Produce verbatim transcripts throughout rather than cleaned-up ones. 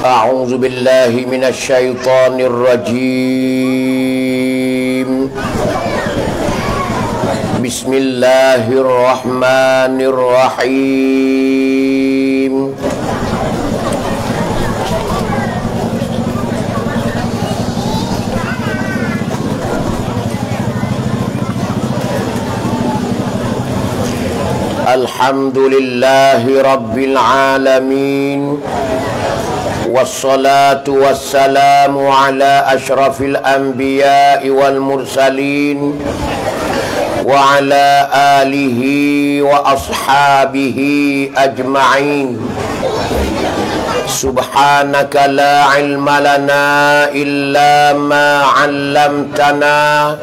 A'udzu billahi minasy syaithanir rajim. Bismillahirrahmanirrahim. Alhamdulillahi rabbil alamin. Wassalatu wassalamu ala ashrafil anbiya'i wal mursalin wa ala alihi wa ashabihi ajma'in. Subhanaka la ilma lana illa ma 'allamtana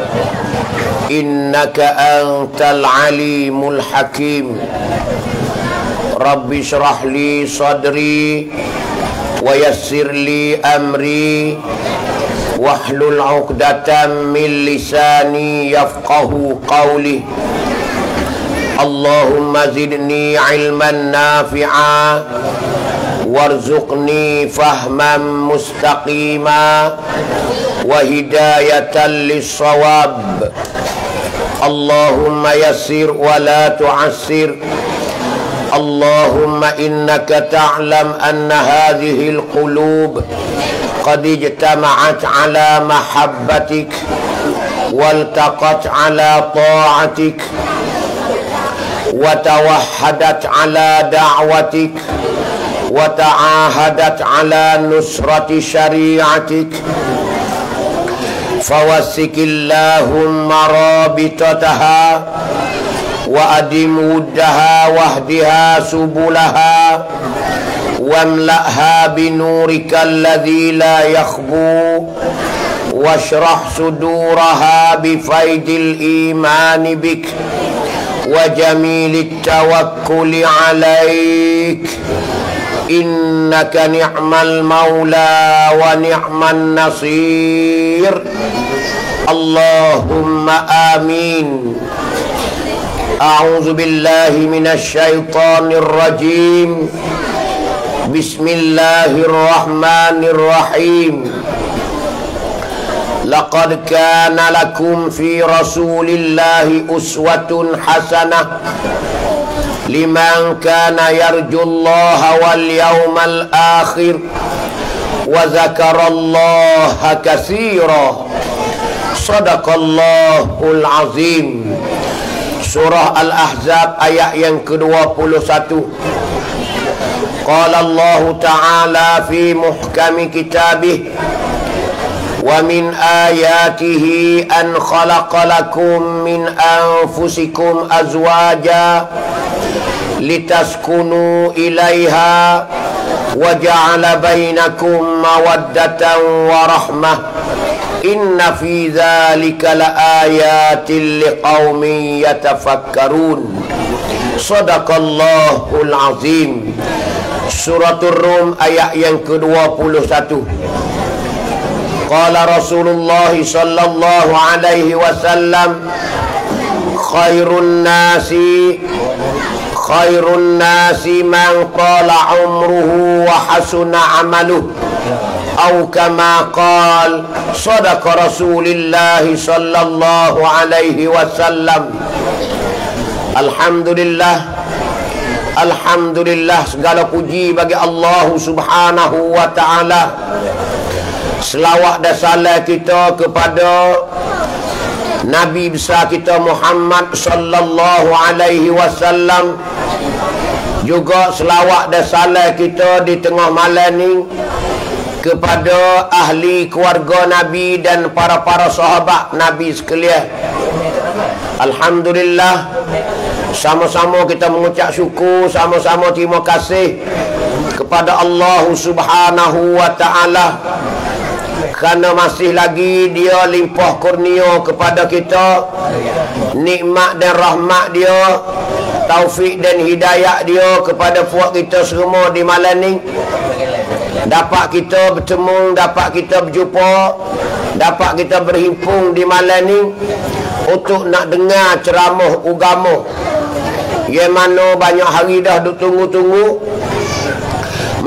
innaka antal alimul hakim. Rabbi shrah li sadri wa yassir li amri wahlul 'uqdatam min lisani yafqahu qawli. Allahumma zidni ilman nafi'a warzuqni fahman mustaqima wa hidayatan lis-shawab. Allahumma yassir wa la tu'assir. Allahumma innaka ta'lam anna hadhihi al-qulub qad ijtama'at ala mahabbatik waltaqat ala ta'atik wa tawahhadat ala da'watik wa ta'ahadat ala nusrati syari'atik. Fawassikillahumma rabitataha wa adim wuddaha wahdiha subulaha wamla'ha binurika alladhi la yakhbu washrah suduraha bifaidil imani bik wa jamilit tawakkuli alaik. Innaka ni'mal maula wa ni'man nasir. Allahumma amin. A'udzu billahi minasy syaithanir rajim. Bismillahirrahmanirrahim. Laqad kana lakum fi Rasulillahi uswatun hasanah liman kana yarjullaha wal yawmal akhir wa zakarallaha katsira. Shadaqallahul azim. Surah Al-Ahzab ayat yang ke-dua puluh satu. Qala Allah Ta'ala fi muhkami kitabih wa min ayatihi an khalaqa lakum min anfusikum azwaja litaskunu ilaiha wa ja'ala bainakum mawaddatan wa rahmah. Inna fi dzalika laayatin liqaumin yatafakkarun. Shadaqallahul azim. Suratul Rum ayat yang ke-dua puluh satu. Qala Rasulullah sallallahu alaihi wasallam, khairun nasi khairun nasi man qala umruhu wa hasuna amaluhu. Au kama qal. Sadaqa Rasulullah sallallahu alaihi wasallam. Alhamdulillah, alhamdulillah, segala puji bagi Allah Subhanahu wa taala. Selawat dan salam kita kepada Nabi besar kita Muhammad sallallahu alaihi wasallam. Juga selawat dan salam kita di tengah malam ni kepada ahli keluarga Nabi dan para-para sahabat Nabi sekalian. Alhamdulillah, sama-sama kita mengucap syukur, sama-sama terima kasih kepada Allah Subhanahu wa taala kerana masih lagi dia limpah kurnia kepada kita, nikmat dan rahmat dia, taufik dan hidayah dia kepada puak kita semua di malam ni. Dapat kita bertemu, dapat kita berjumpa, dapat kita berhimpun di malam ni untuk nak dengar ceramah agama yang mana banyak hari dah duk tunggu-tunggu.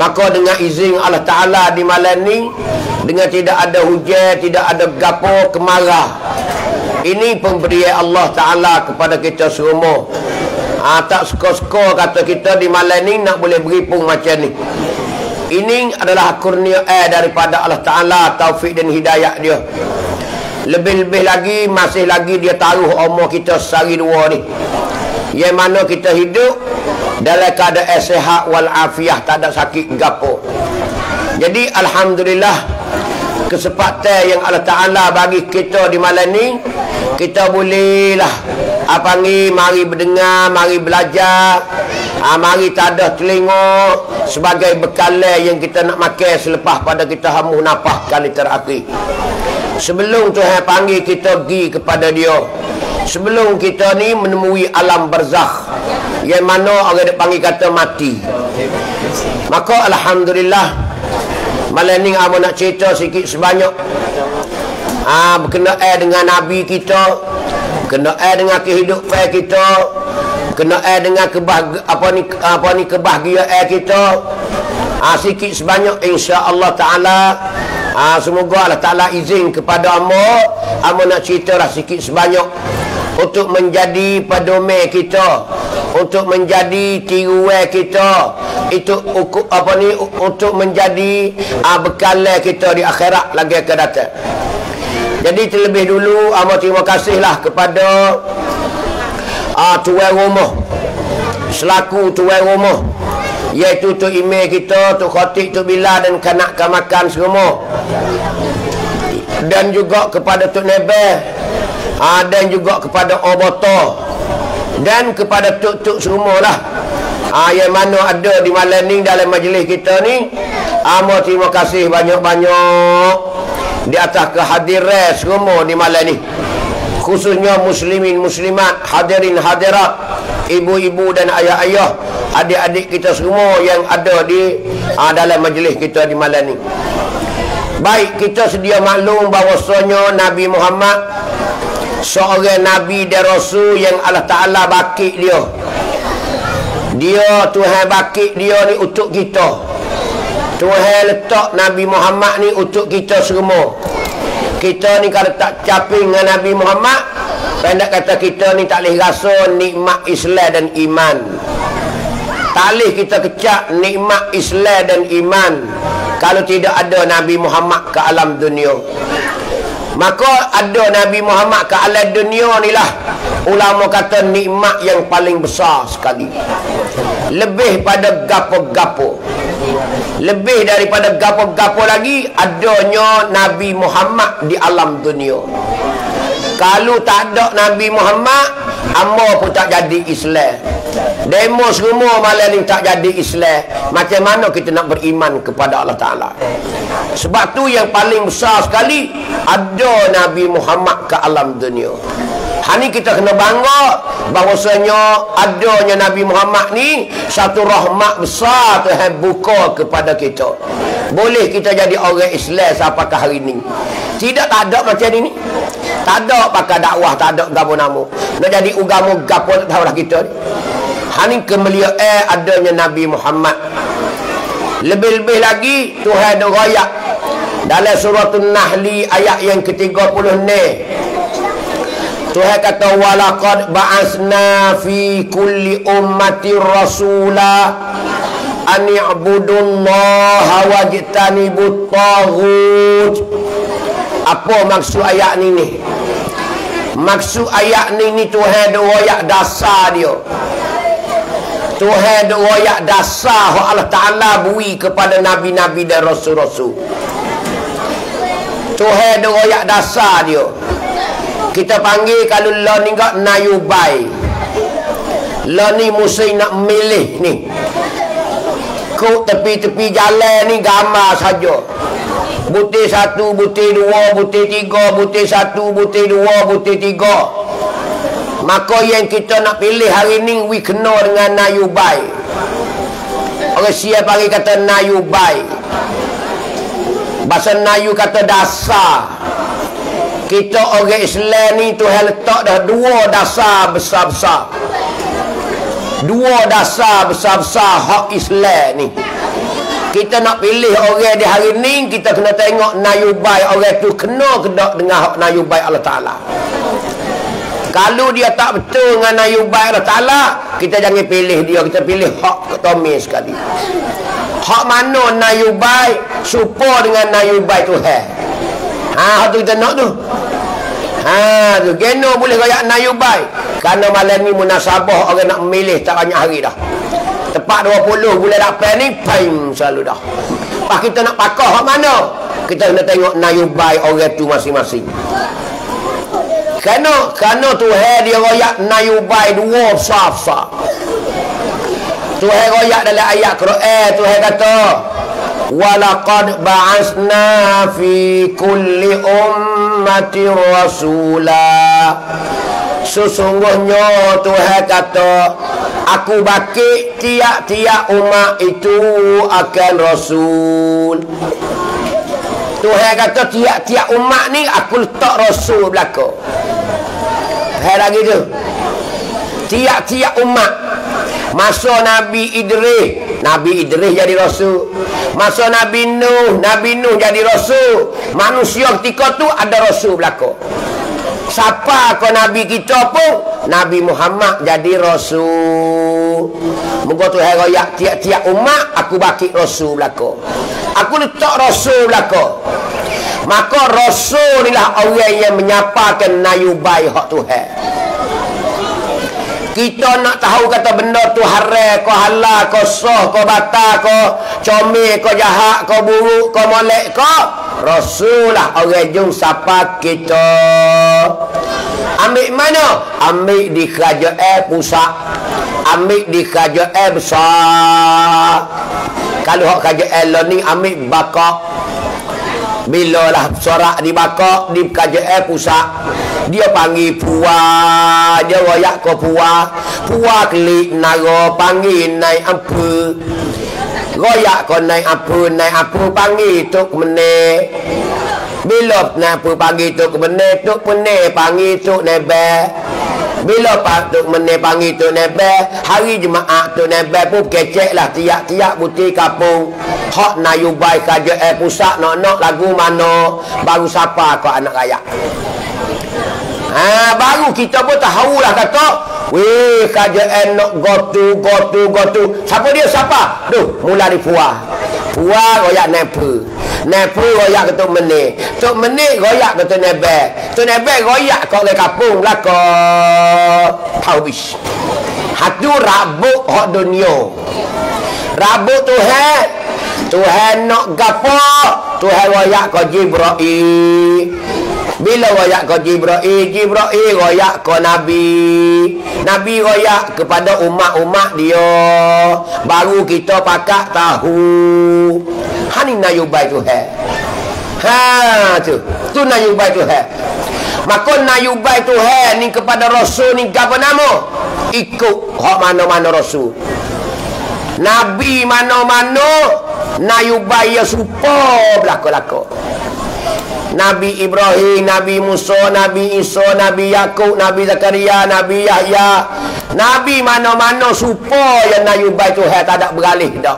Maka dengan izin Allah Ta'ala di malam ni, dengan tidak ada hujan, tidak ada gapo kemarah, ini pemberian Allah Ta'ala kepada kita semua. ha, Tak suka-suka kata kita di malam ni nak boleh beripung macam ni. Ini adalah kurnia eh, daripada Allah Ta'ala, taufik dan hidayah dia. Lebih-lebih lagi, masih lagi dia taruh umur kita sehari dua ni, yang mana kita hidup dalam keadaan sihat wal afiah, tak ada sakit gapo. Jadi Alhamdulillah, kesempatan yang Allah Ta'ala bagi kita di malam ni, kita bolehlah apa ni, mari berdengar, mari belajar, ha, mari tadah telinga sebagai bekalan yang kita nak makan selepas pada kita hamuh nafas kali terakhir. Sebelum Tuhan panggil kita pergi kepada dia, sebelum kita ni menemui alam barzakh, yang mana orang dia panggil kata mati. Maka Alhamdulillah, malam ni abang nak cerita sikit sebanyak ah, berkenaan dengan Nabi kita, berkenaan dengan kehidupan kita, berkenaan dengan kebahagi, apa ni apa ni kebahagiaan kita, ah, sikit sebanyak insya-Allah Taala. Ah, semoga Allah Ta'ala izin kepada amo, amo nak cerita lah sikit sebanyak untuk menjadi pedoman kita, untuk menjadi tiruan kita, itu apa ni, untuk menjadi ah, bekalan kita di akhirat lagi akan datang. Jadi terlebih dulu amo terima kasihlah kepada ah, tuan rumah, selaku tuan rumah, iaitu Tok Imam kita, Tok Khatib, Tok Bilal dan kanak makan semua. Dan juga kepada Tok Nebel, ha, dan juga kepada Oboto, dan kepada Tok-Tok semualah, ha, yang mana ada di malam ni dalam majlis kita ni. Amo terima kasih banyak-banyak di atas kehadiran semua di malam ni, khususnya muslimin muslimat, hadirin hadirat, ibu-ibu dan ayah-ayah, adik-adik kita semua yang ada di uh, dalam majlis kita di malam ni. Baik, kita sedia maklum bahawasanya Nabi Muhammad seorang Nabi dan Rasul yang Allah Ta'ala bakit dia. Dia, Tuhan bakit dia ni untuk kita. Tuhan letak Nabi Muhammad ni untuk kita semua. Kita ni kalau tak caping dengan Nabi Muhammad, pendek kata kita ni tak boleh rasa nikmat Islam dan iman. Tak boleh kita kecap nikmat Islam dan iman kalau tidak ada Nabi Muhammad ke alam dunia. Maka ada Nabi Muhammad ke alam dunia ni lah, ulama kata nikmat yang paling besar sekali. Lebih pada gapo-gapo, lebih daripada gapo-gapo lagi, adanya Nabi Muhammad di alam dunia. Kalau tak ada Nabi Muhammad, amo pun tak jadi Islam. Demo semua malam ni tak jadi Islam. Macam mana kita nak beriman kepada Allah Ta'ala? Sebab tu yang paling besar sekali, ada Nabi Muhammad ke alam dunia. Hani kita kena bangga bahawasanya adanya Nabi Muhammad ni satu rahmat besar Tuhan buka kepada kita. Boleh kita jadi orang Islam sampakah hari ni. Tidak tak ada macam ni. Tak ada pakai dakwah, tak ada gapo nama. Nak jadi agama gapo tak tahulah kita ni. Hani kemuliaan adanya Nabi Muhammad. Lebih-lebih lagi Tuhan ada royak dalam surah An-Nahl ayat yang ke tiga puluh ni. Tuhan kata walaqad ba'asna fi kulli ummati rasula an i'budullaha wajtanibut taghut. Apa maksud ayat ni ni? Maksud ayat ni ni Tuhan ada royak dasar dia. Tuhan ada royak dasar yang Allah Ta'ala beri kepada nabi-nabi dan rasul-rasul. Tuhan ada royak dasar dia. Kita panggil kalau lo ni gak nayubai, lo ni mesti nak milih ni. Kau tepi-tepi jalan ni gambar saja. Butir satu, butir dua, butir tiga, butir satu, butir dua, butir tiga. Maka yang kita nak pilih hari ni, we kena dengan nayubai. Orang Sia panggil kata nayubai. Bahasa Nayu kata dasar. Kita orang Islam ni Tuhan letak dah dua dasar besar-besar. Dua dasar besar-besar hak Islam ni. kita nak pilih orang di hari ni, kita kena tengok nayubai orang tu kena ke tak dengan nayubai Allah Ta'ala. Kalau dia tak betul dengan nayubai Allah Ta'ala, kita jangan pilih dia, kita pilih hak Tommy sekali. Hak mana nayubai serupa dengan nayubai Tuhan. Ha, hak tu kita nak tu. Ha, tu kena boleh royak nayubai. Kerana malam ni munasabah orang nak memilih tak banyak hari dah. Tepat dua puluh bulan lapan ni paim selalu dah. Pas kita nak pakar hak mana? Kita kena tengok nayubai orang tu masing-masing. Kerana kerana Tuhan dia royak nayubai dua besar-besar. Tuhan royak dalam ayat Quran, Tuhan kata, walaqad ba'asna fi kulli ummati rasula. Sesungguhnya Tuhan kata, aku baki tiap-tiap umat itu akan rasul. Tuhan kata tiap-tiap umat ni aku letak rasul belakang. Hai lagi tu. Tiap-tiap umat. Masa Nabi Idris, Nabi Idris jadi rasul. Masa Nabi Nuh, Nabi Nuh jadi rasul. Manusia ketika tu ada rasul belakang. Siapa kau Nabi kita pun, Nabi Muhammad jadi rasul. Moga Tuhan royak tiap-tiap umat aku baki rasul belakang. Aku letak rasul belakang. Maka rasul inilah orang yang menyapakan nayubai hak Tuhan. Kita nak tahu kata benda tu haram, ko halal, ko sah, ko batal, ko comel, ko jahat, ko buruk, ko molek, ko rasul lah orang jung sapa kita. Ambil mana? Ambil di kerajaan pusat. Ambil di kerajaan besar. Kalau hak kerajaan lo ni ambil bakak. Bila lah sorak di bakak di kerajaan pusat, dia panggil puah, dia royak ke puah, puah klik naro panggil naik apa, royak ke naik apa, naik apa panggil tuk menek. Bila naik apa panggil tuk menek, tuk menek panggil tuk nebel. Bila pak tuk menek panggil tuk nebel, hari Jumaat tuk nebel pun kecek lah tiap-tiap putih kapung. Hak nayubai kerajaan pusat nak-nak lagu mana, baru siapa kau anak raya. Ha, baru kita pun tahu lah kata, weh kerajaan nak gotu, gotu, gotu. Siapa dia siapa? Duh, mula di puah. Puah royak nepu. Nepu royak ke tuk menik. Tuk menik royak ke tuk nebel. Tuk nebel royak ke orang kapung lah ke Taubis. Hatu rabuk hak dunia. Rabuk Tuhan. Tuhan nak gapo? Tuhan royak ke Jibril. Bila royak ke Jibril, Jibril royak ke Nabi. Nabi royak kepada umat-umat dia. Baru kita pakak tahu. Ha ni nayubai Tuhan. Ha tu. Tu nayubai Tuhan. Maka nayubai Tuhan ni kepada Rasul ni gapo nama? Ikut hak mana-mana Rasul. Nabi mana-mana nayubai ya serupa belaka-laka. Nabi Ibrahim, Nabi Musa, Nabi Isa, Nabi Yakub, Nabi Zakaria, Nabi Yahya. Nabi mana-mana serupa yang nayubai Tuhan, tak ada beralih dak.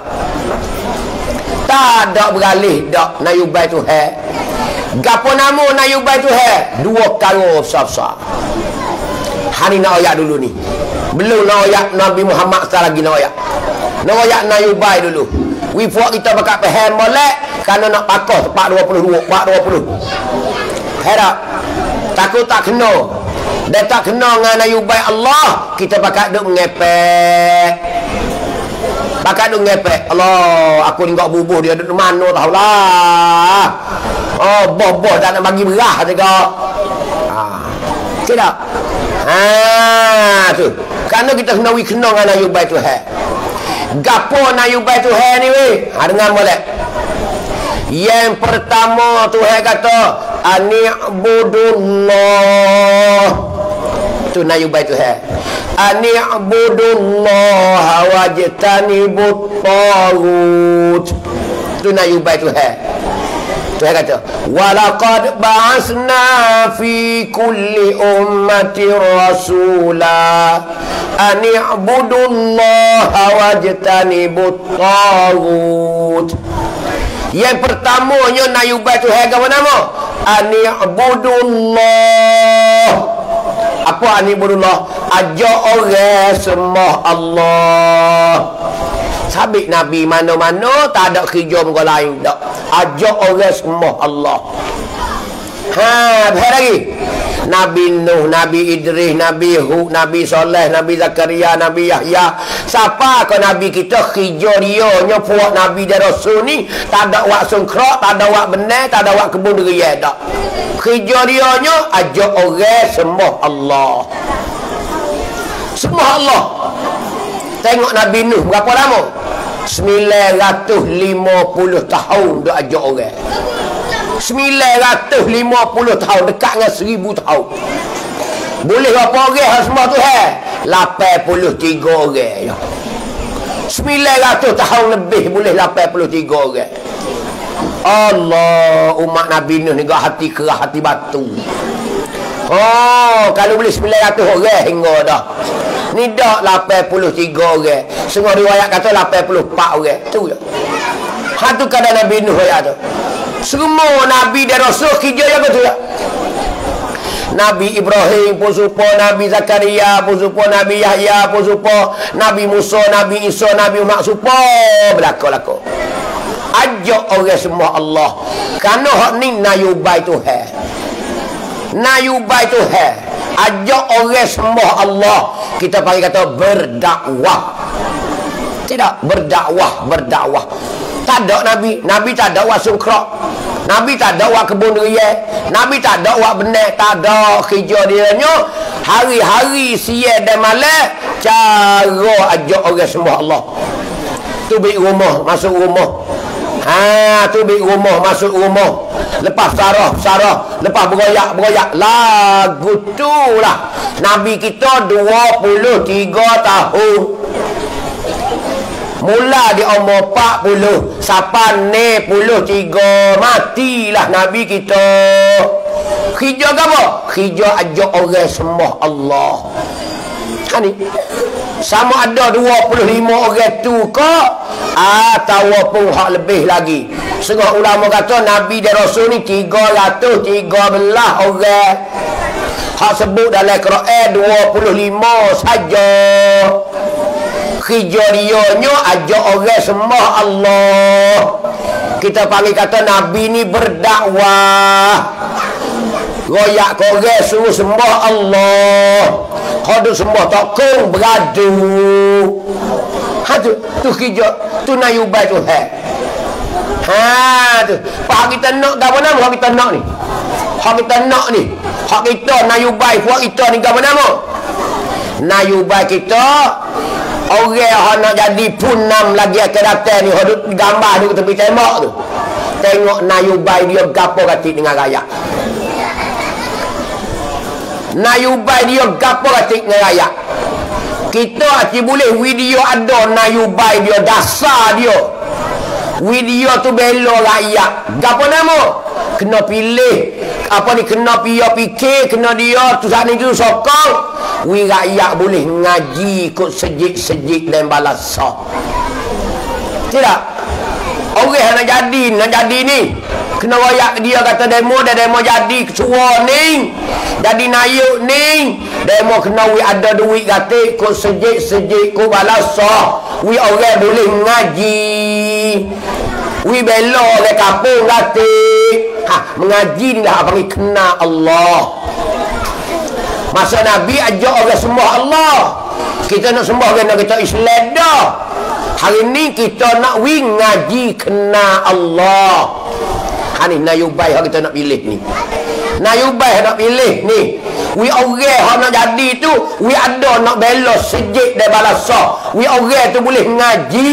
Tak ada beralih dak nayubai Tuhan. Gapo nama nayubai Tuhan? Dua perkara besar-besar. Hari nak ayat dulu ni. Belum nak ayat Nabi Muhammad sekali lagi nak ayat. Nak ayat nayubai dulu. We buat kita bakal faham molek kerana nak pakar tepat dua puluh dua, empat dua puluh. Harap takut tak kena. Dan tak kena dengan nayubai Allah, kita bakal duk ngepek. Bakal duk ngepek. Allah, aku ni enggak bubuh dia duk mana tahulah. Oh, boh-boh tak nak bagi berah juga. Ha. Tidak. Ha, tu. Kerana kita kena we kena dengan nayubai Tuhan. Gapo nayubai Tuhan ni weh? Ha, dengar molek. Yang pertama Tuhan kata ani'budullah. Tu nayubai Tuhan. Ani'budullah wajtanibut tagut. Tu nayubai Tuhan. Tuhan kata, walaqad ba'asna fi kulli ummati rasula an i'budullaha wajtanibut taghut. Yang pertamanya nayubai Tuhan apa nama? An i'budullah. Apa an i'budullah? Ajak orang sembah Allah. Sabit Nabi mana-mana tak ada kerja muka lain tak. Ajak orang sembah Allah. Ha, bahaya lagi. Nabi Nuh, Nabi Idris, Nabi Hud, Nabi Soleh, Nabi Zakaria, Nabi Yahya. Siapa ke Nabi kita kerja dia nya puak Nabi dan Rasul ni tak ada wak sungkrak, tak ada wak benar, tak ada wak kebun deria tak. Kerja dia nya ajak orang sembah Allah. Sembah Allah. Tengok Nabi Nuh berapa lama? sembilan ratus lima puluh tahun dia ajak orang. sembilan ratus lima puluh tahun, dekat dengan seribu tahun. Boleh berapa orang yang sembah Tuhan? lapan puluh tiga orang. sembilan ratus tahun lebih boleh lapan puluh tiga orang. Allah, umat Nabi Nuh ni gak hati kerah, hati batu. Oh, kalau boleh sembilan ratus orang hingga dah. Ni dah lapan puluh tiga orang. Setengah riwayat kata lapan puluh empat orang. Tu je. Ha tu kadang Nabi Nuh ayat tu. Semua Nabi dan Rasul kerja yang betul ya. Nabi Ibrahim pun supa, Nabi Zakaria pun supa, Nabi Yahya pun supa, Nabi Musa, Nabi Isa, Nabi Muhammad supa. Belakang-belakang. Ajak orang semua Allah. Kerana hak ni nayubai Tuhan. Nayubai Tuhan. Ajak orang sembah Allah. Kita panggil kata berdakwah. Tidak, berdakwah, berdakwah. Tak ada Nabi. Nabi tak ada wak sungkrak. Nabi tak ada wak kebun deria. Nabi tak ada wak benar. Tak ada kerja dia nya. Hari-hari siang dan malam cara ajak orang sembah Allah. Tu baik rumah, masuk rumah. Ha, tu baik rumah, masuk rumah. Lepas sarah, sarah. Lepas beroyak, beroyak. Lagu tu lah. Nabi kita dua puluh tiga tahun. Mula di umur empat puluh sampai enam puluh tiga. Matilah Nabi kita. Kerja ke apa? Kerja ajak orang sembah Allah. Ha ni. Sama ada dua puluh lima orang tu ke ataupun hak lebih lagi. Setengah ulama kata Nabi dan Rasul ni tiga ratus tiga belas orang. Hak sebut dalam Quran dua puluh lima saja. Kerja dia nya ajak orang sembah Allah. Kita panggil kata Nabi ni berdakwah. Royak korang suruh sembah Allah. Kau sembah tokong beradu. Ha tu, tu kerja, tu nayubai Tuhan. Ha tu. Pak kita nak gapo nama hak kita nak ni? Hak kita nak ni. Hak kita nayubai buat kita ni gapo nama? Nayubai kita orang yang nak jadi punam lagi akan datang ni, hak gambar ni tepi tembok tu. Tengok nayubai dia gapo katik dengan rakyat. Nayubai dia gapo katik dengan rakyat. Kita aci boleh video ada nayubai dia, dasar dia. Video tu bela rakyat. Gapo nama? Kena pilih. Apa ni kena dia fikir, kena dia tu saat ni tu sokong. Wi rakyat boleh ngaji ikut sejik-sejik dan balasa. Tidak. Orang yang nak jadi, nak jadi ni. Kena rakyat dia kata demo dan demo jadi kesuara ni. Jadi nayuk ni. Demo kena wi ada duit kata ikut sejik-sejik ikut balasa. Wi orang boleh ngaji. Wi bela orang kapung kata. Ha, mengaji ni lah bagi kena Allah. Masa Nabi ajak orang sembah Allah. Kita nak sembah kena kita Islam dah. Hari ni kita nak wi ngaji kena Allah. Ha ni nayubai yang kita nak pilih ni. Nayubai nak pilih ni. Wi orang yang nak jadi tu, wi ada nak bela sejik dan balasa. Wi orang tu boleh ngaji.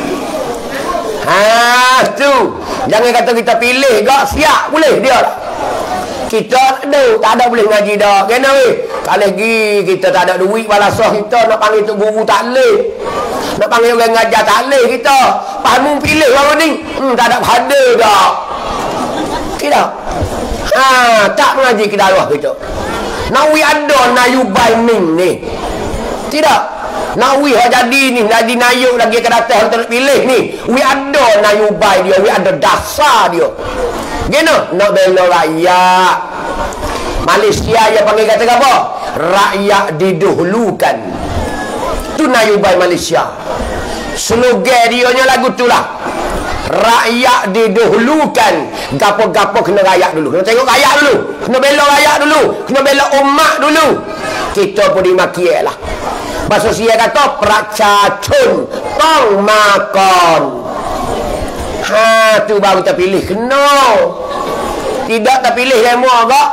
Ha tu. Jangan kata kita pilih gak siap boleh dia. Kita ada tak ada boleh ngaji dah. Kena weh. Kalau lagi kita tak ada duit balasah kita nak panggil tu guru tak leh. Nak panggil orang ngajar tak leh kita. Pahamu pilih orang ni. Hmm tak ada pada dah. Tidak. Ha, tak mengaji ke dakwah kita. Nak wi ada nayubai ning ni. Tidak. Nak wi hak jadi ni, jadi nayuk lagi ke datang untuk pilih ni. Wi ada nayubai dia, wi ada dasar dia. Gino, nak bela rakyat. Malaysia yang panggil kata apa? Rakyat didahulukan. Tu nayubai Malaysia. Slogan dia nya lagu tu lah. Rakyat didahulukan. Gapo-gapo kena rakyat dulu. Kena tengok rakyat dulu. Kena bela rakyat dulu. Kena bela umat dulu. Kita pun dimakiak lah. Bahasa Sia kata pracacun tong makan. Ha, tu baru kita pilih. Kena. Tidak tak pilih demo agak.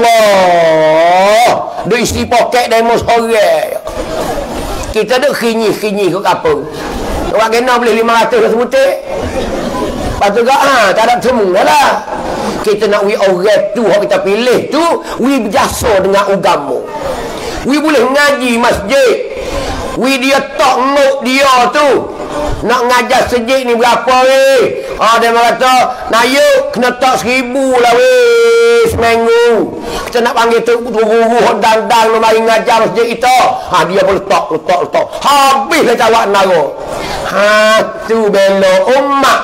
Allah. Dia isi poket demo sorang. Kita duk khinyih-khinyih ke kapung. Orang kena boleh lima ratus ke sebutik. Lepas tu ha, tak ada semua lah. Kita nak wi orang tu yang kita pilih tu, wi berjasa dengan agama. Wi boleh ngaji masjid. Wi dia tak ngok dia tu. Nak ngajar sejik ni berapa weh? Ah, dia kata, nak yuk kena tak seribu lah weh seminggu. Kita nak panggil tu guru dandang nak mari ngajar masjid kita. Ha, dia pun letak, letak, letak. Habislah jawab nara. Ha, tu bela umat.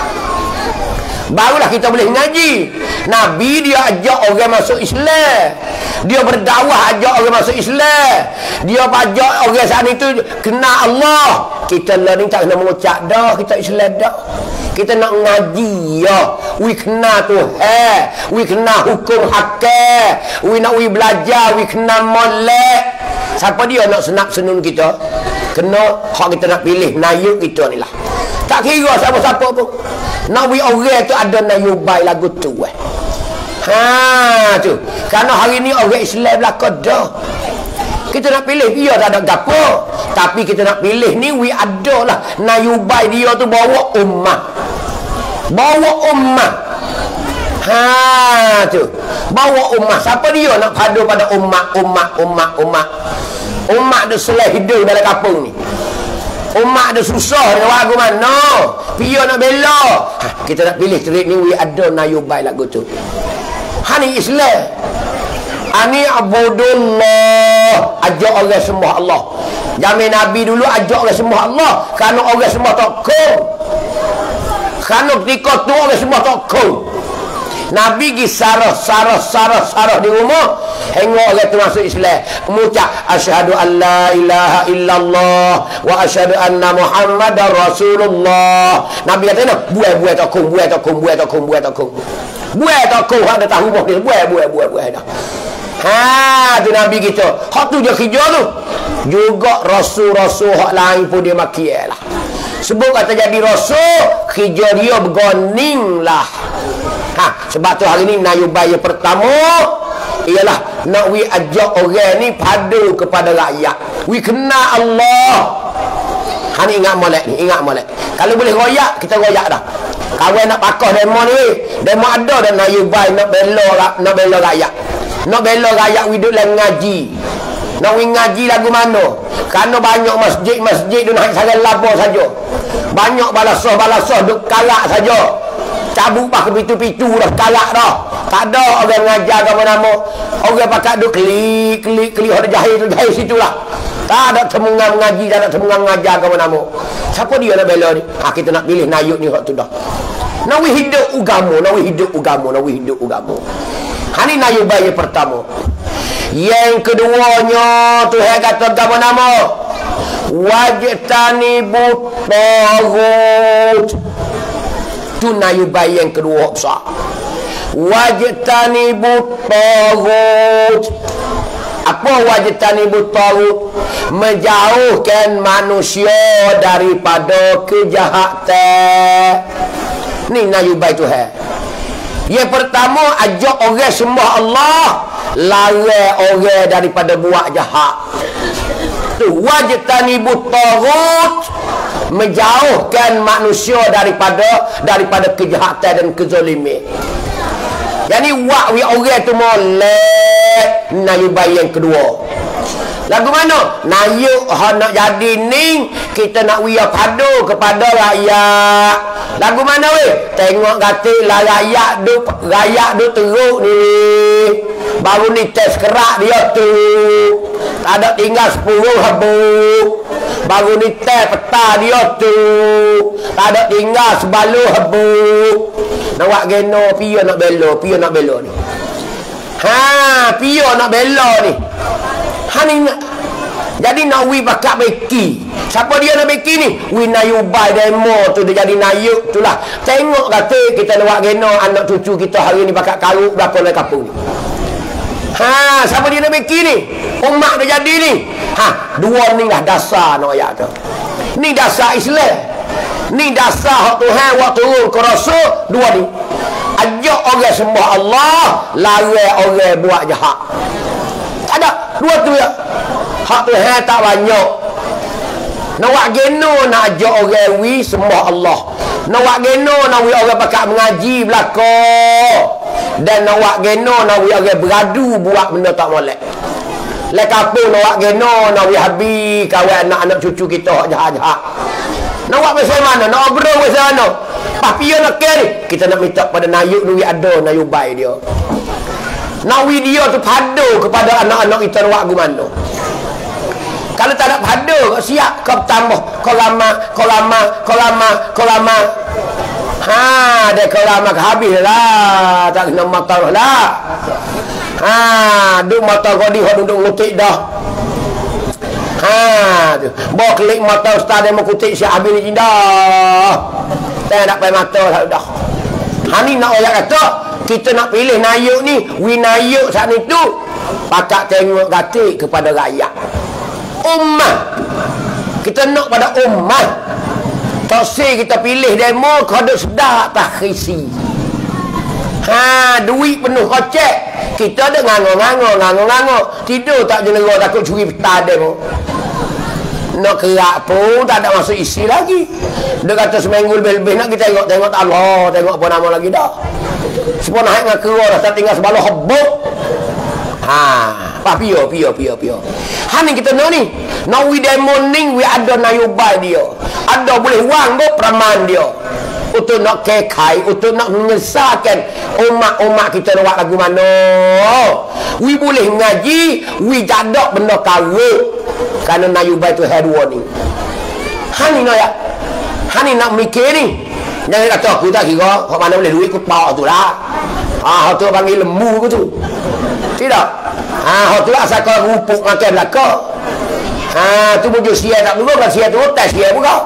Barulah kita boleh ngaji. Nabi dia ajak orang masuk Islam. Dia berdakwah ajak orang masuk Islam. Dia ajak orang sana itu kena Allah. Kita lah ni tak kena mengucap dah. Kita Islam dah. Kita nak ngaji ya. We kena Tuhan. We kena hukum hakim. We nak we belajar. We kena molek. Siapa dia nak senap senun kita? Kena hak kita nak pilih. Nayuk kita ni lah. Tak kira siapa-siapa pun. Nak we orang tu ada nayubai lagu tu eh. Ha tu. Kerana hari ni orang Islam belakang dah. Kita nak pilih dia tak ada gapo. Tapi kita nak pilih ni we ada lah. Nayubai dia tu bawa ummah. Bawa ummah. Ha tu. Bawa ummah. Siapa dia nak padu pada ummah, ummah, ummah, ummah. Ummah dia selai hidup dalam kampung ni. Umat ada susah dia lagu mana? Pia nak bela. Ha, kita nak pilih terik ni we ada nayubai lagu tu. Ha ni Islam. Ani abudullah. Ajak orang sembah Allah. Zaman Nabi dulu ajak orang sembah Allah. Kerana orang sembah takut. Kerana ketika tu orang sembah takut. Nabi pergi sarah, sarah, sarah, sarah di rumah. Hingga orang tu masuk Islam. Mengucap, asyhadu an la ilaha illallah wa asyhadu anna Muhammadar Rasulullah. Nabi kata ni, buai, buai takung, buai takung, buai takung, buai takung. Buai takung, ada tahu buah dia. Buai, buai, buai, buai dah. Ha, tu Nabi kita. Hak tu dia kerja tu. Juga rasul-rasul hak lain pun dia makiai lah. Sebab kata jadi rasul, kerja dia bergoning lah. Ha, sebab tu hari ni nayubai pertama ialah nak we ajak orang ni padu kepada rakyat. We kena Allah. Ha ni ingat molek ni, ingat molek. Kalau boleh royak, kita royak dah. Kawan nak pakah demo ni, demo ada dan nayubai nak bela nak bela rakyat. Nak bela rakyat we duk lang ngaji. Nak we ngaji lagu mana? Kerana banyak masjid-masjid duk naik sarang labor saja. Banyak balasah-balasah duk kalak saja. Cabut bah ke pitu-pitu dah, kalak dah. Tak ada orang ngajar apa nama. Orang pakai duk klik, klik, klik. Ada jahil tu, jahil situ lah. Tak ada temungan mengaji, tak ada temungan ngajar apa nama. Siapa dia nak bela ni? Ha, kita nak pilih nayuk ni waktu dah. Nak we hidup ugamu, nak we hidup ugamu, nak we hidup ugamu. Ha ni nayuk bayi pertama. Yang keduanya, Tuhan kata apa nama? Wajtanibut taghut. Tu nayubai yang kedua besar. Wajtanibut taghut. Apa wajtanibut taghut? Menjauhkan manusia daripada kejahatan. Ni nayubai Tuhan. Yang pertama, ajak orang sembah Allah, larang orang daripada buat jahat. Tu wajtanibut taghut, menjauhkan manusia daripada daripada kejahatan dan kezaliman. Jadi wak wi orang tu molek nayubai yang kedua. Lagu mana? Nayuk hak nak jadi ni, kita nak wia padu kepada rakyat. Lagu mana weh? Tengok kata lah rakyat duk rakyat duk teruk ni. Baru ni test kerak dia tu. Tak ada tinggal sepuluh habuk. Baru ni test peta dia tu. Tak ada tinggal sebaluh habuk. Nak buat geno pio nak belo, pio nak belo ni. Ha, pio nak belo ni. Ha ni nak. Jadi nak wi bakat beki. Siapa dia nak beki ni? Wi nayubai demo tu dia jadi nayuk tu lah. Tengok kata kita nak buat geno anak cucu kita hari ni bakat karuk berapa nak kapung. Ha, siapa dia nak beki ni? Umat dia jadi ni. Ha, dua ni dah dasar nak ayat tu. Ni dasar Islam. Ni dasar hak Tuhan waktu turun ke Rasul, dua ni. Ajak orang sembah Allah, larang orang buat jahat. Tak ada, dua tu ya. Hak Tuhan tak banyak. Nak buat geno nak ajak orang wi sembah Allah. Nak buat geno nak wi orang pakat mengaji belakang. Dan nak buat geno nak wi orang beradu buat benda tak molek. Lek kapung nak buat geno nak wi habis kawan anak-anak cucu kita hak jahat-jahat. Nak buat pasal mana? Nak obrol pasal mana? Pas pion nak ke ni, kita nak minta pada nayuk duit ada nayubai dia. Nawi dia tu padu kepada anak-anak kita nak buat gimana? Kalau tak ada padu, kau siap kau tambah kau lama, kau lama, kau lama, kau lama. Ha, dia kau lama habis lah. Tak kena motor lah. Ha, duk motor kau di hok duduk ngutik dah. Ha, tu. Bawa klik motor ustaz dia mau kutik siap habis ni dah. Tak nak pakai motor tak dah. Ha ni nak orang kata kita nak pilih nayuk ni, wi nayuk saat ni tu pakak tengok gatik kepada rakyat. Ummah. Kita nak pada ummah. Tak say kita pilih demo kodok sedar tak khisi. Ha, duit penuh kocek. Kita ada ngangor-ngangor, ngangor-ngangor. Tidur tak jenera takut curi peta demo. Nak kerak pun tak ada masuk isi lagi. Dia kata seminggu lebih-lebih nak kita tengok tengok tak Allah, tengok apa nama lagi dah. Sepuluh naik dengan kerak dah tak tinggal sebalah habuk. Ha, apa pio pio pio pio. Ha ni kita nak ni. Nak we demo ni we ada nayubai dia. Ada boleh wang go peraman dia. Untuk nak kekai, untuk nak menyelesaikan umat-umat kita nak buat lagu mana. We boleh ngaji, we jadak benda karuk. Kerana nayubai tu had warning. Ha ni nak ya. Ha ni nak mikir ni. Jangan kata aku tak kira, kau mana boleh duit aku pak tu lah. Ha, tu panggil lembu tu. Tidak. Ha, tu asal kau rupuk makan belakang. Ha, tu muncul sia tak dulu kan sia tu tes sia buka.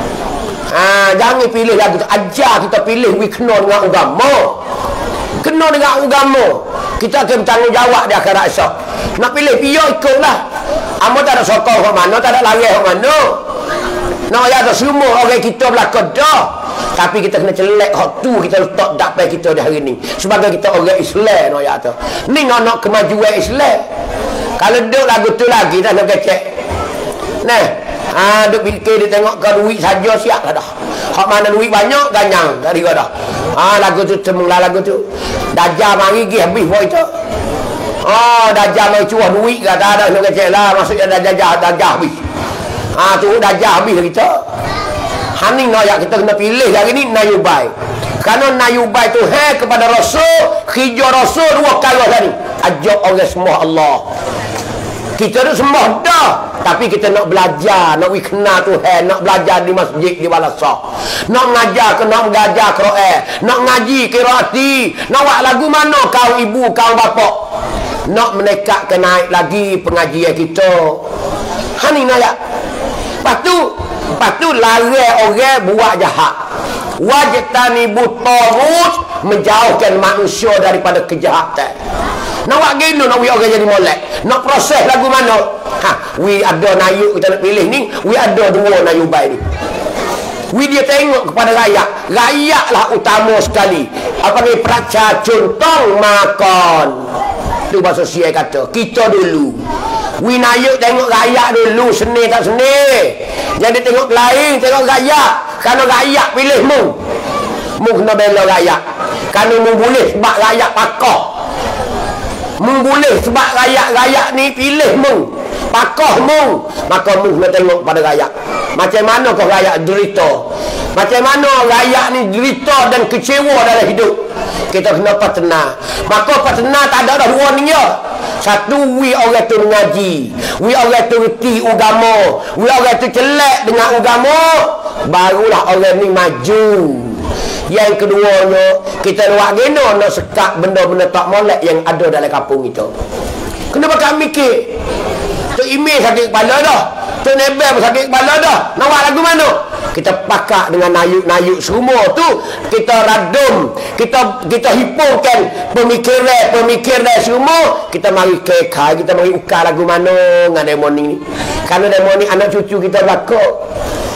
Ha, jangan pilih lagu tu. Ajar kita pilih we kena dengan agama. Kena dengan agama. Kita akan bertanggungjawab di akhirat esok. Nak pilih pio ikutlah. Amo tak ada sokong hok mana, tak ada lari hok mana. Nak ya tak semua orang kita belakang dah. Tapi kita kena celek hok tu kita letak dapat kita di hari ni. Sebagai kita orang Islam nak ya tu. Ni nak nak kemajuan Islam. Kalau duk lagu tu lagi dah nak kecek. Nah, ha duk fikir dia tengok ke duit saja siap lah dah. Hak mana duit banyak ganyang dari kau dah. Ha lagu tu semula lagu tu. Dajjal mari gi habis boy tu. Oh, Dajjal mai cuah duit ke tak ada nak kecek lah. Maksudnya Dajjal Dajjal habis. Ha tu Dajjal habis kita. Ha ni nak ya kita kena pilih hari ni nayubai. Kerana nayubai tu hai kepada Rasul, hijau Rasul dua kali tadi. Ajak orang sembah Allah. Kita tu sembah dah, tapi kita nak belajar, nak kenal Tuhan, nak belajar di masjid di Balasah. Nak ngajar ke nak mengajar Quran, nak ngaji qiraati, nak buat lagu mana kau ibu, kau bapa. Nak menekat ke naik lagi pengajian kita. Ha ni nak ya. Lepas tu, lepas tu larang orang buat jahat. Wajtanibu taghut, menjauhkan manusia daripada kejahatan. Nak buat gini nak we orang jadi molek. Nak proses lagu mana? Ha, we ada nayuk kita nak pilih ni, we ada dua nayubai ni. We dia tengok kepada rakyat. Rakyatlah utama sekali. Apa ni praca contong makan. Tu bahasa Sia kata, kita dulu. We nayuk tengok rakyat dulu, seni tak seni. Jadi tengok lain, tengok rakyat. Kalau rakyat pilih mu. Mu kena bela rakyat. Kalau mu boleh sebab rakyat pakar. Mu boleh sebab rakyat-rakyat ni pilih mu. pakohmu, maka mu kena tengok pada rakyat. Macam mana kau rakyat derita, macam mana rakyat ni derita dan kecewa dalam hidup. Kita kena patena. Maka patena tak ada dah dua ni ya. Satu, we orang tu mengaji, we orang tu reti agama, we orang tu celak dengan agama, barulah orang ni maju. Yang keduanya, kita nak geno nak sekat benda-benda tak molek yang ada dalam kampung itu. Kena pakai mikir. Tok Imeh sakit kepala dah, Tok Nebel sakit kepala dah. Nak buat lagu mana? Kita pakak dengan nayuk-nayuk semua tu, kita radum, kita kita hipokan pemikiran-pemikiran semua, kita mari kekai, kita mari ukar lagu mana dengan demo ni. Kerana demo ni anak cucu kita belakang.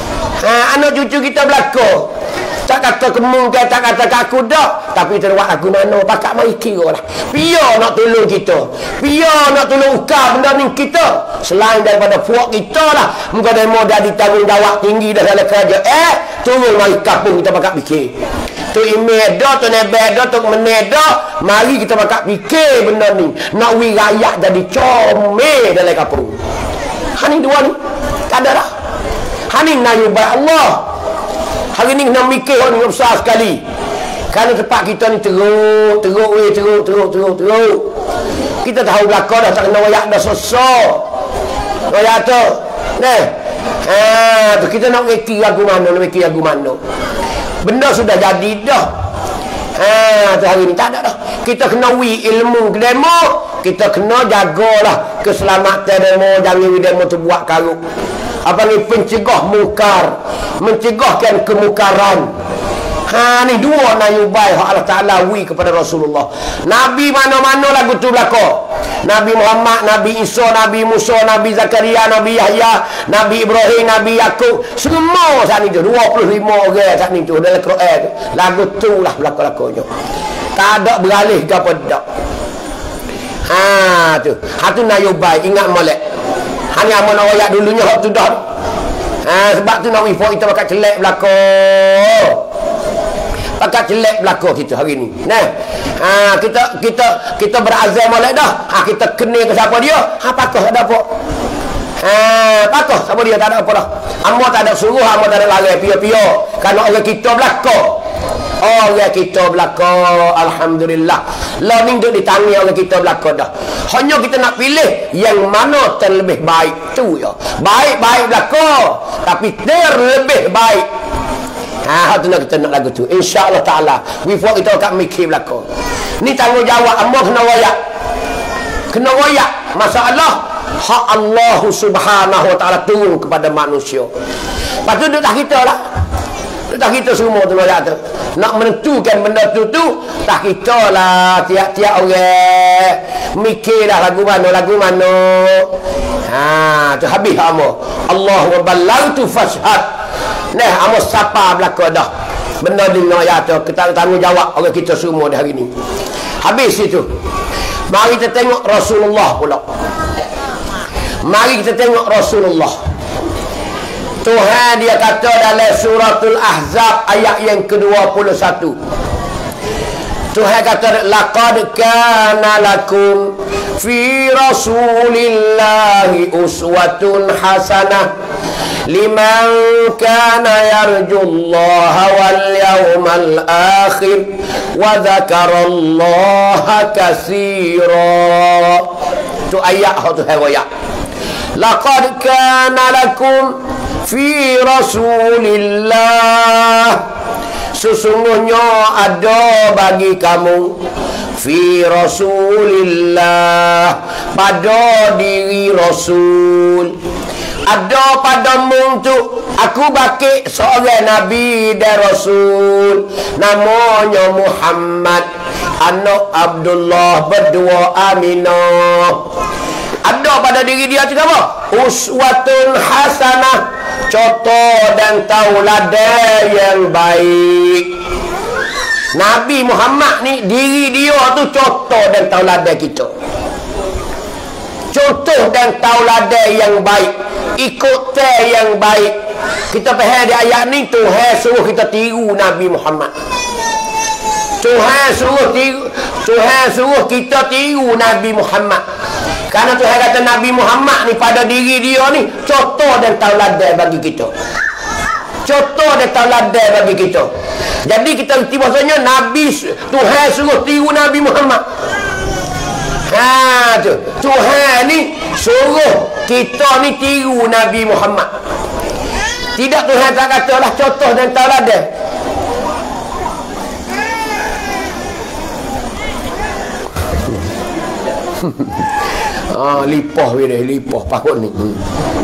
Ha, anak cucu kita belakang. Tak kata kemungkinan, tak kata kaku dah, tapi kita buat lagu mana, pakak mari kira lah. Pia nak tolong kita, pia nak tolong ukar benda ni kita, selain daripada puak kita lah. Muka demo dah ditanggungjawab tinggi dah dalam kerja, eh turun mari kapung kita pakak fikir. Tu Imeh dah, tu Nebel dah, tu Meneh dah, mari kita pakak fikir benda ni, nak wi rakyat jadi comel dalam kapung. Hani dua ni tak ada dah. Hani nayubai Allah. Hari ni kena mikir ni besar sekali. Kerana tempat kita ni teruk, teruk weh, teruk, teruk, teruk, teruk. Kita tahu belakang dah tak kena wayak dah sosok. Wayak tu. Nah. Ha, tu kita nak reki lagu mana, nak reki lagu mana. Benda sudah jadi dah. Ha, tu hari ni tak ada dah. Kita kena wi ilmu ke demo, kita kena jagalah keselamatan demo, jangan wi demo tu buat karuk. Apa ni pencegah mungkar, mencegahkan kemukaran. Ha ni dua nayubai hak Allah Taala wi kepada Rasulullah. Nabi mana-mana lagu tu belaka. Nabi Muhammad, Nabi Isa, Nabi Musa, Nabi Zakaria, Nabi Yahya, Nabi Ibrahim, Nabi Yakub, semua saat ni tu dua puluh lima orang saat ni tu dalam Quran. Lagu tu lah belaka-lakonyo. Tak ada beralih ke apa dak. Ha tu. Ha tu nayubai, ingat molek. Hanya amun awak dulunya hak tu dah. Ha, sebab tu nak wifo kita pakai celek belakang. Pakai celek belakang kita hari ni. Nah. Ha, kita kita kita berazam molek dah. Ha, kita kena ke siapa dia? Ha, pakah tak ada apa. Ha, pakah siapa dia tak ada apa dah. Amo tak ada suruh, amo tak ada larang pia-pia. Kalau orang kita belakang. Orang kita belakang, alhamdulillah. Lah ni duduk di tangan orang kita belakang dah. Hanya kita nak pilih yang mana terlebih baik tu ya. Baik-baik belakang, tapi terlebih baik. Ha, tu nak kita nak lagu tu. Insya-Allah taala, before kita akan mikir belakang. Ni tanggungjawab amo kena royak. Kena royak masalah hak Allah Subhanahu wa taala turun kepada manusia. Lepas tu duduk dah kita lah. Tak kita semua tu nak tu. Nak menentukan benda tu tu tak kita lah, tiap-tiap orang mikir dah lagu mana lagu mana. Ha tu habis amo. Allahu ballantu fashhad. Nah amo siapa belaka dah. Benda ni nak ya tu kita tanggungjawab orang kita semua dah hari ni. Habis itu. Mari kita tengok Rasulullah pula. Mari kita tengok Rasulullah. Tuhan dia kata dalam suratul Ahzab ayat yang kedua puluh satu. Tuhan kata laqad kana lakum fi rasulillahi uswatun hasanah liman kana yarjullaha wal yawmal akhir wa dzakarallaha katsira. Tu ayat tu ayat. Laqad kana lakum fi rasulillah, sesungguhnya ada bagi kamu fi rasulillah, pada diri Rasul, ada padamu tu aku bakit seorang Nabi dan Rasul, namanya Muhammad anak Abdullah berdua Aminah. Ada pada diri dia tu apa? Uswatun hasanah, contoh dan tauladan yang baik. Nabi Muhammad ni diri dia tu contoh dan tauladan kita. Contoh dan tauladan yang baik, ikutan yang baik. Kita faham di ayat ni Tuhan suruh kita tiru Nabi Muhammad. Tuhan suruh tiru, Tuhan suruh kita tiru Nabi Muhammad. Karena Tuhan kata Nabi Muhammad ni pada diri dia ni contoh dan tauladan bagi kita. Contoh dan tauladan bagi kita. Jadi kita reti bahasanya Nabi Tuhan suruh tiru Nabi Muhammad. Ha tu. Tuhan ni suruh kita ni tiru Nabi Muhammad. Tidak, Tuhan tak katalah contoh dan tauladan. Ah, lipah weh, lipah pakut ni. Hmm.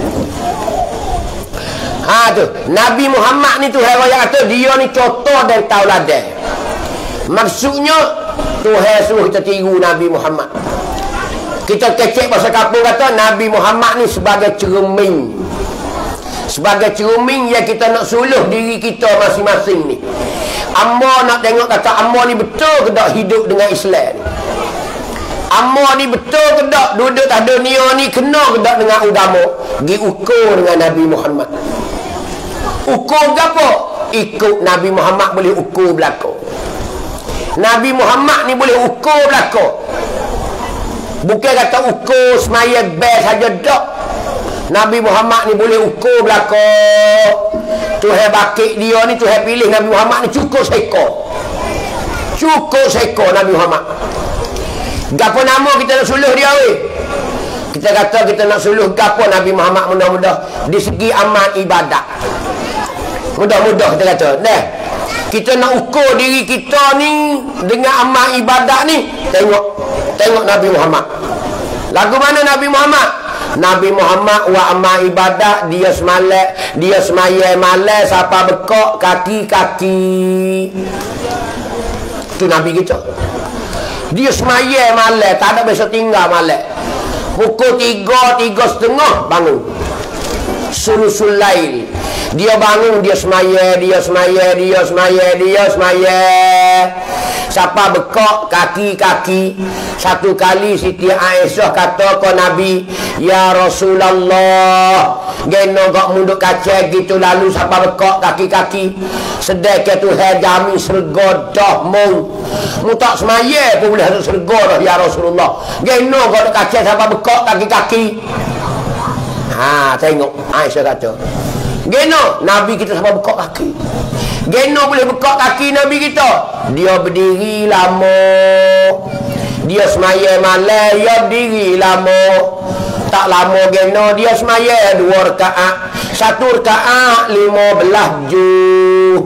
Ha tu, Nabi Muhammad ni Tuhan raya kata dia ni contoh dan tauladan. Maksudnya Tuhan suruh kita tiru Nabi Muhammad. Kita kecek bahasa kampung kata Nabi Muhammad ni sebagai cermin. Sebagai cermin yang kita nak suluh diri kita masing-masing ni. Amma nak tengok kata amma ni betul ke tak hidup dengan Islam ni. Amma ni betul ke tak duduk tak dunia ni kena ke tak dengan agama. Gi ukur dengan Nabi Muhammad. Ukur ke apa? Ikut Nabi Muhammad boleh ukur belakang. Nabi Muhammad ni boleh ukur belakang. Bukan kata ukur semaya best saja tak. Nabi Muhammad ni boleh ukur belakang. Tuhan bakit dia ni, Tuhan pilih Nabi Muhammad ni cukup seekor. Cukup seekor Nabi Muhammad. Gapo nama kita nak suluh dia weh? Kita kata kita nak suluh gapo Nabi Muhammad mudah-mudah di segi amal ibadat. Mudah-mudah kita kata. Nah, kita nak ukur diri kita ni dengan amal ibadat ni, tengok tengok Nabi Muhammad. Lagu mana Nabi Muhammad? Nabi Muhammad wa amal ibadat dia semalam, dia semaya malam siapa bekok kaki-kaki. Tu Nabi kita. Dia semaya malam, tak ada biasa tinggal malam. Pukul tiga, tiga setengah bangun. Sulusul lail. Dia bangun, dia semaya, dia semaya, dia semaya, dia semaya. Siapa bekok kaki-kaki. Satu kali Siti Aisyah kata ke Nabi, ya Rasulullah, geno kok munduk kaca gitu lalu siapa bekok kaki-kaki. Sedekah Tuhan jamin serga dah mung. Mu tak semaya pun boleh ada serga dah ya Rasulullah. Geno kok kaca siapa bekok kaki-kaki. Ha, tengok Aisyah kata. Geno Nabi kita siapa bekok kaki. Geno boleh bekok kaki Nabi kita. Dia berdiri lama. Dia semaya malam, dia berdiri lama. Tak lama geno dia semaya dua rakaat. Satu rakaat lima belas juz.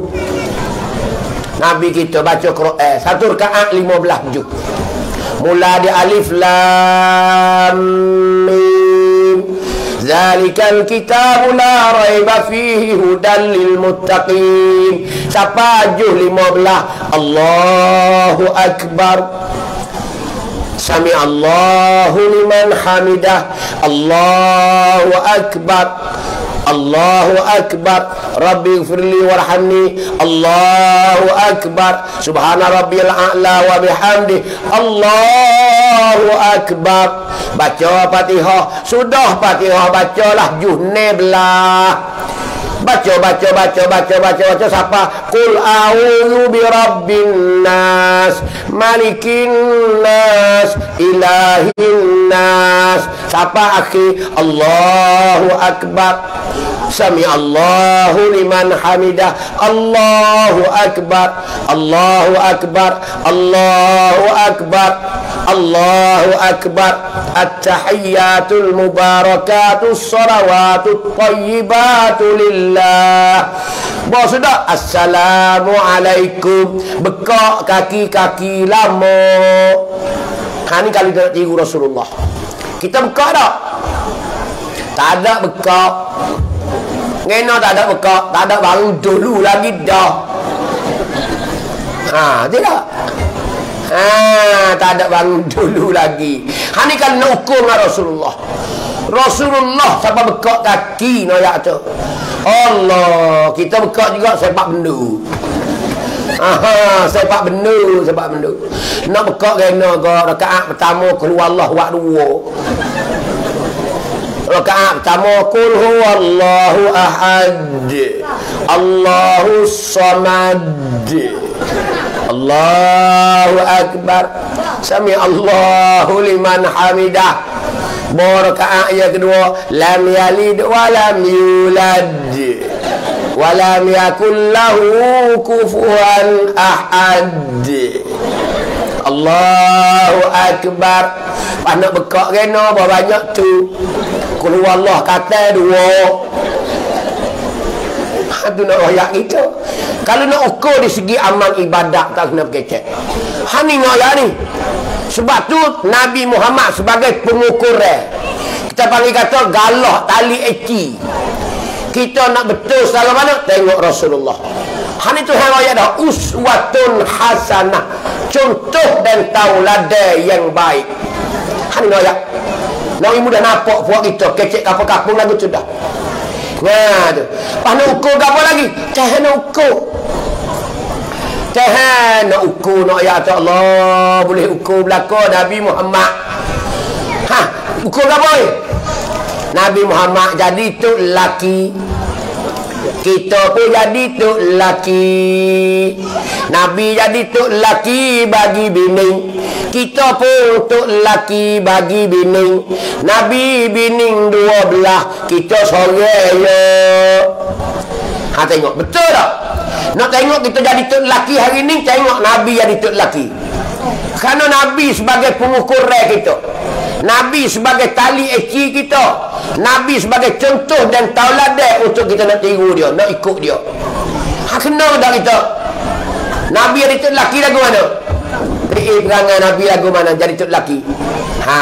Nabi kita baca Quran satu rakaat lima belas juz. Mula di alif lam mim. Zalikal kitabu la raiba fihi hudan lil muttaqin. Siapa juz lima belas? Allahu akbar. Sami Allahu liman hamidah. Allahu akbar. Allahu akbar. Rabbi ighfirli warhamni. Allahu akbar. Subhana rabbiyal a'la wa bihamdi. Allahu akbar. Baca Fatihah. Sudah Fatihah bacalah juzne belah. Baca, baca, baca, baca, baca, baca. Siapa? Qul a'udzu birabbin nas, malikin nas, ilahin nas. Siapa akhi? Allahu akbar. Sami Allahu liman hamidah. Allahu akbar. Allahu akbar. Allahu akbar. Allahu akbar. At-tahiyyatul mubarakatus salawatut thayyibatu lillah. Bawa sudah. Assalamualaikum. Bekak kaki-kaki lama. Ha ni kalau kita nak tiru Rasulullah. Kita bekak tak? Tak ada bekak. Ngena tak ada bekak. Tak ada baru dulu lagi dah. Ha, tidak. Ha, tak ada bangun dulu lagi. Ha ni kalau nak ukur dengan Rasulullah. Rasulullah sampai bekak kaki noyak tu. Allah, kita bekak juga sepak bendu. Aha, sepak bendu, sepak bendu. Nak bekak kena ke rakaat pertama keluar Allah wak dua. Rakaat pertama qul huwallahu ahad. Allahus samad. Allahu akbar. Sami Allahu liman hamidah. Rakaat yang kedua, lam yalid wa lam yulad wa lam yakul lahu kufuwan ahad. Allahu akbar. Anak bekak kena berapa banyak tu. Qul huwallah kata dua. Itu nak royak kita. Kalau nak ukur di segi amal ibadat tak kena berkecek. Hani ngoyak ni. Sebab tu Nabi Muhammad sebagai pengukur eh. Kita panggil kata galah tali eci. Kita nak betul salah mana? Tengok Rasulullah. Hani tu hang royak dah uswatun hasanah. Contoh dan tauladan yang baik. Hani ngoyak. Nak mudah nampak puak kita kecek kapal-kapal lagu tu dah. Nah tu. Pas nak ukur apa lagi? Tahan nak ukur. Tahan nak ukur nak ya Allah boleh ukur belaka Nabi Muhammad. Ha, ukur apa ni? Nabi Muhammad jadi tu lelaki. Kita pun jadi tu lelaki. Nabi jadi tu lelaki bagi bini. Kita pun tu lelaki bagi bini. Nabi bini dua belah. Kita sore ya. Ha, tengok betul tak? Nak tengok kita jadi tu lelaki hari ni, tengok Nabi jadi tu lelaki. Kerana Nabi sebagai pengukur kita. Nabi sebagai tali eci kita. Nabi sebagai contoh dan tauladan untuk kita nak tiru dia, nak ikut dia. Ha, kena dah kita. Nabi jadi tu lelaki lagu mana? Eh, perangai Nabi lagu mana jadi tu lelaki? Ha.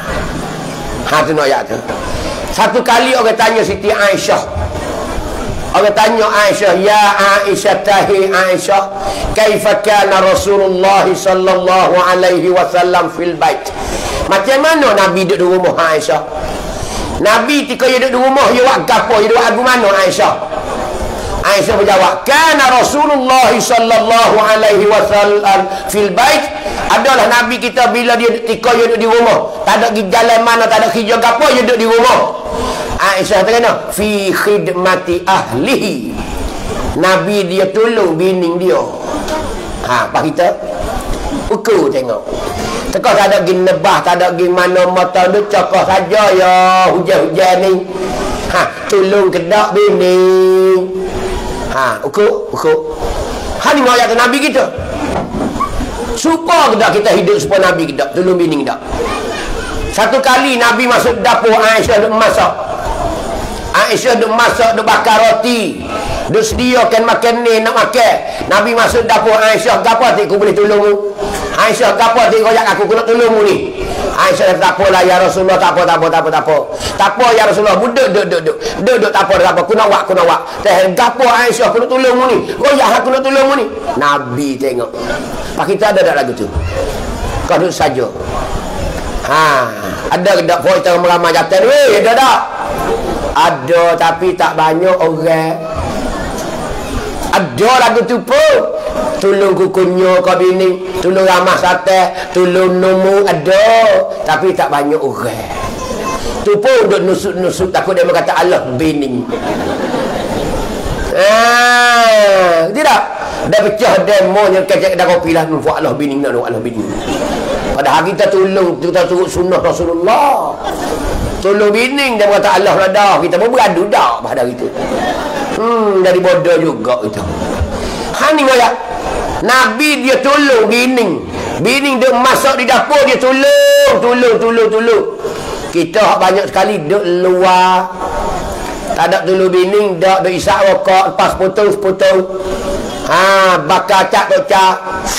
Ha, tu nak ayat tu. Satu kali orang tanya Siti Aisyah. Orang tanya Aisyah, ya Aisyah tahi Aisyah, kaifa kana Rasulullah sallallahu alaihi wasallam fil bait? Macam mana Nabi duduk di rumah Aisyah? Nabi ketika dia duduk di rumah, dia buat gapo? Dia buat lagu mana Aisyah? Aisyah berjawab, kana Rasulullah sallallahu alaihi wasallam fil bait. Adalah Nabi kita bila dia ketika dia duduk di rumah, tak ada pergi jalan mana, tak ada kerja gapo, dia duduk di rumah. Aisyah kata fi khidmati ahlihi. Nabi dia tolong bini dia. Ha, apa kita? Ukur tengok. Tekak tak ada pergi nebah, tak ada pergi mana mata duk cakap saja ya hujan-hujan ni. Ha, tolong kedak bini. Ha, ukur, ukur. Ha, ni ayat Nabi kita. Supaya kedak kita hidup supaya Nabi kedak, tolong bini kedak. Satu kali Nabi masuk dapur Aisyah duk masak. Aisyah duk masak, duk bakar roti, duk sediakan makan ni nak makan. Nabi masuk dapur Aisyah, gapo aku boleh tolong? Aisyah, gapo aku royak aku nak tolong ni? Aisyah tak apalah ya Rasulullah, tak apa tak apa tak apa tak apa. Tak apa ya Rasulullah, duduk duduk duduk. Duduk tak apa tak apa, aku nak buat aku nak buat. Teh gapo Aisyah aku nak tolong ni? Royak aku nak tolong ni. Nabi tengok. Pak kita ada tak lagu tu? Kau duduk saja. Ha, ada ke tak poin tengah meramai jatuh weh, ada tak? Ada tapi tak banyak orang. Ada lagu tu pun. Tolong kukunya kau bini, tolong ramah sate, tolong nomu ada, tapi tak banyak orang. Tu pun duk nusuk-nusuk takut dia berkata Allah bini. Ah, tidak. Dah pecah demo yang kecek dah kopi lah nu Allah bini nak Allah bini. Padahal kita tolong, kita turut sunnah Rasulullah. Tolong bini dia berkata Allah rada, kita pun beradu dah pada hari tu. Hmm, dari bodoh juga kita. Hani ngoyak. Nabi dia tolong bini. Bini dia masak di dapur dia tolong, tolong, tolong, tolong. Kita banyak sekali duk luar. Tak ada tolong bini, dak duk isap rokok, lepas potong-potong. Ha, bakar cak-cak.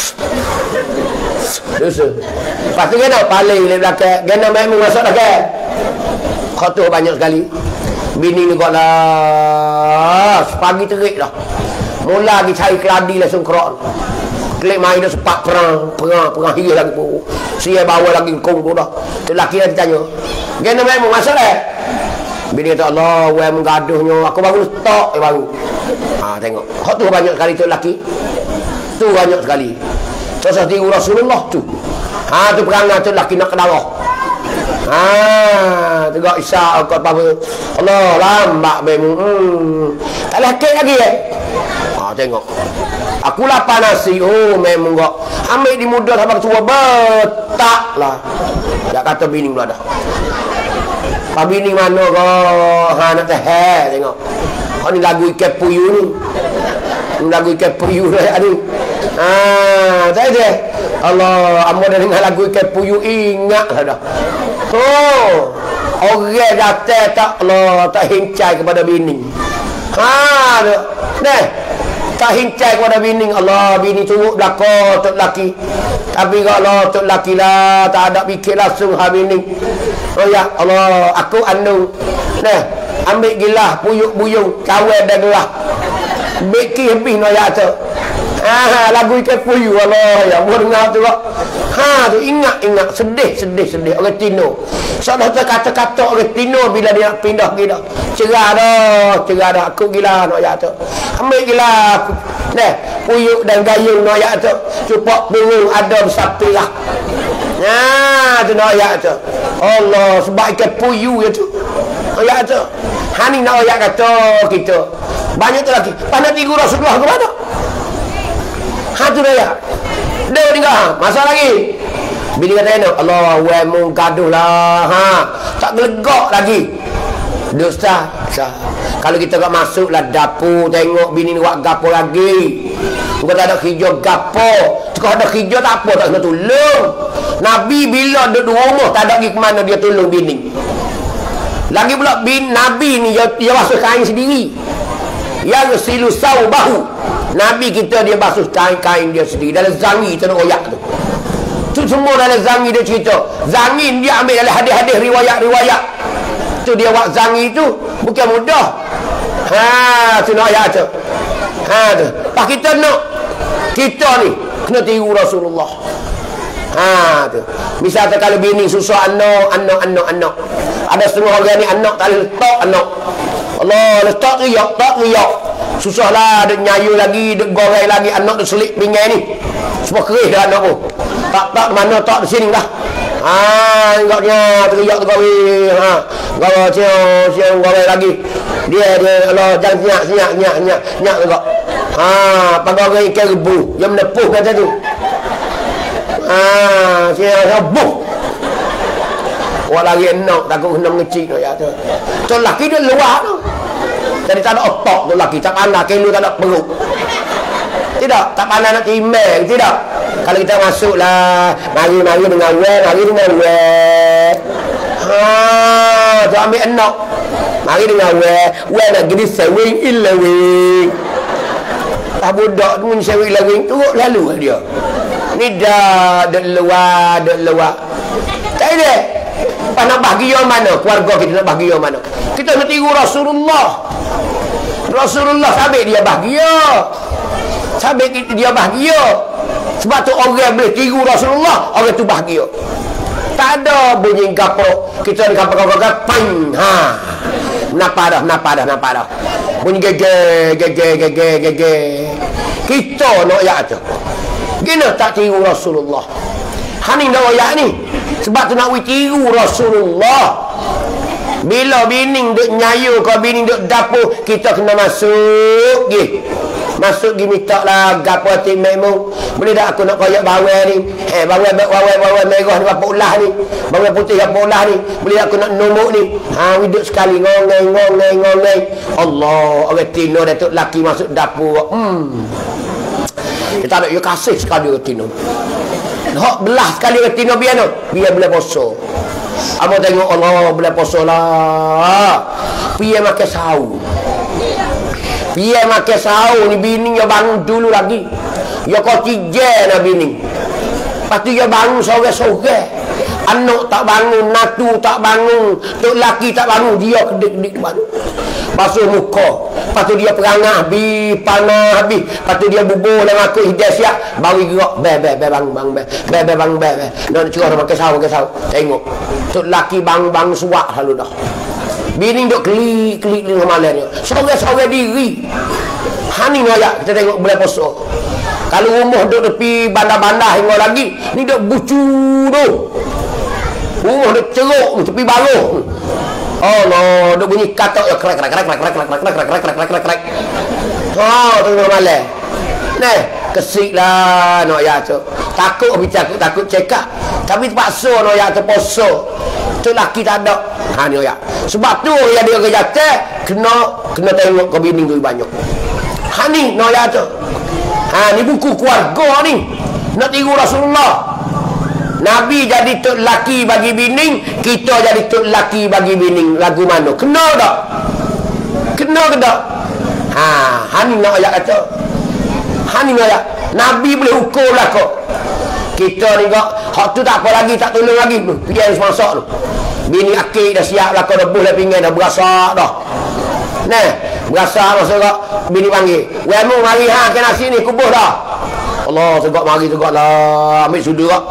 Dosa. Lepas tu kena paling di belakang. Kena memang masuk dah kan. Kotor banyak sekali. Bini ni kot lah. Pagi terik dah. Mula lagi cari keladi lah sungkrok. Klik main dah sepak perang. Perang, perang hiri lagi pun. Sia bawa lagi kong tu dah. Tu lelaki dah ditanya. Kena memang masuk dah. Bini kata Allah, weh menggaduhnya. Aku baru stok eh baru. Ha, tengok. Kotor banyak sekali tu lelaki. Tu banyak sekali. Sosok tiru Rasulullah tu. Ha, tu perangai tu lelaki nak kedarah. Ha, tegak isyak kat apa. Allah lambat memang. Hmm. Tak lelaki lagi eh. Ha, tengok. Aku lapar nasi. Oh, memang kok. Ambil di muda sampai tua betak lah. Tak kata bini pula dah. Pak bini mana kau? Ha nak tahan tengok. Kau ni lagu ikan puyuh ni. Ni lagu ikan puyuh dah ni. Ha, tak ada. Allah, amu dah dengar lagu ikan puyuh ingat dah. Oh, orang datang tak Allah tak hincai kepada bini. Ha, dah. Tak hincai kepada bini. Allah, bini turut belakang tok laki. Tapi kalau tok laki lah tak ada fikir langsung ha bini. Oh ya Allah, aku anu. Nah, ambil gilah puyuk-buyung, kawin dah gelah. Beki habis no ya tu. Ah, lagu ikan puyuh Allah ya, mau dengar tu kok. Ha, tu ingat ingat sedih sedih sedih orang Tino. Soalnya kata-kata orang Tino bila dia nak pindah gila. Cerah dah, cerah dah aku gila no ya tu. Ambil gila. Nah, puyuk dan gayung no ya tu. Cupak burung ada sapi lah. Nah, tu no ya tu. Allah, sebab ikan puyuh ya tu. Ya tu. Hani nak ayat kata kita. Banyak tu lagi. Pandai tiga Rasulullah ke mana? Ha tu dah. Dah tinggal. Masa lagi. Bini kata enak. Allah, weh mu gaduh lah. Ha. Tak gelegak lagi. Duk sah. Sah. Kalau kita tak masuk lah dapur tengok bini ni buat gapo lagi. Kau tak ada kerja gapo. Kau ada kerja tak apa tak kena tolong. Nabi bila duduk rumah tak ada pergi ke mana dia tolong bini. Lagi pula bin Nabi ni dia, dia basuh kain sendiri. Yang silu sau bahu. Nabi kita dia basuh kain-kain dia sendiri. Dalam zangi kita nak royak tu. Tu semua dalam zangi dia cerita. Zangi dia ambil dalam hadis-hadis riwayat-riwayat. Tu dia buat zangi tu bukan mudah. Ha, tu nak ayat tu. Ha tu. Pak kita nak kita ni kena tiru Rasulullah. Ha tu. Misalnya kalau bini susah anak, anak, anak, anak. Ada setengah orang ni anak tak boleh letak anak. Allah letak riak, tak riak. Susahlah dia nyayu lagi, dia goreng lagi anak dia selik pinggan ni. Semua kerih dah anak pun. Tak tak mana tak di sini dah. Ha ingatnya teriak tergoreng. Ha. Goreng siang, siang goreng lagi. Dia dia Allah jangan nyak nyak nyak nyak nyak juga. Ha pagi goreng ikan rebu yang menepuh kata tu. Ah, saya rebuh. Wah lagi enak takut kena mengecik tu ya tu. Tu laki dia luar tu. Jadi tak ada otak tu laki, tak pandai kelu tak ada perut. Tidak, tak pandai nak timbang, tidak. Kalau kita masuklah, mari-mari dengan weh, mari dengan weh. Ha, tu ambil enak. Mari dengan weh, weh nak jadi sewing ilawing. Tak budak tu sewing ilawing turut lalu dia. Ni dah dek luar, dek luar. Tak ada. Apa nak bahagia mana? Keluarga kita nak bahagia mana? Kita nak tiru Rasulullah. Rasulullah sampai dia bahagia. Sampai dia bahagia. Sebab tu orang boleh tiru Rasulullah, orang tu bahagia. Tak ada bunyi gapo. Kita ni gapo-gapo pang. Ha. Napa dah, napa dah, napa dah. Bunyi gege, gege, gege, gege. Kita nak ya tu. Gina tak tiru Rasulullah. Hani nak ayat ni. Sebab tu nak tiru Rasulullah. Bila bini duk nyayu, kau bini duk dapur, kita kena masuk gi. Masuk gi minta lah gapo hati memu. Boleh tak aku nak koyak bawel ni? Eh bawel bawel bawel merah ni apa ulah ni? Bawel putih apa ulah ni? Boleh aku nak numuk ni? Ha hidup sekali ngongeng ngongeng ngongeng. Allah, orang Tino datuk laki masuk dapur. Hmm. Kita ada, ya kasih sekali retino. Hak belah sekali retino biar no. Biar boleh poso. Abang tengok Allah boleh poso lah. Biar makan sahur. Biar makan sahur ni bini yang bangun dulu lagi. Ya kau tiga nak bini. Lepas tu dia bangun sore-sore. Anak tak bangun, natu tak bangun, tok laki tak bangun, dia kedik-kedik bangun. Basuh muka. Lepas tu dia perangah, habis, panah habis. Lepas tu dia bubur dalam aku hidayah siap. Baru gerak, be, be, be, bang, bang, be. Be, be, bang, be, be. Nak curah nak pakai sahur, pakai sahur. Tengok. Tok laki bang, bang, suak selalu dah. Bini duk klik-klik dengan malamnya. Sore-sore diri. Hani nak kita tengok boleh poso. Kalau rumah duk tepi bandar-bandar hingga lagi, ni duk bucu tu. Rumah duk ceruk tepi baruh. Oh no, duk bunyi katok ya krek krek krek krek krek krek krek krek krek krek krek krek krek. Oh, tengok malam. Nah, kesiklah nak ya tu. Takut bicara takut takut cekak. Tapi terpaksa nak ya tu poso. Tu laki tak ada. Ha ni ayat. Sebab tu ya dia orang jatuh kena kena tengok ke bini tu banyak. Ha ni no ayat tu. Ha ni buku keluarga ni. Nak tiru Rasulullah. Nabi jadi tok laki bagi bini, kita jadi tok laki bagi bini. Lagu mana? Kena tak? Kena ke tak? Ha, ha ni nak ayat kata. Ha ni nak ayat. Nabi boleh ukur lah kok. Kita ni kok, hak tu tak apa lagi, tak tolong lagi. Pergi yang semasak tu. Bini akik dah siap lah, kau dah buh dah pinggan, dah berasak dah. Nah, berasak masa kok, bini panggil. Wemu mari ha, kena sini, kubuh dah. Allah, tegak mari, tegak lah. Ambil sudu kok.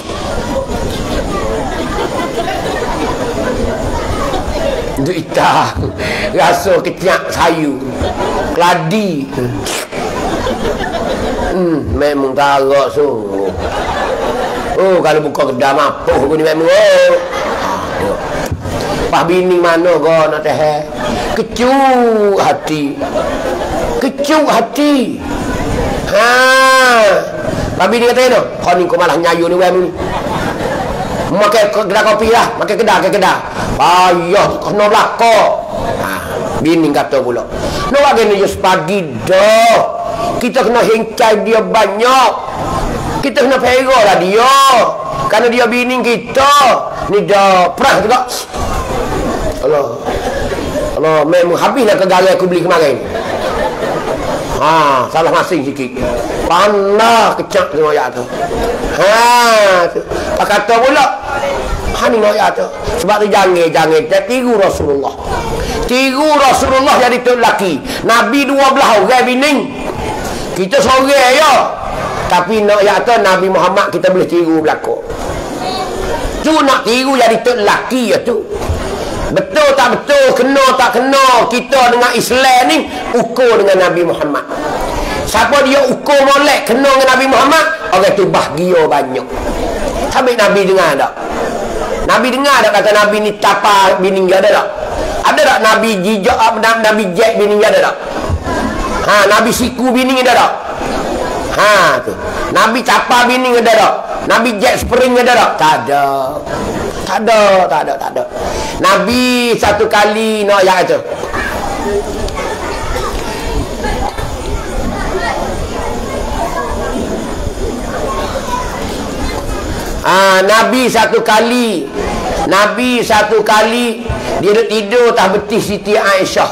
Itu hitam. Rasa kecak sayu. Keladi. Hmm, memang tarak sungguh. Oh, kalau buka kedai mapuh pun ni memang. Oh. Pas bini mana kau nak teh? Kecuk hati. Kecuk hati. Ha. Pas bini kata tu, kau ni kau malah nyayu ni wem ni. Makan kedai kopi lah, makan kedai ke kedai. Payah kena belakang. Ha, bini kata pula. Nak bagi ni just pagi dah. Kita kena hengkai dia banyak. Kita kena perah lah dia. Kerana dia bini kita. Ni dah perah juga. Allah. Allah, memang habislah kegara aku beli kemarin. Ha, salah masing sikit. Panah kecak dengan ayat tu. Ha, tu. Pak kata pula. Ha ni ayat tu. Sebab tu jangan-jangan kita tiru Rasulullah. Tiru Rasulullah jadi tok laki. Nabi dua belah orang bini. Kita seorang ya. Tapi nak ayat tu Nabi Muhammad kita boleh tiru belakang. Tu nak tiru jadi tok laki ya tu. Betul tak betul, kena tak kena, kita dengan Islam ni ukur dengan Nabi Muhammad. Siapa dia ukur molek kena dengan Nabi Muhammad, orang tu bahagia banyak. Habis Nabi dengar tak? Nabi dengar tak kata Nabi ni tapa bini dia ada tak? Ada tak Nabi jijak, Nabi jek bini dia ada tak? Ha, Nabi siku bini dia ada tak? Ha tu. Nabi tapa bini dia ada tak? Nabi jek spring dia ada tak? Tak ada. Tak ada, tak ada, tak ada. Nabi satu kali nak ayat tu. Ah, Nabi satu kali, Nabi satu kali dia duduk tidur tak betih Siti Aisyah.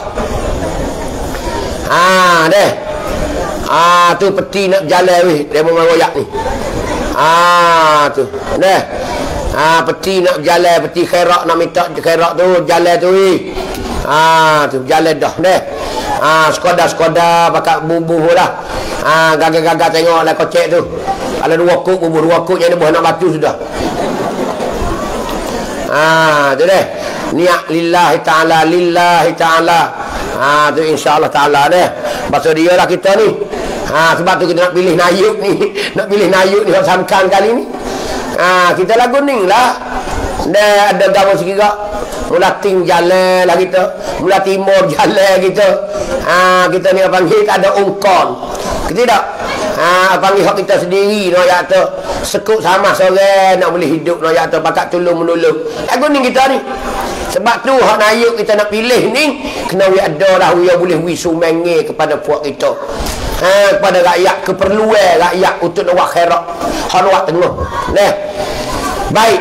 Ah, deh. Ah, tu peti nak jalan weh, dia mau royak ni. Ah, tu. Deh. Ha, peti nak jalan, peti khairat nak minta khairat tu, jalan tu weh. Ha, tu jalan dah deh. Ha, sekodah-sekodah pakai bumbu lah. Ha, gagak-gagak tengok lah kocek tu. Kalau dua kuk, bumbu dua kuk yang dia buah nak batu sudah. Ha, tu deh. Niat lillahi ta'ala, lillahi ta'ala. Ha, tu insya-Allah ta'ala deh. Pasal dia lah kita ni. Ha, sebab tu kita nak pilih nayuk ni. Nak pilih nayuk ni samkan kali ni. Ha, kita lagu ni lah. Dah ada gambar sekira. Mula ting jalan lah kita. Mula timur jalan kita. Ha, kita ni panggil tak ada ungkon. Kita tak. Ha, panggil hak kita sendiri no ya tu. Sekut sama sore nak boleh hidup no ya tu pakat tolong menolong. Lagu ni kita ni. Sebab tu hak nayuk kita nak pilih ni kena we ada lah we boleh we sumenge kepada puak kita. Ha, kepada rakyat, keperluan rakyat untuk nak akhirat. Hak nak tengah. Nah. Baik.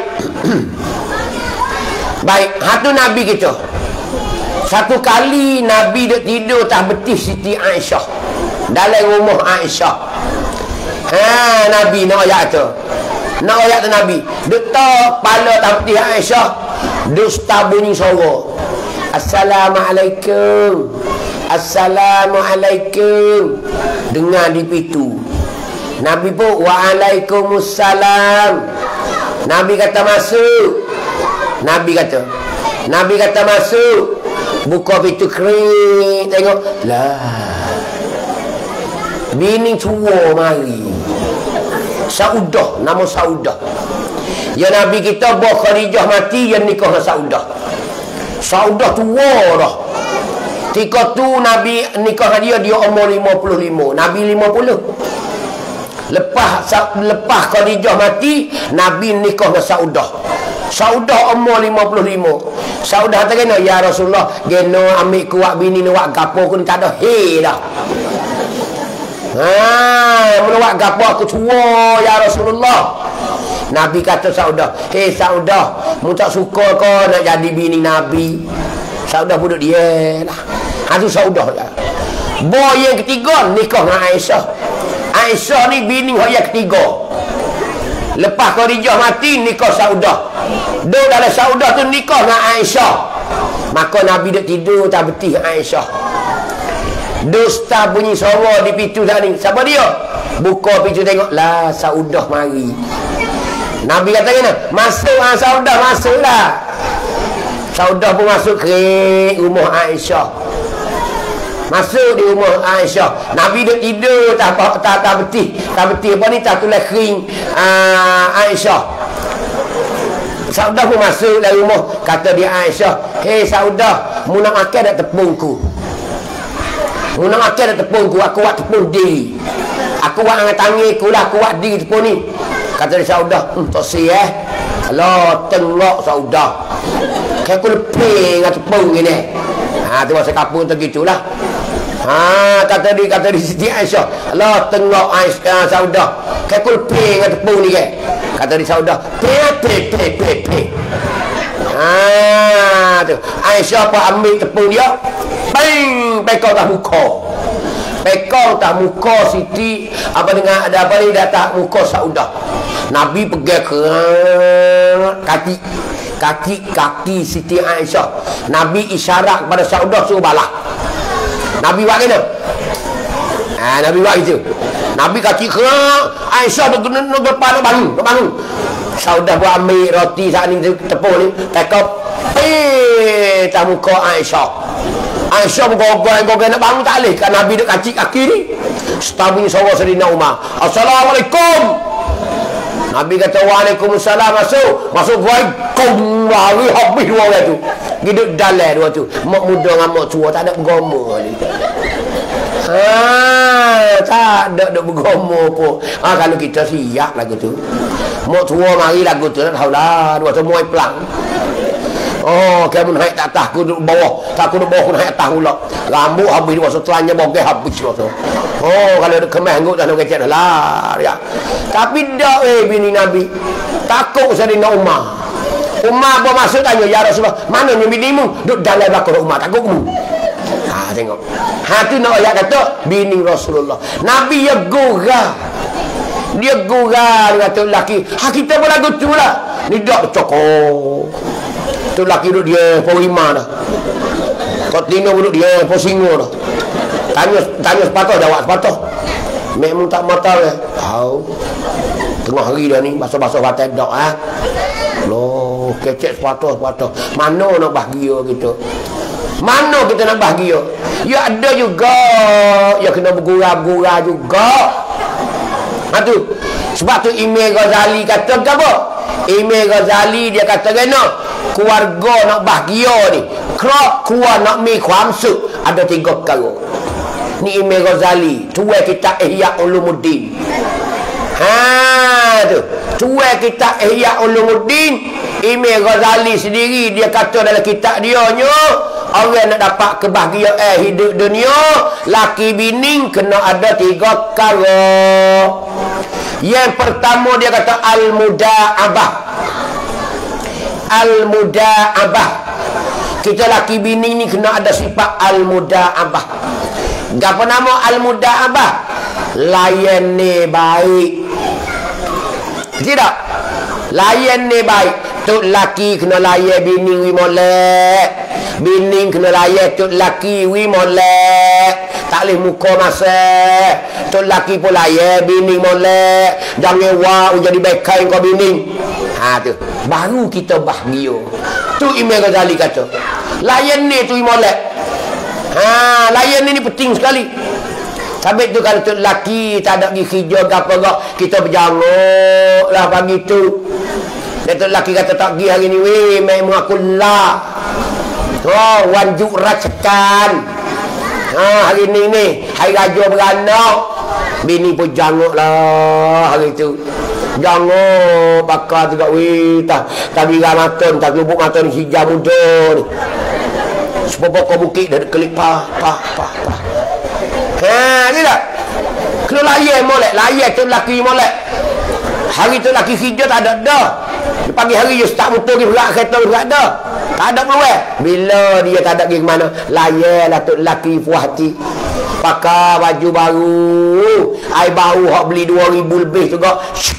Baik, hatu Nabi kita. Satu kali Nabi duk tidur tak betih Siti Aisyah. Dalam rumah Aisyah. Ha, Nabi nak ayat tu. Nak ayat tu Nabi. Duk tak kepala tak betih Aisyah. Duk start bunyi suara. Assalamualaikum. Assalamualaikum. Dengar di pintu. Nabi pun waalaikumsalam. Nabi kata masuk. Nabi kata. Nabi kata masuk. Buka pintu kering. Tengok. Lah. Bini tua mari. Saudah. Nama Saudah. Ya Nabi kita bawa Khadijah mati. Yang nikah dengan Saudah. Saudah tua dah. Ketika tu Nabi nikah dia dia umur lima puluh lima. Nabi lima puluh. Lepas lepas Khadijah mati, Nabi nikah dengan Saudah. Saudah umur lima puluh lima. Saudah kata kena, ya Rasulullah, geno ambil kuat bini ni wak gapo kun tak ada he dah. Ha, menawak gapo aku tua ya Rasulullah. Nabi kata Saudah, "Hei Saudah, mu tak suka kau nak jadi bini Nabi?" Saudah duduk dia lah. Ha tu Saudah lah. Boy yang ketiga nikah dengan Aisyah. Aisyah ni bini yang ketiga. Lepas Khadijah mati nikah Saudah. Duk dalam Saudah tu nikah dengan Aisyah. Maka Nabi duk tidur tak betih Aisyah. Dusta bunyi suara di pintu tak ni. Siapa dia? Buka pintu tengok lah Saudah mari. Nabi kata kena, masuk ah Saudah, masuklah. Saudah pun masuk ke rumah Aisyah. Masuk di rumah Aisyah. Nabi duk tidur tak tak tak betih. Tak betih apa ni tak tulis kering uh, Aisyah. Saudah pun masuk dalam rumah. Kata dia Aisyah, "Hei Saudah, mu nak makan dak tepungku? Mu nak makan dak tepungku? Aku buat tepung diri. Aku buat dengan tanganku lah, aku buat diri tepung ni." Kata dia Saudah, "Hmm, tak si eh. Alah, tengok Saudah. Kayak aku leping dengan tepung ni." Ha, tu masa kapung tu gitulah. Ha, kata dia, kata dia Siti Aisyah, "Alah, tengok Aisyah Saudah. Kayak aku leping dengan tepung ni ke?" Kata dia Saudah, "Pe, pe, pe, pe, pe." Ha, tu. Aisyah apa ambil tepung dia, bang, pekau tak muka. Pekau tak muka Siti, apa dengan ada apa ni, dah tak muka Saudah. Nabi pergi ke kaki kaki kaki Siti Aisyah. Nabi isyarat kepada Saudah suruh balah. Nabi buat kena. Ha, Nabi buat itu. Nabi kaki ke Aisyah tu kena nak depan nak bangun, nak bangun. Saudah buat ambil roti saat ni tepung ni, tekap eh tak muka Aisyah. Aisyah bergogol-gogol nak bangun tak boleh. Kan Nabi duk kaki kaki ni. Setabung suara Sayyidina Umar. "Assalamualaikum." Nabi kata, "Waalaikumsalam." Masuk. Masuk gua kom lari habis dua orang tu. Hidup dalam dua tu. Mak muda dengan mak tua tak ada bergoma ni. Ha, tak ada duk bergoma pun. Ha, kalau kita siap lagu tu. Mak tua mari lagu tu tak tahulah. Dua tu muai pelang. Oh, kamu naik tak atas, aku duduk bawah. Tak aku duduk bawah, aku naik atas pula. Rambut habis dua setelahnya bogeh habis dua tu. Oh, kalau ada kemah anggut dah nak kecek dah lah. Ya. Tapi dah eh bini Nabi. Takut Sayyidina Umar. Umar pun masuk tanya, "Ya Rasulullah, mana ni binimu?" Duduk dalam belakang Umar, takut kamu. Ha, tengok. Ha tu nak ayat kata bini Rasulullah. Nabi ya gurau. Dia gurau kata lelaki. Ha kita pun lagu tu lah. Ni dak cokok. Tu lelaki duduk dia porima dah. Kau tino duduk dia posingo dah. Tanya tanya sepatah jawab sepatah. Mek mu tak mata ke? Tahu. Tengah hari dah ni basuh-basuh batai dak ah. Loh, kecek sepatah sepatah. Mana nak bahagia kita? Mana kita nak bahagia? Ya ada juga. Ya kena bergurau-gurau juga. Ha tu. Sebab tu Imam Ghazali kata apa? Imam Ghazali dia kata kena keluarga nak bahagia ni. Kerap keluar nak mi kuam sup ada tiga perkara. Ni Imam Ghazali, tua kitab Ihya Ulumuddin. Ha tu. Tua kitab Ihya Ulumuddin, Imam Ghazali sendiri dia kata dalam kitab dia nya, orang nak dapat kebahagiaan hidup dunia, laki bini kena ada tiga perkara. Yang pertama dia kata al-muda'abah. Al-muda'abah. Kita laki bini ni kena ada sifat al-muda'abah. Apa nama al-muda'abah? Layan ni baik. Tidak? Layan ni baik. Tuk laki kena layan bini wi molek. Bini kena layan tuk laki wi molek. Tak boleh muka masa. Tuk laki pun layan bini molek. Jangan wah jadi bekai kau bini. Ha tu. Baru kita bahagia. Tu Imam Ghazali kata. Layan ni tu molek. Ha, layan ni, ni penting sekali. Sampai tu kalau tu laki tak ada pergi kerja ke apa ke, kita berjanguk lah pagi tu. Dia tu laki kata tak pergi hari ni weh, main mengaku lah. Oh, wanjuk rasakan. Ha, hari ni ni hari raja beranak. Bini pun janguk lah hari tu. Jangan bakar juga weh tak tak gira maton tak lubuk maton hijau muda ni. Sebab kau bukit dah kelip pah pah pah pah. Ha, ni tak? Kena layan molek, layan tu lelaki molek. Hari tu lelaki hijau tak ada dah. Di pagi hari dia start motor pergi berak kereta berak dah. Tak ada peluang. Bila dia tak ada pergi ke mana, layanlah tu lelaki puas hati. Pakai baju baru, air bau hak beli dua ribu lebih juga.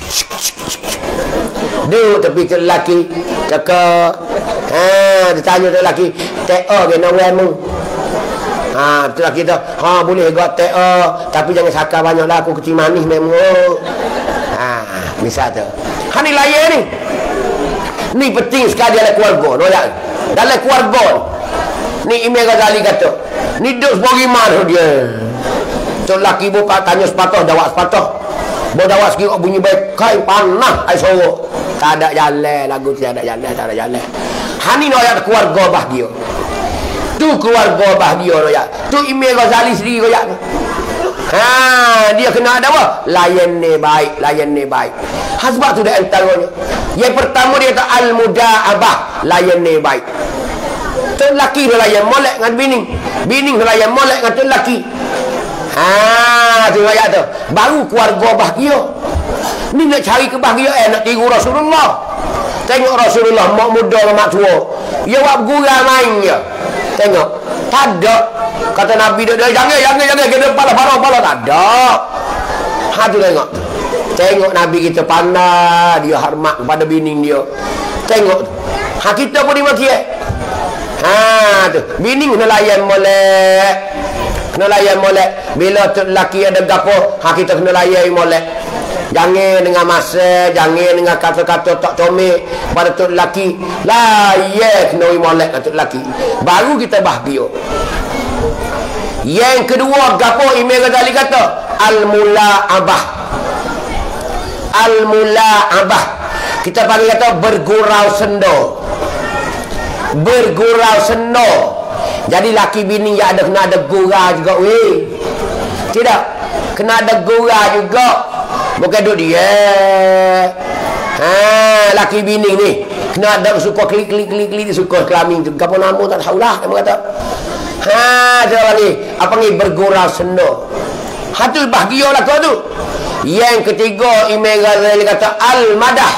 Dia tepi tu lelaki cakap, ha, dia tanya tu lelaki, T O ke nak mu? Ha, tu lelaki tu, ha, boleh gak T O, tapi jangan sakar banyak lah, aku kecil manis memang. Ha, misal tu. Ha, ni layan ni. Ni penting sekali dalam keluarga, nolak. Dalam keluarga ni Imam Ghazali kata, ni duk sebagaimana dia. Tu lelaki buka tanya sepatah, jawab sepatah. Bo jawab sikit bunyi baik, kai panah ai sorok. Tak ada jalan lagu, tak ada jalan, tak ada jalan. Hani noyak keluarga bahagia. Tu keluarga bahagia noyak. Tu Imam Ghazali sendiri noyak tu. Ha, dia kena ada apa? Layan ni baik, layan ni baik. Ha, sebab tu dia antaranya. Yang pertama dia kata al-muda'abah, layan ni baik. Tu lelaki dia layan molek dengan bini. Bini dia layan molek dengan tu lelaki. Ha, tu ayat tu. Baru keluarga bahagia. Ni nak cari kebahagiaan, nak tiru Rasulullah. Tengok Rasulullah, mak muda dengan mak tua. Dia buat gurau main je. Tengok. Tak ada. Kata Nabi dia, jangan, jangan, jangan. Kita pala, pala, pala. Tak ada. Ha, tu tengok. Tengok Nabi kita pandai. Dia hormat kepada bini dia. Tengok. Ha, kita pun dimaki eh. Ha, tu. Bini kena layan molek. Kena layan molek. Bila tu lelaki ada gapo, ha, kita kena layan molek. Jangan dengan masa, jangan dengan kata-kata tak comel pada tu lelaki. Layan kena molek dengan tu lelaki. Baru kita bahagia. Yang kedua, gapo Imam Ghazali kata, al-mula'abah. Al-mula'abah. Kita panggil kata bergurau senda. Bergurau senda. Jadi laki bini yang ada kena ada gurau juga weh. Tidak. Kena ada gurau juga. Bukan duduk dia. Ha, laki bini ni kena ada suka klik-klik-klik-klik, dia suka kelamin tu. Apa nama tak tahulah dia kata. Ha, dia lagi apa ni bergurau senda. Ha, tu bahagialah kau tu. Yang ketiga Imam Ghazali kata al-madah.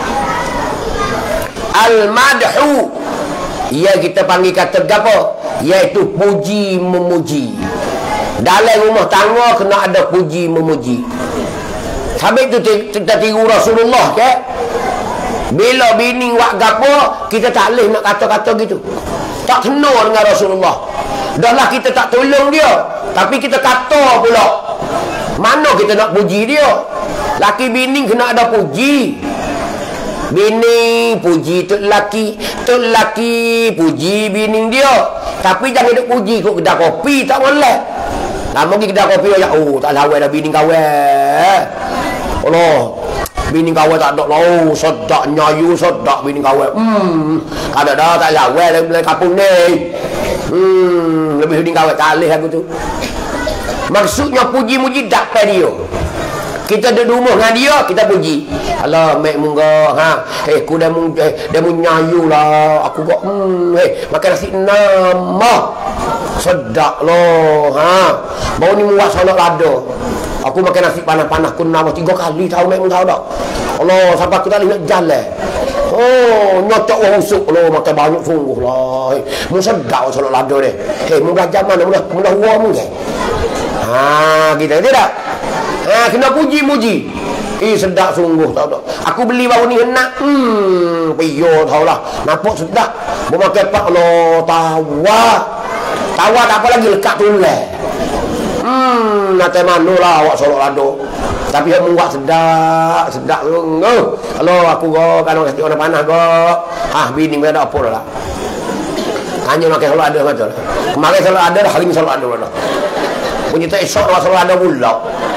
Al-madhu. Ya kita panggil kata gapo? Iaitu puji memuji. Dalam rumah tangga kena ada puji memuji. Sampai tu kita tiru Rasulullah ke? Bila bini buat gapo, kita tak boleh nak kata-kata gitu. Tak kena dengan Rasulullah. Dahlah kita tak tolong dia, tapi kita kata pula. Mana kita nak puji dia? Laki bini kena ada puji. Bini puji tu lelaki, tu lelaki puji bini dia. Tapi jangan duk puji kat kedai kopi, tak boleh. Lama pergi kedai kopi ya, oh tak lawan dah bini kawan. Allah, bini kawan tak ada lau, sedap nyayu, sedap bini kawan. Hmm, ada dah tak lawan dalam kampung ni. Hmm, lebih bini kawan tak leh aku tu. Maksudnya puji-muji dapat dia. Kita duduk rumah dengan dia, kita puji. Alah, mek munggah, ha. Eh, aku dah mung eh, dah mung nyayu lah. Aku kok hmm, eh, makan nasi nama. Sedap loh, ha. Baru ni muat solat lada. Aku makan nasi panas-panas ku nama tiga kali tahu mek tahu tak. Allah, sampai aku tak boleh nak jalan. Oh, nyocok orang usuk loh, makan banyak sungguh lah. Eh, mu sedap solat lada deh. Eh, mu belajar mana mula mula uang mu ke? Ha, kita tidak. Ha, kena puji-muji. Eh, sedap sungguh tahu tak. Aku beli baru ni enak. Hmm, piyo tahu lah. Nampak sedap. Mau makan pak lo tawa. Tawa tak apa lagi lekat tulang. Hmm, nak mana lah awak solok lado. Tapi yang buat sedap, sedap sungguh. Kalau aku go kalau kasih orang panas go. Ah, bini ada apa dah. Hanya makan solok ada macam. Kemarin solok ada, hari ni solok ada dah. Punya tak esok lah solok ada pula.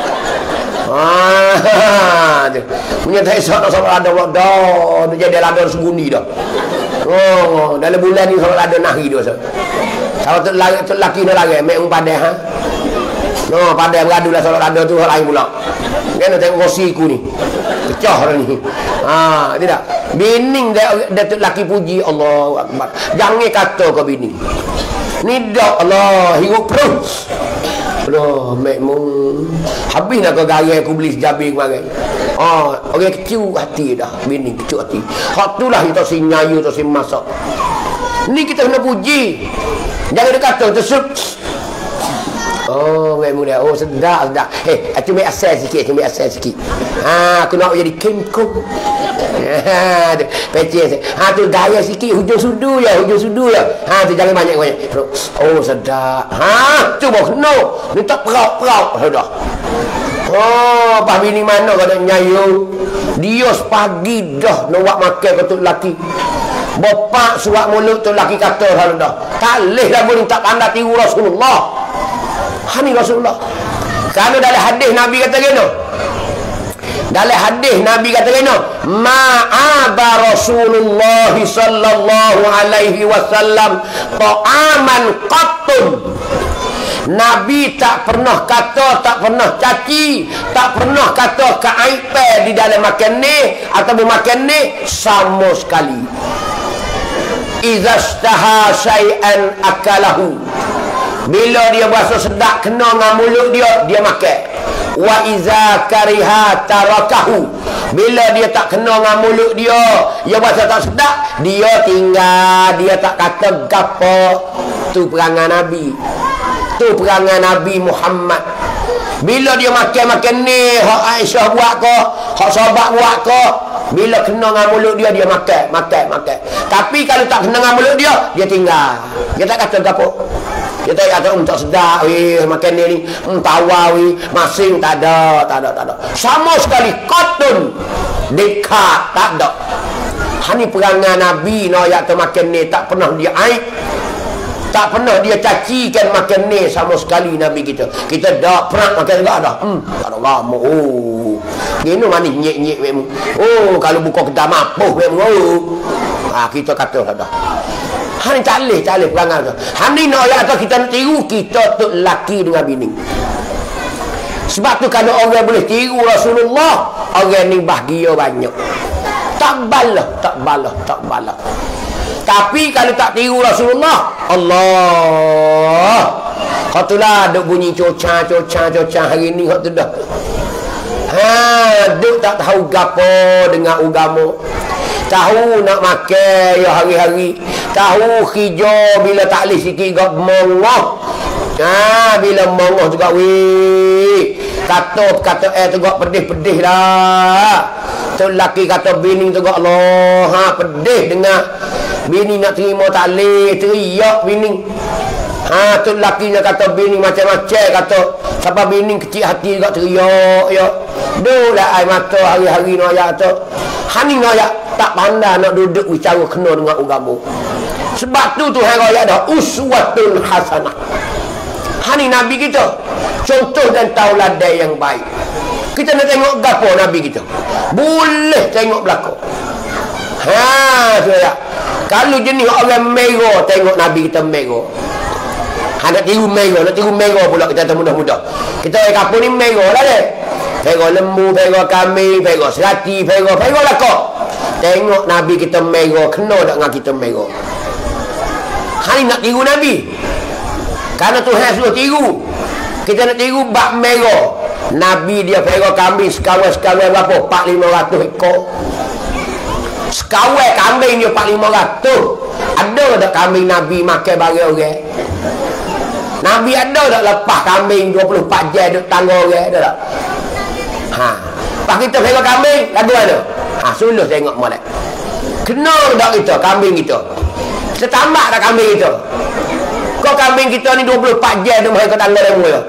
Ah, punya tak esok dah solok ada pula dah. Dia jadi lada seguni dah. Oh, dalam bulan ni solok ada nahi dia. Kalau tu lagi tu laki dia lagi, mek um padai ha. No, padai beradu lah solok ada tu lain pula. Kan tengok rosiku ni. pecah ni. Ha, tidak. Bini dia datuk laki puji Allahu Akbar. Jangan kata kau bini. Ni dak Allah hirup terus. Aduh, mekmu habis nak kau gaya aku beli sejabi kemarin. Ah, orang kecil hati dah, bini kecil hati. Hak itulah kita si nyayu tu si masak. Ni kita kena puji. Jangan dia kata tersut. Oh, mekmu dia. Oh, sedap, sedap. Eh, hey, cuma asal sikit, cuma asal sikit. Ha, aku nak jadi kengkong. Ha, tu pecah. Ha, tu gaya sikit hujung sudu ya, hujung sudu ya. Ha, tu jangan banyak-banyak. Oh, sedap. Ha, cuba kena. Ni tak perau-perau sudah. Oh, pas bini mana kau nak nyayu? Dia sepagi dah nak buat makan ke tu laki. Bapak suap mulut tu laki kata hal dah. Tak leh dah boleh tak pandai tiru Rasulullah. Hani Rasulullah. Kalau dalam hadis Nabi kata gini. Dalam hadis Nabi kata gini, ma'aba Rasulullah sallallahu alaihi wasallam ta'aman qattun. Nabi tak pernah kata, tak pernah caci, tak pernah kata keaiban di dalam makan ni ataupun makan ni sama sekali. Iza istaha syai'an akalahu. Bila dia berasa sedap kena dengan mulut dia, dia makan. Wa iza kariha tarakahu. Bila dia tak kena dengan mulut dia, dia berasa tak sedap, dia tinggal, dia tak kata gapo. Tu perangai Nabi. Tu perangai Nabi Muhammad. Bila dia makan-makan ni, hak Aisyah buat ke, hak sahabat buat ke, bila kena dengan mulut dia, dia makan, makan, makan. Tapi kalau tak kena dengan mulut dia, dia tinggal. Dia tak kata gapo. Dia tak kata, um, tak sedap, weh, makan ni ni, um, tawa, weh, masing, tak ada, tak ada, tak ada. Sama sekali, kotun, dekat, tak ada. Hani perangai Nabi, no, yang makan ni, tak pernah dia aib. Tak pernah dia cacikan makan ni sama sekali Nabi kita. Kita dah pernah makan juga dah. Hmm, tak ada lama. Oh, ini manis nyek-nyek memang. Oh, kalau buka kedai mapuh memang. Oh, ha, kita kata dah. Hani calih, calih perangai tu. Hani nak ayat tu kita nak tiru, kita tu laki dengan bini. Sebab tu kalau orang boleh tiru Rasulullah, orang ni bahagia banyak. Tak balah, tak balah, tak balah. Tapi kalau tak tiru Rasulullah, Allah, kau tu lah duk bunyi coca, coca, coca hari ni kau tu dah. Ha, duk tak tahu gapo dengan agama. Tahu nak makan ya hari-hari. Tahu hijau bila tak boleh sikit gak mongoh. Ha, bila mongoh juga weh. Kata kata eh tu gak pedih-pedih dah. Tu laki kata bini tu gak Allah, ha pedih dengar. Bini nak terima tak boleh, teriak bini. Ha, tu laki dia kata bini macam-macam, kata siapa bini kecil hati juga teriak ya. Duh lah air mata hari-hari nak ayat tu. Hani nak ayat tak pandai nak duduk bicara kena dengan agama. Sebab tu Tuhan ayat dah uswatun hasanah. Hani Nabi kita contoh dan tauladan yang baik. Kita nak tengok gapo Nabi kita. Boleh tengok belakang. Ha, tu ya. Kalau jenis orang merah tengok Nabi kita merah. Ha, nak tiru merah, nak tiru merah pula kita mudah-mudah. Kita orang kampung ni merah lah deh. Merah lembu, merah kambing, merah serati, merah, merah lah kok. Tengok Nabi kita merah, kena tak dengan kita merah. Ha, ni nak tiru Nabi. Karena Tuhan suruh tiru. Kita nak tiru bab merah. Nabi dia merah kambing sekawai-sekawai berapa? empat lima ratus ekor. Sekawai kambing dia empat lima ratus. Ada tak kambing Nabi makan bagi orang? Nabi ada tak lepas kambing dua puluh empat jam duduk tangga orang? Ada tak? Ha. Pas kita tengok kambing, lagu mana? Ha, suluh tengok molek. Kena tak kita kambing kita? Kita tambah tak kambing kita? Kau kambing kita ni dua puluh empat jam tu mereka tangga dia mula.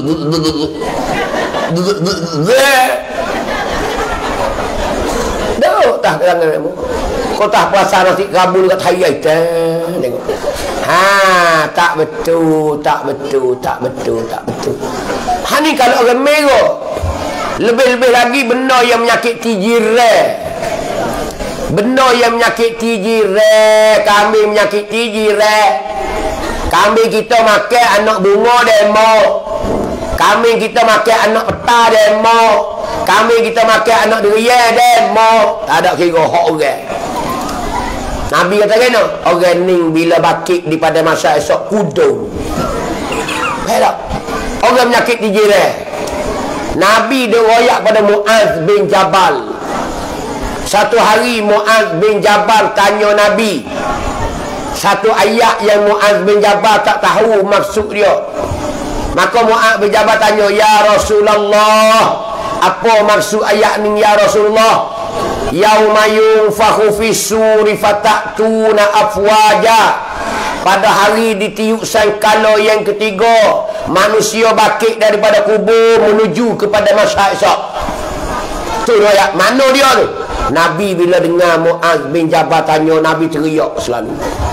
Dah tak tangga dia mula. Kau tak puasa nasi kabul kat hayai tengok. Ha, tak betul, tak betul, tak betul, tak betul. Ha ni kalau orang merah. Lebih-lebih lagi benda yang menyakiti jiran. Benda yang menyakiti jiran, kambing menyakiti jiran. Kambing kita makan anak bunga demo. Kambing kita makan anak peta demo. Kami kita makan anak deria dan mau tak ada kira hak orang. Nabi kata kena, orang ni bila bakit di pada masa esok kudung. Baik tak? Orang menyakit di jiran. Nabi dia royak pada Muaz bin Jabal. Satu hari Muaz bin Jabal tanya Nabi satu ayat yang Muaz bin Jabal tak tahu maksud dia. Maka Muaz bin Jabal tanya, ya Rasulullah, apa maksud ayat ni ya Rasulullah? Yauma yunfakhu fis-suri fatatuna afwaja. Pada hari ditiup sangkala yang ketiga, manusia bangkit daripada kubur menuju kepada masa esok. Tu ayat mana dia tu? Nabi bila dengar Muaz bin Jabal tanya, Nabi teriak selalu.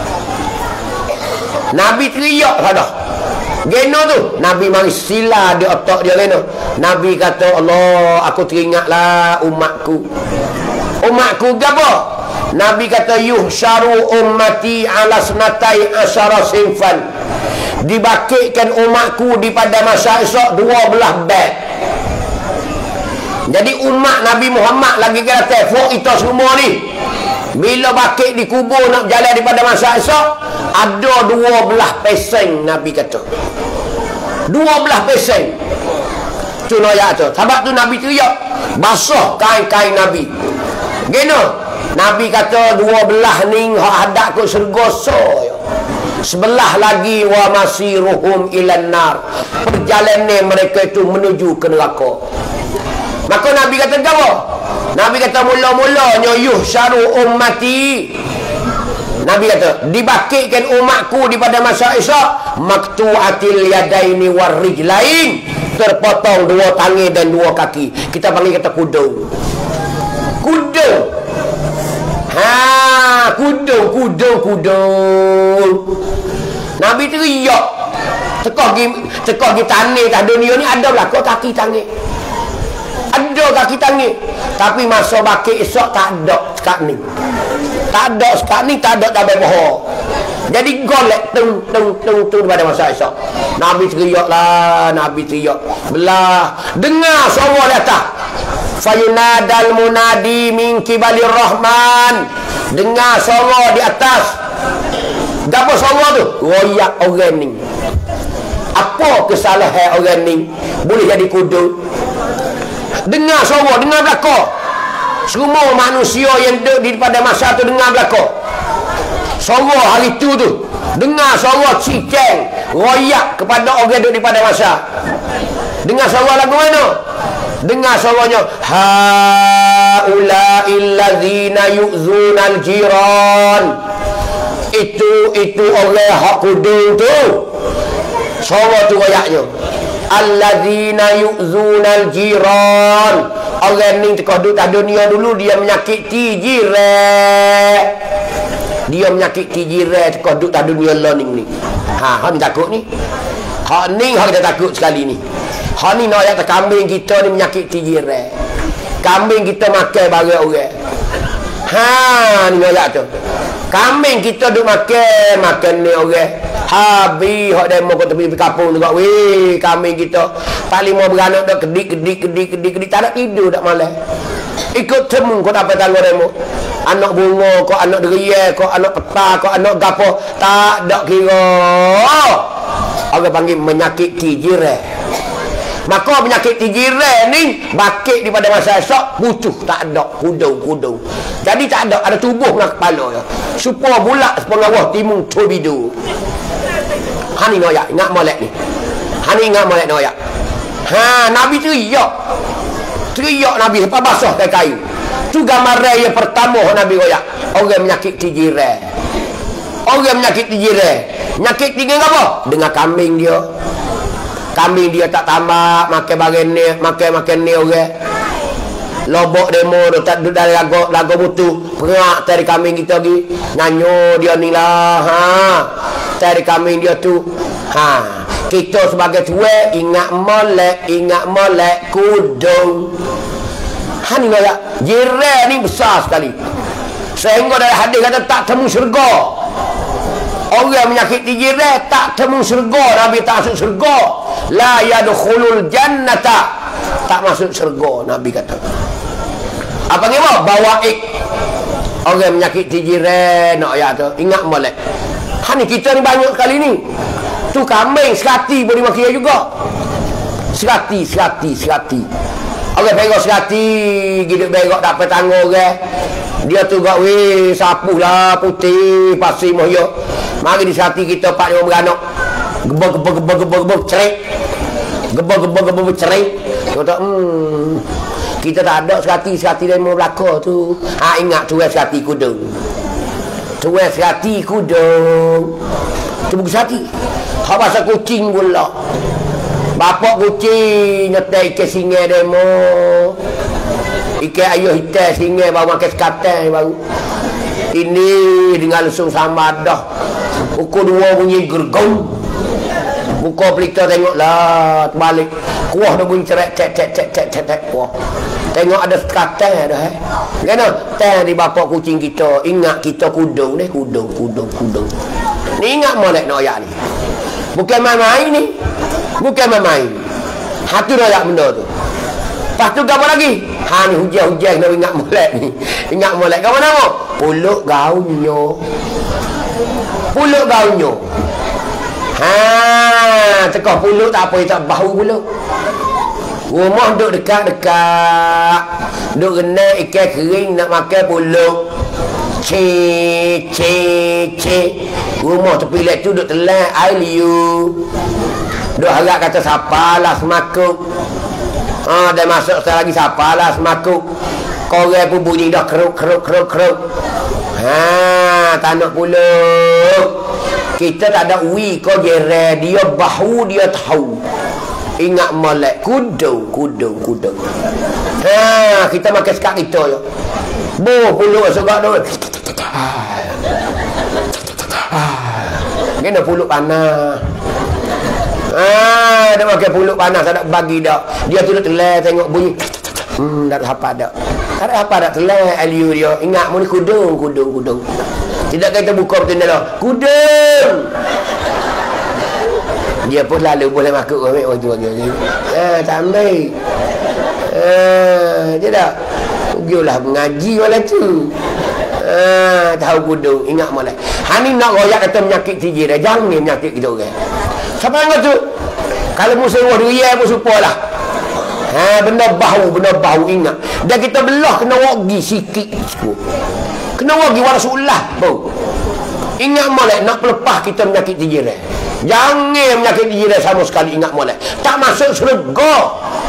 Nabi teriak pada geno tu. Nabi mari sila di otak dia geno. Nabi kata, Allah, aku teringatlah umatku. Umatku gapo? Nabi kata, yuhsyaru ummati ala snatai asyara sinfan. Dibakitkan umatku di pada masa esok dua belah bab. Jadi umat Nabi Muhammad lagi kata fok itu semua ni, bila bakit di kubur nak jalan daripada masa esok, ada dua belah peseng. Nabi kata dua belah peseng. Tu ayat tu. Sebab tu Nabi teriak basah kain-kain Nabi. Geno Nabi kata dua belah ni hak hadap ke syurga so. Sebelah lagi wa masiruhum ilan nar. Perjalanan mereka itu menuju ke neraka. Maka Nabi kata apa? Nabi kata mula-mulanya yuhsyaru ummati. Nabi kata dibakitkan umatku di pada masa esok maktu'atil yadaini warijlain, terpotong dua tangan dan dua kaki. Kita panggil kata kudung. Kudung. Ha, kudung, kudung, kudung. Nabi teriak. Tekah gi tekah gi tangan kat dunia ni ada belaka kaki tangan. Ada kaki tangan. Tapi masa bakit esok tak ada sekat ni. Tak ada sekat ni, tak ada dalam bohong. Jadi golek tung tung tung tung pada masa esok. Nabi teriak lah, Nabi teriak. Belah, dengar suara di atas. Fayunadal munadi min kibalir rahman. Dengar suara di atas. Gapo suara tu? Royak orang ni. Apa kesalahan orang ni boleh jadi kudus? Dengar suara, dengar belaka. Semua manusia yang duduk di pada masa tu dengar belaka. Suara hari tu tu. Dengar suara ciceng, royak kepada orang duduk di pada masa. Dengar suara lagu mana? Dengar suaranya, haula'il ladzina yu'zunal jiran. Itu itu orang hak kudung tu. Suara tu royaknya. Alladzina yu'zunal jiran. Orang ni tekah duduk tak dunia dulu, dia menyakiti jiran. Dia menyakiti jiran, tekah duduk tak dunia learning ni. Ha, hang takut ni. Hak ni hang kita takut sekali ni. Hak ni nak ayat kambing kita ni menyakiti jiran. Kambing kita makan barang orang. Ha, ni ayat tu. Kambing kita duk makan, makan ni orang. Habis hak demo kat tepi kampung juga. Weh, kambing kita tak lima beranak dak kedik kedik kedik kedik kedik tak ada tidur dak malam. Ikut temu kau dapat tanggung demo. Anak bunga, kau anak deria, kau anak peta, kau anak gapo, tak ada kira. Orang panggil menyakiti jiran. Maka penyakit jiran ni bakit daripada masa esok butuh tak ada kudung-kudung. Jadi tak ada ada tubuh dengan kepala ya. Supaya bulat sepengawah timung torpedo. Hani noyak ingat molek ni. Hani ingat molek noyak. Ha, Nabi teriak. Teriak Nabi lepas basah kai kayu. Tu gambaran yang pertama Nabi royak. Orang menyakiti jiran. Orang menyakiti jiran. Nyakit dengan apa? Dengan kambing dia. Kambing dia tak tambah makan barang ni, makan-makan ni orang. Lobok demo tu tak duduk dari lagu lagu butuh. Perak dari kambing kita lagi. Nyanyo dia ni lah. Ha. Dari kambing dia tu. Ha. Kita sebagai tua ingat molek, ingat molek kudung. Ha ni lah. Jiran ni besar sekali. Sehingga dari hadis kata tak temu syurga. Orang menyakiti jiran tak temu syurga. Nabi tak masuk syurga. La yadkhulul jannata tak masuk syurga, Nabi kata. Apa ni mau bawa ik orang menyakiti jiran nak ya tu, ingat molek. Ha ni kita ni banyak kali ni. Tu kambing serati boleh maki juga. Serati, serati, serati. Orang pergi serati, hidup berok dapat tanggung orang. Dia tu gak weh sapu lah putih pasir moyo. Mari di serati kita pak dia beranak. Gebak gebak gebak gebak gebak cerai. Gebak gebak gebak gebak cerai. Kata hmm kita tak ada serati-serati demo belaka tu. Ha ingat tu serati kudung. Tu serati kudung. Tu bukan serati. Hak pasal kucing pula. Bapak kucing nyetai ikan singa demo. Ikan ayuh hitam singa baru makan sekatan baru. Ini dengan langsung sama dah. Pukul dua bunyi gergong. Buka pelita tengoklah terbalik. Kuah dah bunyi cerek cek cek cek cek cek cek kuah. Tengok ada sekatan dah eh. Kena teh di bapak kucing kita. Ingat kita kudung deh, kudung kudung kudung. Ni ingat molek nak ayak ni. Bukan main-main ni. Bukan main-main. Hatu dah ayak benda tu. Lepas tu apa lagi? Ha ni hujan-hujan nak ingat molek ni. Ingat molek kau nama? Puluk gaunyo. Puluk gaunyo. Ha, tekah puluk tak apa, tak bau puluk. Rumah duduk dekat-dekat. Duduk kena ikan kering nak makan puluk. Cik, cik, cik. Rumah tepi lek tu duduk telan air liu. Duduk harap kata sapalah semakuk. Ha, dan masuk sekali lagi sapalah semakuk. Korang pun bunyi dah keruk, keruk, keruk, keruk. Ha, tak nak puluk. Kita tak ada wi kau jere. Dia bahu, dia tahu. Ingat molek. Kudung, kudung, kudung. Ha, kita makan sekat kita je. Boh puluk segak tu. Kena puluk panas. Ah, dia makan puluk panas tak ada bagi dak. Dia tu telan tengok bunyi. Hmm, tak ada apa dak. Tak ada apa dak telan aliu dia. Ingat mu ni kudung, kudung, kudung. Tidak kita buka betul dah. Kudung. Dia pun lalu boleh makuk ambil orang tu bagi. Ah, tak ambil. Ah, dia dah. Pergilah mengaji malam tu. Ah, tahu kudung, ingat malam. Hani nak royak kata menyakit tinggi dah. Jangan menyakit kita orang. Siapa yang tu? Kalau musuh dia pun supalah. Ha, benda bau, benda bau ingat. Dan kita belah kena wagi sikit. Kena wagi warasulah bau. Ingat molek nak pelepah kita menyakit jiran. Jangan menyakit jiran sama sekali, ingat molek. Tak masuk syurga.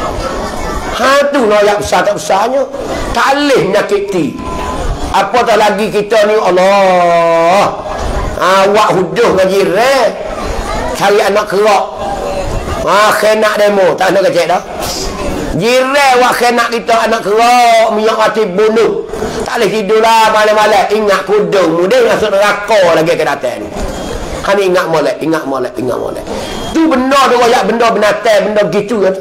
Ha tu noyak besar tak besarnya. Tak boleh menyakiti. Apatah lagi kita ni Allah. Ha wak huduh dengan jiran. Cari anak kerak. Ha kena demo, tak nak kecek dah. Jiran wak kena kita anak kerak, minyak mati bunuh. Tak boleh tidur lah malam-malam. Ingat kudung. Mudah masuk neraka lagi ke datang ni. Ha ni ingat molek, ingat molek, ingat molek. Tu benda tu royak benda binatang, benda gitu kan.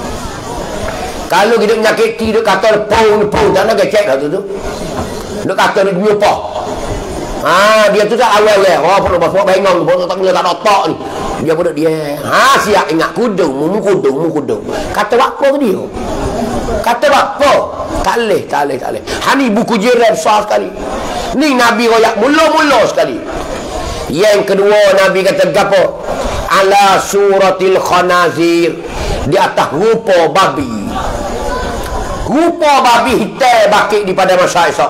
Kalau kita menyakiti, dia kata pong-pong, tak nak kecek dah tu tu. Dia kata dia nyupah. Ha, dia tu tak awal-awal. Oh, perlu bapak bengong, tak boleh tak otak ni. Dia pun dia. Ha, siap ingat kudung, mu kudung, mu kudung. Kata apa ke dia? Kata apa? Tak boleh, tak boleh, tak boleh. Ha ni buku jiran besar sekali. Ni Nabi royak mula-mula sekali. Yang kedua Nabi kata gapo? Ala suratil khanazir. Di atas rupa babi. Rupa babi hitam bakit di pada masa esok.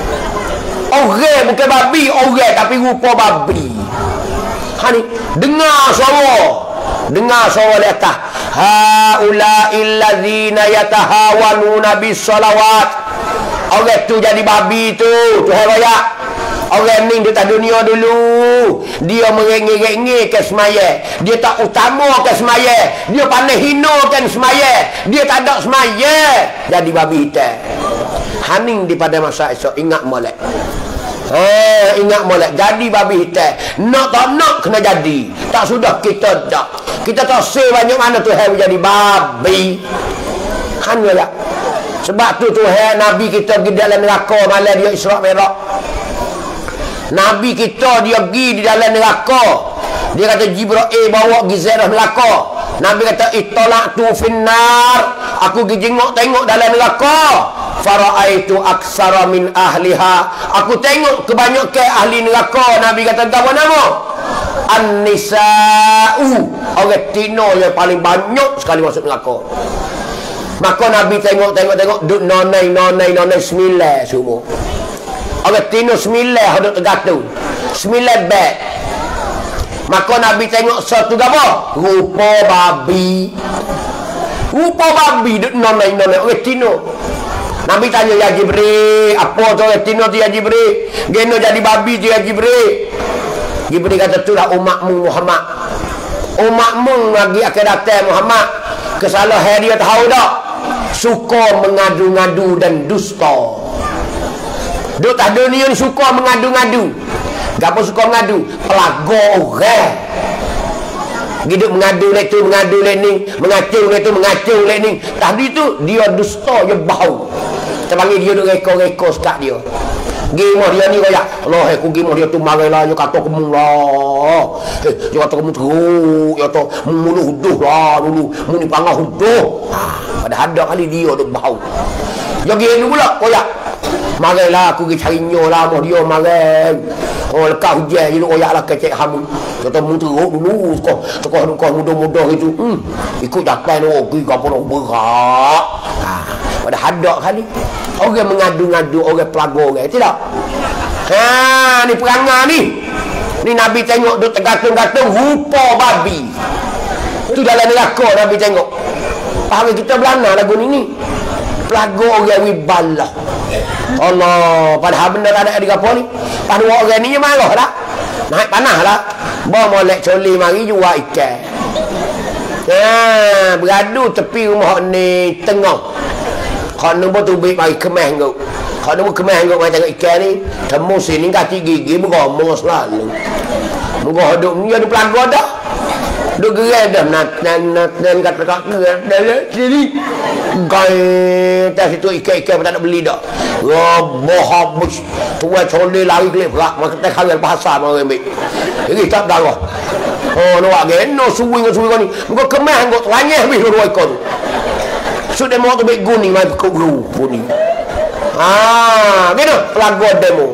Orang bukan babi, orang tapi rupa babi. Ha ni dengar suara. Dengar suara di atas. Haula'il ladzina yatahawanuna bis salawat. Orang tu jadi babi tu, Tuhan raya. Orang ni dia tak dunia dulu. Dia merengek-rengek ke semaya. Dia tak utamakan semaya. Dia pandai hinakan semaya. Dia tak ada semaya. Jadi babi hitam. Haning di pada masa esok. Ingat molek. Eh, ingat molek. Jadi babi hitam. Nak tak nak kena jadi. Tak sudah kita tak. Kita tak say banyak mana Tuhan jadi babi. Han ya. Sebab tu Tuhan Nabi kita pergi dalam neraka malam dia Isra' Mi'raj. Nabi kita dia pergi di dalam neraka. Dia kata Jibril bawa pergi zarah neraka. Nabi kata itola'tu finnar, aku gijengok tengok dalam neraka, fara'aitu aksara min ahliha, aku tengok kebanyakan ahli neraka. Nabi kata apa nama? An-nisa'u, orang tino yang paling banyak sekali masuk neraka. Maka Nabi tengok tengok tengok duk nonai nonai nonai sembilan semua. Orang tino sembilan duk tergantung. Sembilan beg. Maka Nabi tengok satu apa? Rupa babi. Rupa babi duk nonai nonai orang tino. Nabi tanya ya Jibril, apa tu orang tino tu ya Jibril? Geno jadi babi tu ya Jibril. Jibril kata itulah umatmu Muhammad. Umatmu lagi akan datang Muhammad. Kesalahan dia tahu tak? Suka mengadu-ngadu dan dusta. Duk tak dunia ni suka mengadu-ngadu. Gapo suka mengadu? Pelago orang. Hidup mengadu lek tu, mengadu lek ni, mengacau lek tu, mengacau lek ni. Tadi tu dia dusta, dia bau. Kita panggil dia duk reko-reko sekat dia. Gimah dia ni kaya Allah, aku gimah dia tu marah lah, dia kata kamu lah, eh, dia kata kamu teruk, dia kata mulu huduh lah dulu, mu ni pangah huduh. Ha, pada hadap kali dia duk bau. Dia gini pula kaya marah lah, aku pergi cari nyo lah, dia marah. Oh, lekat hujan je koyak lah kecek hamu. Kata mu teruk dulu, kau kau kau mudah-mudah itu. Hmm, ikut jalan lagi gapo nak berak. Ha, pada hadap kali orang mengadu-ngadu, orang pelago orang, tidak? Ha, ni perangai ni. Ni Nabi tengok duk tergantung-gantung rupa babi. Itu dalam neraka Nabi tengok. Faham kita belana lagu ni ni. Pelago orang wibalah. Allah, padahal benda tak ada di kapal ni. Padahal orang ni je marah lah. Naik panah lah. Bawa molek coli mari jual ikan. Ha, beradu tepi rumah ni tengah. Kalau nombor tu baik mari kemah kau. Kalau nombor kemah kau mari tengok ikan ni, temu sini kaki gigi bergomong selalu. Muka hidup ni ada pelago dah. Duk gerai dah nak nak nak nak kata kata dah sini. Gai tak situ ikan-ikan tak nak beli dah. Roboh habis. Tuan coli lari kelip rak mak tak kawal pasar mau ambil. Ini tak darah. Oh, nak geno suwi suwi ni. Muka kemah kau lanyah habis dua ekor tu. Sudah mau tu baik guni mai kau guru puni. Ha, gitu pelago demo.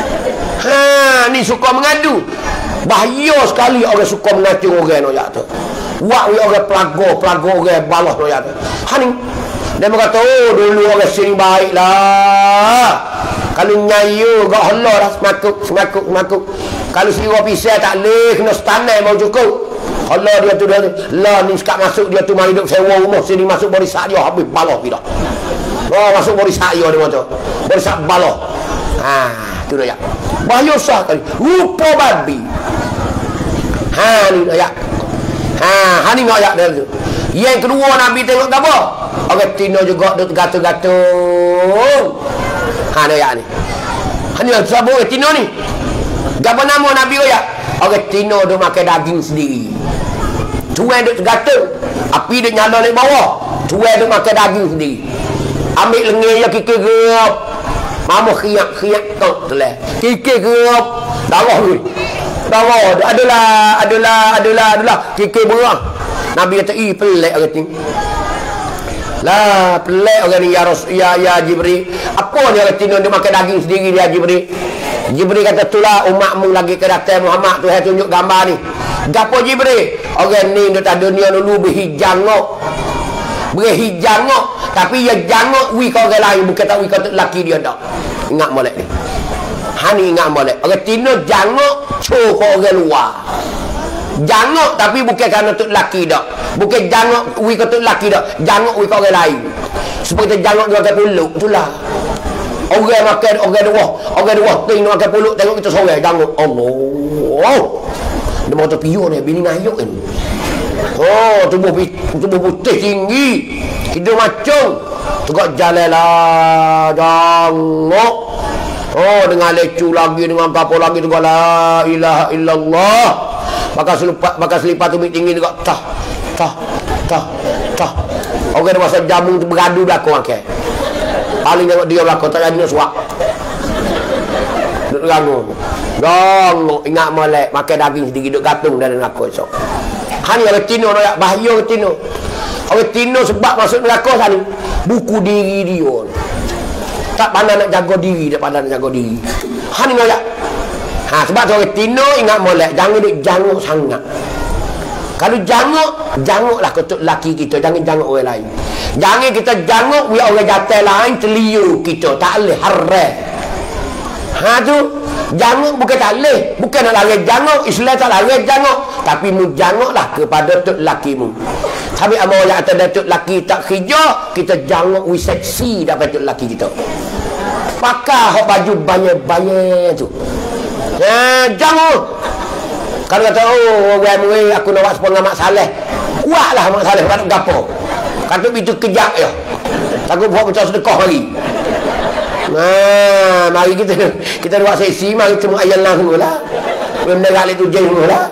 Ha, ni suka mengadu. Bahaya sekali orang suka mengadu orang no ya tu. Wak we orang pelago, pelago orang balas no ya tu. Ha ni dia kata oh dulu orang sini baiklah. Kalau nyayu gak Allah dah semakuk semakuk semakuk. Kalau siwa pisau tak leh kena standai mau cukup. Allah dia tu dia lah ni sekat masuk dia tu mari duk sewa rumah sini masuk barisak dia habis balah tidak. Oh masuk barisak dia dia macam. Barisak balah. Ha tu dia. Bahaya sah kali. Rupa babi. Ha ni dia. Ha ha ni ayat dia tu. Yang kedua Nabi tengok apa? Orang tino juga duk gatung-gatung. Ha dia ni. Ha ni siapa orang tino ni? Gapo nama Nabi ya? Orang tino duk makan daging sendiri. Tuan duk tergantung, api dia nyala di bawah. Tuan duk makan daging sendiri. Ambil lengan dia kikir gerap. Mama khiyak-khiyak tok telah. Kikir gerap. Darah ni. Darah adalah adalah adalah adalah kikir berang. Nabi kata, "Ih, pelik orang ni." Lah, pelik orang ni ya Rasul ya ya Jibril. Apa dia orang tino dia makan daging sendiri dia Jibril? Jibril kata, "Itulah umatmu lagi ke datang Muhammad tu saya tunjuk gambar ni." Gapo Jibril? Orang ni dia tak dunia dulu berhijangok. Berhijangok, tapi dia jangok wi kau orang lain bukan tak wi kau lelaki dia dak. Ingat molek ni. Ha ni ingat molek. Orang tino jangok cu kau orang luar. Jangok tapi bukan kerana tu lelaki dak. Bukan jangok wi kau tu lelaki dak. Jangok wi kau orang lain. Supaya kita jangok dia pakai puluk itulah. Orang makan orang dua, orang dua ting makan puluk tengok kita sore jangok. Allah. Dia mau terpiur ni bini ngayuk ni. Oh, tubuh tubuh putih tinggi. Hidung macam tegak jalan lah jangok. Oh, dengan lecu lagi dengan apa lagi tegak la ilaha illallah. Maka selipat maka selipat tubik tinggi tegak tah tah tah tah. Orang dia masa jamu tu beradu belakang makan. Paling tengok dia belakang tak jadi suak. Duk ganggu. Dong, ingat molek makan daging sedikit duk gatung dari neraka esok. Hani orang tino nak bahaya orang tino. Orang tino sebab masuk neraka sana buku diri dia. Tak pandai nak jaga diri, tak pandai nak jaga diri. Hani nak. Ha, sebab tu orang tino ingat molek, jangan duk janguk sangat. Kalau janguk, janguklah ketuk laki kita, jangan janguk orang lain. Jangan kita janguk we orang jatuh lain terliu kita, tak boleh haram. Ha tu, janguk bukan tak boleh, bukan nak lari janguk, Islam tak lari janguk, tapi mu janguklah kepada tok lakimu. Tapi amal yang atas tok laki tak kerja, kita janguk we seksi dapat tok laki kita. Pakai hok baju banyak-banyak tu. Ya, jangan. Kalau kata, oh, wei aku nak buat sepuluh Mak Saleh. Kuatlah Mak Saleh, tak gapo. Kata itu kejap ya. Takut buat macam sedekah lagi. Nah, mari kita kita buat sesi, mari temu ayat lah semula. Belum dengar itu jeng semula.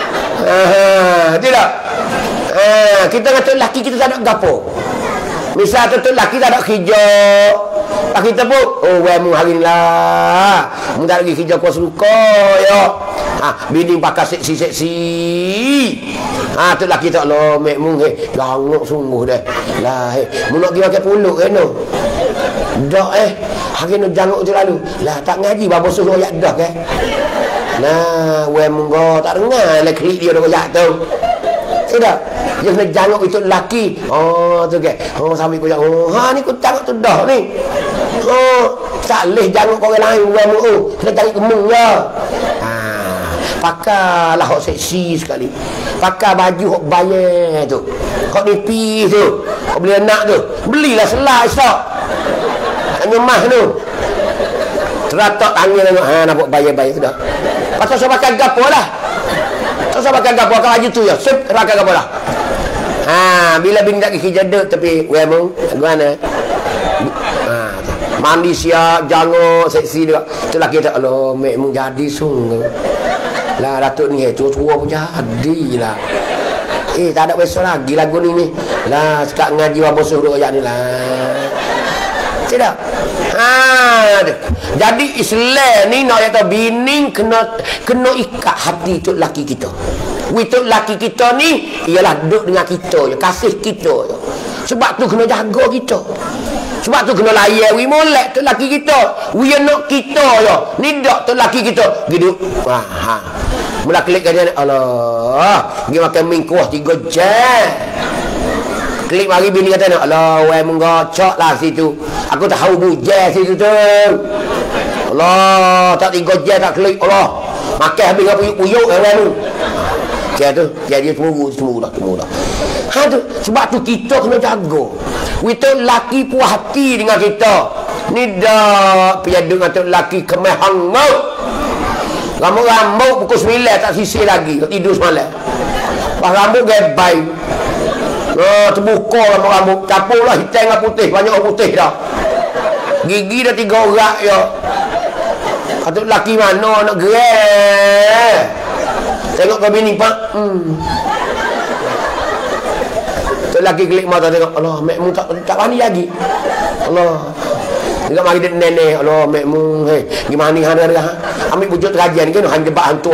Ah, tidak. Ah, kita kata laki kita tak nak gapo. Misal tu laki tak ada kerja. Tak kita pun, oh wemu hari lah. Mu tak lagi kerja kuasa suka ya. Ha, bini pakai seksi-seksi. Ha, tu laki tak lo mek mung he. Janguk sungguh dah. Lah he. Mu nak pergi makan puluk ke no. Dak eh. Hari no janguk tu lalu. Lah tak ngaji babo suruh ayat dak eh. Nah, wemu go tak dengar le klik dia dak ayat tu. Tidak. Dia kena janguk itu laki. Oh, tu ke. Oh, sambil aku janguk. Oh, ha ni aku janguk tu dah ni. Oh, tak boleh janguk orang lain. Oh, kena cari kemung je. Ha, pakailah hok seksi sekali. Pakai baju hok bayar tu. Hok nipis tu. Hok beli anak tu. Belilah selai esok. Hanya mah tu. Teratak tangan tengok. Ha, nampak bayar-bayar tu dah. Pasal saya pakai gapo lah. Pasal pakai gapo pakai baju tu ya. Sip, pakai gapo lah. Ha, bila bini tak kerja dek tapi wemu gimana? Ha, mandi siap, janguk, seksi dia. Tu laki tak Allah, mek mu jadi sungguh. Lah datuk ni tua-tua pun jadilah. Eh, tak ada besok lagi lagu ni ni. Lah sekat ngaji apa suruh ayat ni lah. Tidak. Ha, jadi Islam ni nak kata bini kena kena ikat hati tu laki kita. Wituk laki kita ni ialah duduk dengan kita je, kasih kita je. Sebab tu kena jaga kita. Sebab tu kena layan wi molek tu laki kita. Wi nak kita je. Ni dak tu laki kita. Gitu. Wah, ha. Mula klik dia Allah. Dia makan mie kuah tiga jam. Klik mari bini kata Allah, wei menggocok lah situ. Aku tahu bujai situ tu. Allah, tak tiga jam tak klik Allah. Makan habis dengan puyuk-puyuk wei tu. Dia tu, dia dia tunggu, tunggu lah, tunggu lah. Ha tu, sebab tu kita kena jaga. Kita laki puas hati dengan kita. Ni dah piada dengan tu laki kemeh hangat. Rambut-rambut pukul sembilan tak sisih lagi, tidur semalam. Pas rambut gebai. Oh, terbuka rambut-rambut. Capur lah hitam dengan putih, banyak orang putih dah. Gigi dah tiga orang ya. Kata laki mana nak gerai. Tengok ke bini pak. Hmm. Tu laki klik mata tengok. Allah, mek mu tak tak berani lagi. Allah. Tengok mari dia nenek. Allah, mek mu hei, gimana ni hang dah. Ambil wujud terajian kan hang jebak hantu.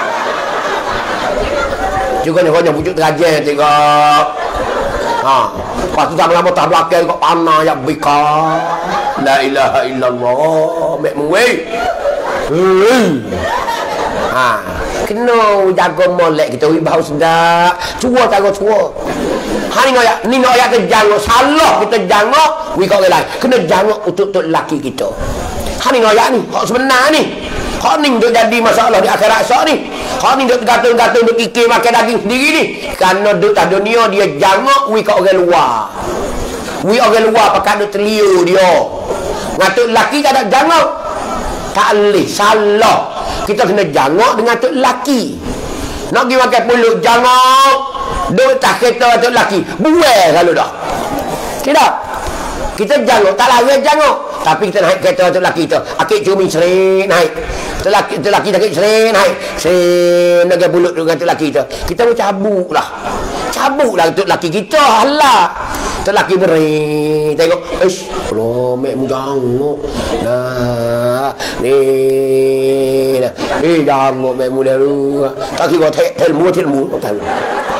Juga ni hanya wujud terajian tengok. Ha. Lepas tu tak lama tak belakang kok panah ya bika. La ilaha illallah. Mek mu wei. Hei. Ha. Kena jaga molek kita wibau sedap. Cua jaga cua. Ha ni ngoyak, ni ngoyak ke jangok salah kita jangok wi kok lain. Kena jangok untuk untuk laki kita. Ha ni ngoyak ni, hak sebenar ni. Hak ni duk jadi masalah di akhirat esok ni. Hak ni duk gatung-gatung duk fikir makan daging sendiri ni. Kerana duk tak dunia dia jangok wi kok orang luar. Wi orang luar pakai duk terliu dia. Ngatuk laki tak ada jangok. Tak boleh, salah. Kita kena jangok dengan tok laki. Nak pergi makan pulut, jangok. Duduk tak kereta tok laki. Buai kalau dah. Tidak. Kita jangok, tak lari jangok. Tapi kita naik kereta tok laki kita. Akik cumi sering naik. Tok laki, tok laki tak sering naik. Sering nak pulut dengan tok laki kita. Kita pun cabuk lah. Cabuk lah tok laki kita. Alah. Tok laki beri. Tengok. Ish. Allah, mek mu jangok. Nah. Ni. Eh, jangok mek mu dah lu. Tak kira tel mu tel mu. Tak.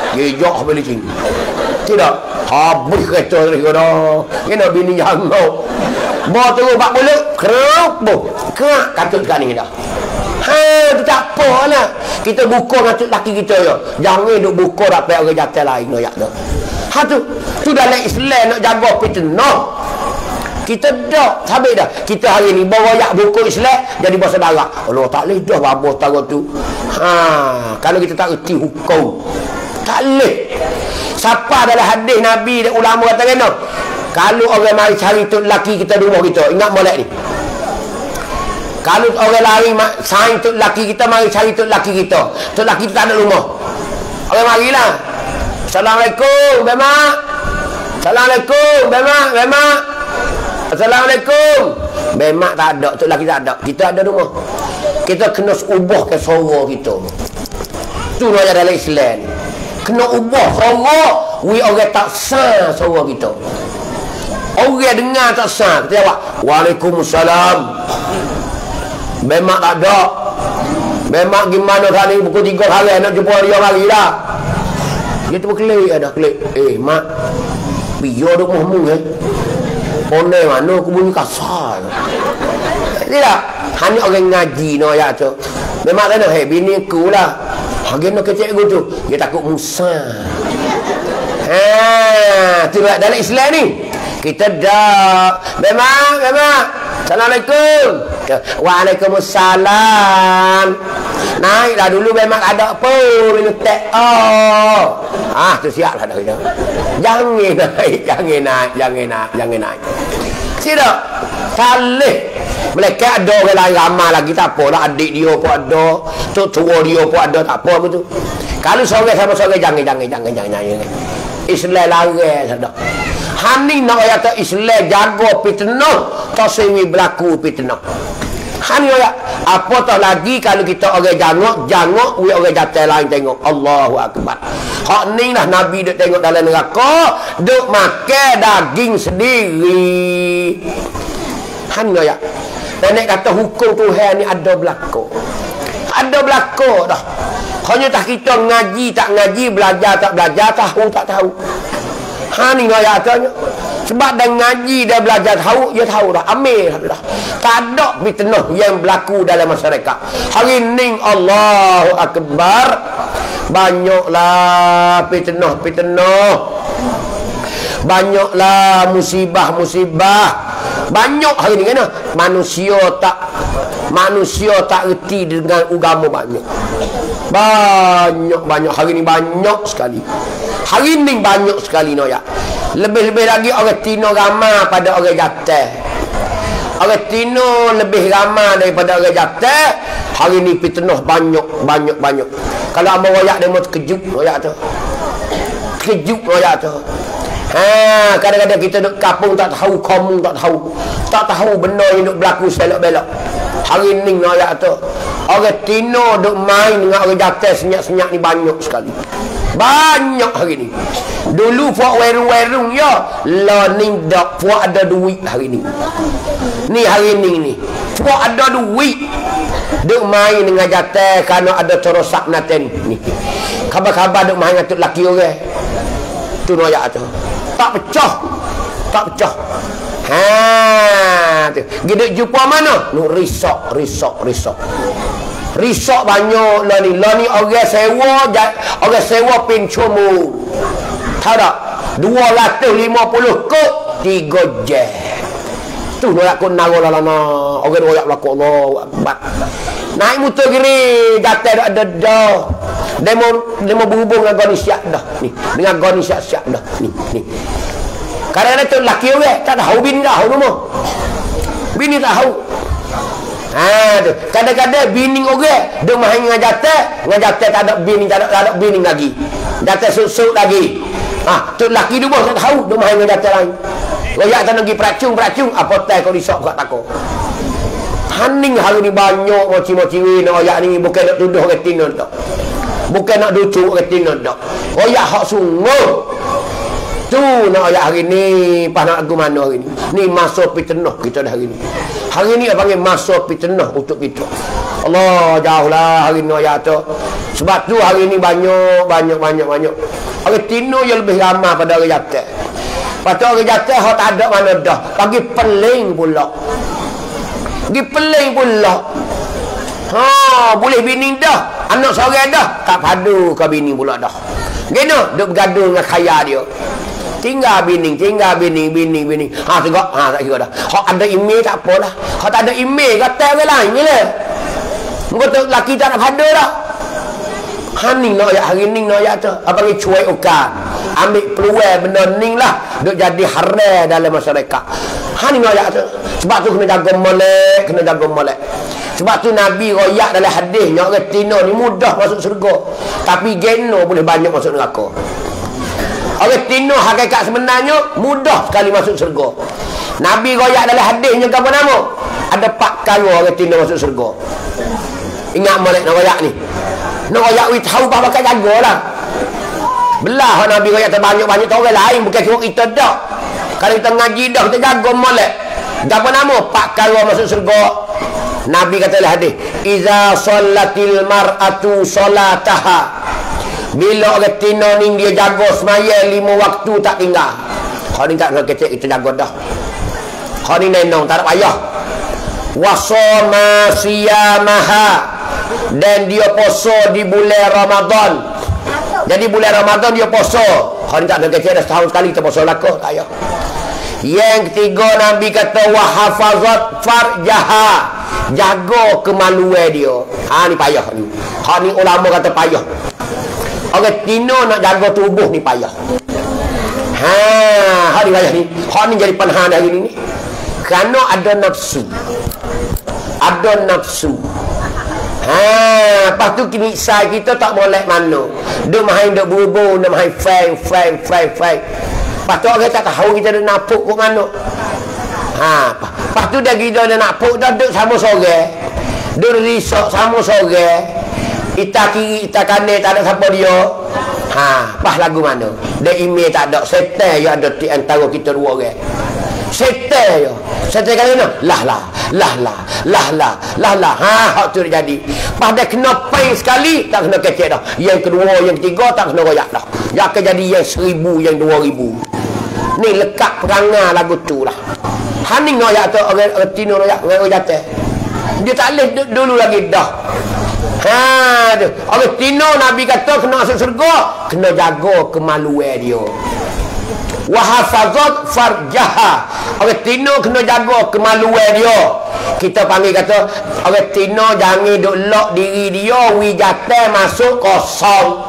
Gejok beli cing. Tidak. Habis kereta tadi dah. Kena bini jangau. Bawa terus bak mulut. Kerap boh. Kerak katut kat ni dah. Ha, tu tak apa lah. Kita buka katut laki kita ya. Jangan duk buka dapat orang jatuh lain no yak dah. Ha tu. Tu dalam Islam nak jaga fitnah. Kita dah, habis dah. Kita hari ni bawa yak buku Islam jadi bahasa darat. Allah tak boleh dah babos tahu tu. Ha, kalau kita tak erti hukum. Tak boleh. Siapa adalah hadis Nabi dan ulama kata kena? Kalau orang mari cari tok laki kita di rumah kita, ingat molek ni. Kalau orang lari saing tok laki kita mari cari tok laki kita, tok laki kita tak ada rumah. Orang marilah. Assalamualaikum, Bema. Assalamualaikum, Bema, Bema. Assalamualaikum. Memang tak ada, tok laki tak ada. Kita ada rumah. Kita kena ubah ke suara kita. Tu nak dalam Islam. Kena ubah suara, we orang tak sah suara kita. Orang dengar tak sah, kita jawab, Waalaikumsalam. Memang tak ada. Memang gimana tadi pukul tiga hari nak jumpa dia lagi dah. Dia tu berkelik ada kelik. Eh mak, biar duk muh-muh eh. Pondai mana aku bunyi kasar. Tidak. Hanya orang ngaji no ya tu. Memang kena hey bini aku lah. Hagi nak kecek aku tu. Dia takut Musa. Ha, tu dalam Islam ni. Kita dah. Memang, memang. Assalamualaikum. Waalaikumsalam. Naiklah dulu memang ada apa minum teh. Oh. Ah, tu siaplah dah kita. Jangan naik, jangan naik, jangan naik, jangan naik. Tidak. Salih. Mereka ada orang lain ramai lagi tak apa lah. Adik dia pun ada, tok tua dia pun ada, tak apa betul. Kalau seorang sama seorang jangan, jangan, jangan, jangan, jangan. Islam larang sadah. Hani nak kata Islam jaga fitnah, tak sewi berlaku fitnah. Hani ya, apa tak lagi kalau kita orang jangok, jangok, we orang jatuh lain tengok. Allahu Akbar. Hak ni lah Nabi duk tengok dalam neraka, duk makan daging sendiri. Hani ya. Dan nak kata hukum Tuhan ni ada berlaku. Ada berlaku dah. Hanya tak kita ngaji tak ngaji, belajar tak belajar, tahu tak tahu. Ha ni ayat katanya. Sebab dah ngaji dah belajar tahu, dia tahu dah. Amil dah. Tak ada fitnah yang berlaku dalam masyarakat. Hari ni Allahu Akbar. Banyaklah fitnah-fitnah. Banyaklah musibah-musibah. Banyak hari ni kan manusia tak manusia tak reti dengan agama banyak. Banyak banyak hari ni banyak sekali. Hari ni banyak sekali no ya. Lebih-lebih lagi orang Tino ramai pada orang Jatah. Orang Tino lebih ramai daripada orang Jatah. Hari ni fitnah banyak banyak banyak. Kalau abang royak dia mau terkejut royak tu. Terkejut royak tu. Ha, kadang-kadang kita duduk kampung tak tahu, kamu tak tahu. Tak tahu benda yang duduk berlaku selok-belok. Hari ni ayat tu. Orang Tino duduk main dengan orang Jatah senyak-senyak ni banyak sekali. Banyak hari ni. Dulu puak werung-werung ya. Lah ni dak puak ada duit hari ni. Ni hari ni ni. Puak ada duit. Duduk main dengan Jatah kerana ada terosak naten ni. Khabar-khabar duduk main dengan tuk laki orang. Tu ayat tu. Tak pecah. Tak pecah. Ha, tu. Giduk jumpa mana? Nu risok, risok, risok. Risok banyak lah ni. Lah ni orang sewa, orang sewa pincumu. Tahu tak? dua ratus lima puluh kok, tiga jam. Tu nak aku naro lah lana. Orang royak berlaku Allah. Naik motor kiri, jatuh ada dah. Demo demo berhubung dengan goni siap dah. Ni, dengan goni siap-siap dah. Ni, ni. Kadang-kadang tu laki orang tak tahu bini dah rumah. Bini tak tahu. Ha tu. Kadang-kadang bini orang duk main dengan jatah, dengan jatah tak ada bini, tak ada, tak ada bini lagi. Jatah susuk lagi. Ha, tu laki dua tak tahu duk main dengan jatah lain. Royak tak pergi peracung-peracung apa tai kau risau kat takut. Haning hari ni banyak moci-moci ni royak ni bukan nak tuduh orang Tino tak. Bukan nak ducuk orang Tino tak. Royak hak sungguh. Tu nak ayat hari ni, pas nak lagu mana hari ni. Ni masa fitnah kita dah hari ni. Hari ni panggil masa fitnah untuk kita. Allah jauhlah hari ni ayat tu. Sebab tu hari ni banyak, banyak, banyak, banyak. Orang tino yang lebih ramah pada orang jatuh. Lepas tu orang jatuh, orang tak ada mana dah. Bagi peling pula. Bagi peling pula. Ha, boleh bini dah. Anak seorang dah. Tak padu ke bini pula dah. Gina, duk bergaduh dengan kaya dia. Tinggal bini, tinggal bini, bini, bini. Ha, tengok. Ha, tak kira dah. Hak ada email tak apalah. Hak tak ada email, kata orang lain je lah. Muka tu lelaki tak nak pada dah. Ha ni nak ayat hari ni nak ayat tu. Apa ni cuai ukan. Ambil peluang benda ni lah. Duk jadi haram dalam masyarakat. Ha ni nak ayat tu. Sebab tu kena jaga molek, kena jaga molek. Sebab tu Nabi royak dalam hadis, yang orang tino ni mudah masuk syurga. Tapi geno boleh banyak masuk neraka. Orang tino hakikat sebenarnya mudah sekali masuk syurga. Nabi royak dalam hadisnya apa nama? Ada empat kali orang tino masuk syurga. Ingat molek nak royak ni. Nak royak we tahu apa bakal jagalah. Belah Nabi royak terbanyak-banyak tahu orang lain, bukan cuma kita dah. Kalau kita ngaji dah kita jaga molek. Apa nama? Empat kali masuk syurga. Nabi kata dalam hadis, iza sholatil mar'atu sholataha. Bila orang tino ni dia jaga semaya lima waktu tak tinggal. Kau ni tak nak kecek kita jaga dah. Kau ni nenong tak ada payah. Wasoma siyamaha, dan dia poso di bulan Ramadan. Jadi bulan Ramadan dia poso. Kau ni tak nak kecek dah setahun sekali kita poso lakah, tak payah. Yang ketiga Nabi kata wahafazat farjaha, jaga kemaluan dia. Ha ni payah ni. Ha ni ulama kata payah. Orang tino nak jaga tubuh ni payah. Ha, ha ni payah ni. Ha ni jadi panhan hari ni. Kerana ada nafsu. Ada nafsu. Ha, lepas tu kimiksa kita tak boleh mana. Duk main duk berubur, duk main fang fang fang fang. Lepas tu orang tak tahu kita nak napuk ke mana. Ha, lepas tu dah kita dah napuk dah duduk sama sore. Duduk risok sama sore. Ita kiri, ita kanan tak ada siapa dia. Ha, pas lagu mana? Dia email tak ada. Setan yang ada di antara kita dua orang. Setan je. Setan kata mana? Lah lah. Lah lah. Lah lah. Lah lah. Ha, hak tu dia jadi. Pas dia kena pain sekali, tak kena kecek dah. Yang kedua, yang ketiga, tak kena royak dah. Dia akan jadi yang seribu, yang dua ribu. Ni lekat perangai lagu tu lah. Hani ngoyak tu orang orang tino ngoyak orang jatuh. Dia tak boleh dulu lagi dah. Ha, tu. Orang tino Nabi kata kena masuk syurga, kena jaga kemaluan dia. Wa hafazat farjaha. Orang tino kena jaga kemaluan dia. Kita panggil kata orang tino jangan duk lock diri dia wi jatuh masuk kosong.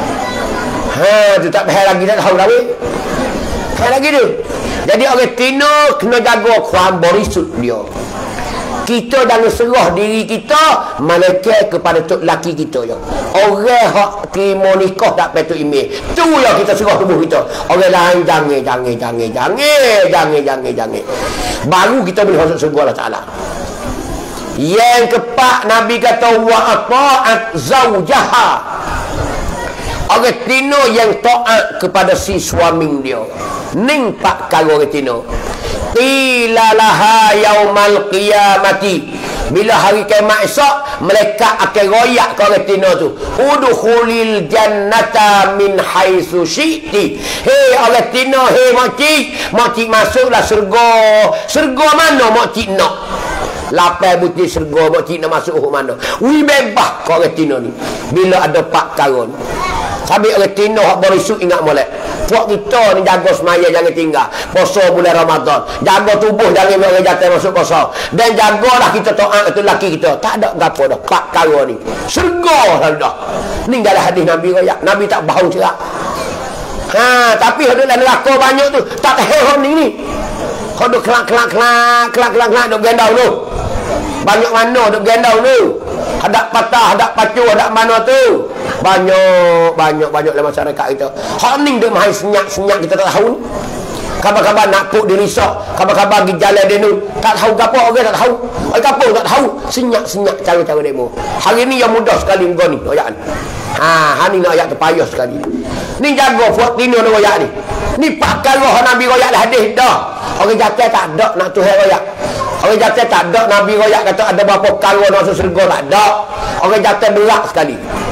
Ha, tu tak payah lagi tak tahu dah weh. Lagi tu. Jadi orang tino kena jaga kuam berisut dia. Kita jangan serah diri kita malaikat kepada tok laki kita je. Orang hak terima nikah tak patut email. Tu yang kita serah tubuh kita. Orang lain jangan jangan jangan jangan jangan jangan jangan. Baru kita boleh masuk surga Allah Taala. Yang keempat Nabi kata wa ata'at zaujaha. Orang tino yang taat kepada si suami dia. Ning pak kali orang tino. Qila laha yaumal qiyamati. Bila hari kiamat esok, malaikat akan royak ke orang tino tu. Udkhulil jannata min haitsu syi'ti. Hei orang tino, hei makcik, makcik masuklah syurga. Syurga mana makcik nak? Lapai butir syurga, makcik nak masuk ke mana? Wi bebas ke orang tino ni. Bila ada pak karun. Sambil orang tino hak berisuk ingat molek. Puak kita ni jaga semaya jangan tinggal. Puasa bulan Ramadan. Jaga tubuh jangan orang jatuh masuk puasa. Dan jagalah kita taat itu laki kita. Tak ada gapo dah. Pak kara ni. Syurga dah. Ni dalam hadis Nabi royak. Nabi tak bau cerak. Ha, tapi ada dalam neraka banyak tu. Tak tahu ni ni. Kau duk kelak kelak kelak kelak kelak kelak duk gendau tu. Banyak mana duk gendau tu. Hadap patah, hadap pacu, hadap mana tu. Banyak, banyak, banyak dalam masyarakat kita. Hak ni dia main senyap-senyap kita tak tahu ni. Khabar-khabar nak puk di risok, khabar-khabar pergi jalan dia ni. Tak tahu apa, orang tak tahu. Orang kampung tak tahu. Senyap-senyap cara-cara demo. Hari ni yang mudah sekali kau ni, royak ni. Ha, hari ni royak terpayah sekali. Ni jaga buat tino ni royak ni. Ni pakai roh Nabi royak dah hadis dah. Orang jatuh tak ada nak Tuhan royak. Orang jatuh tak ada Nabi royak kata ada berapa kali masuk syurga tak ada. Orang jatuh berat sekali.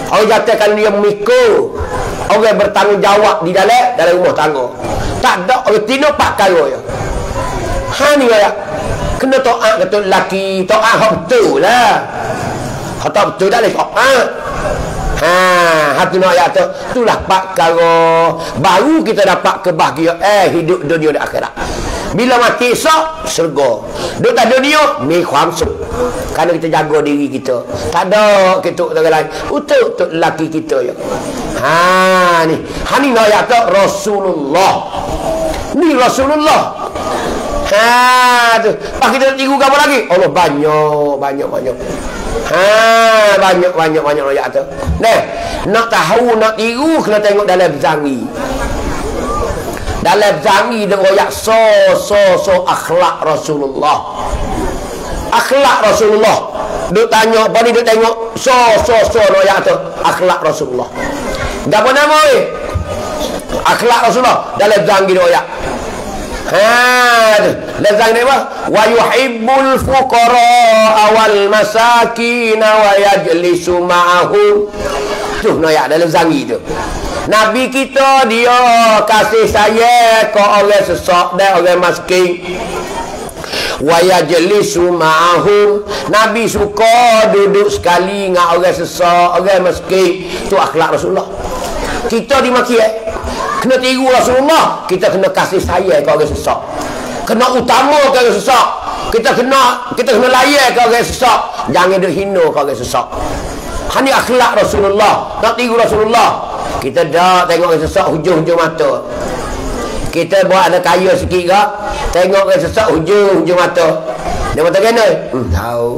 Orang jatuh kalau dia memikul, orang bertanggungjawab di dalam dalam rumah tangga. Tak ada orang tino pak kaya ya. Ha ni ya. Kena taat kata lelaki, taat hak betul lah. Hak tak betul tak boleh taat. Ha, hati nak ayat tu, itulah pak karo. Baru kita dapat kebahagiaan eh hidup dunia dan akhirat. Bila mati esok, syurga. Duduk tak dunia, miความสุข. Kerana kita jaga diri kita. Tak ada kita orang lain. Untuk untuk lelaki kita ya. Ha ni, ha ni nak ayat tu Rasulullah. Ni Rasulullah. Ha tu. Pak kita tiru apa lagi? Allah banyak, banyak, banyak. Ha banyak banyak banyak ayat tu. Nah, nak tahu nak tiru kena tengok dalam Zangi. Dalam Zangi dia royak so so so akhlak Rasulullah. Akhlak Rasulullah. Duk tanya apa ni duk tengok so so so royak tu akhlak Rasulullah. Gapo nama oi? Akhlak Rasulullah dalam Zangi dia royak. Ha, lazang ni apa? Wa yuhibbul fuqara wal masakin wa yajlisu ma'ahum. Tu noyak dalam Zangi tu. Nabi kita dia kasih sayang ke orang sesak dan orang miskin. Wa yajlisu ma'ahum. Nabi suka duduk sekali dengan orang sesak, orang miskin. Tu akhlak Rasulullah. Kita dimaki eh kena tiru Rasulullah, kita kena kasih sayang ke orang sesak, kena utama ke orang sesak, kita kena kita kena layan ke orang sesak, jangan duk hina ke orang sesak. Ha ni akhlak Rasulullah. Nak tiru Rasulullah, kita dah tengok orang sesak hujung-hujung mata. Kita buat ada kaya sikit ke, tengok orang sesak hujung-hujung mata. Dia mata kena hmm, tahu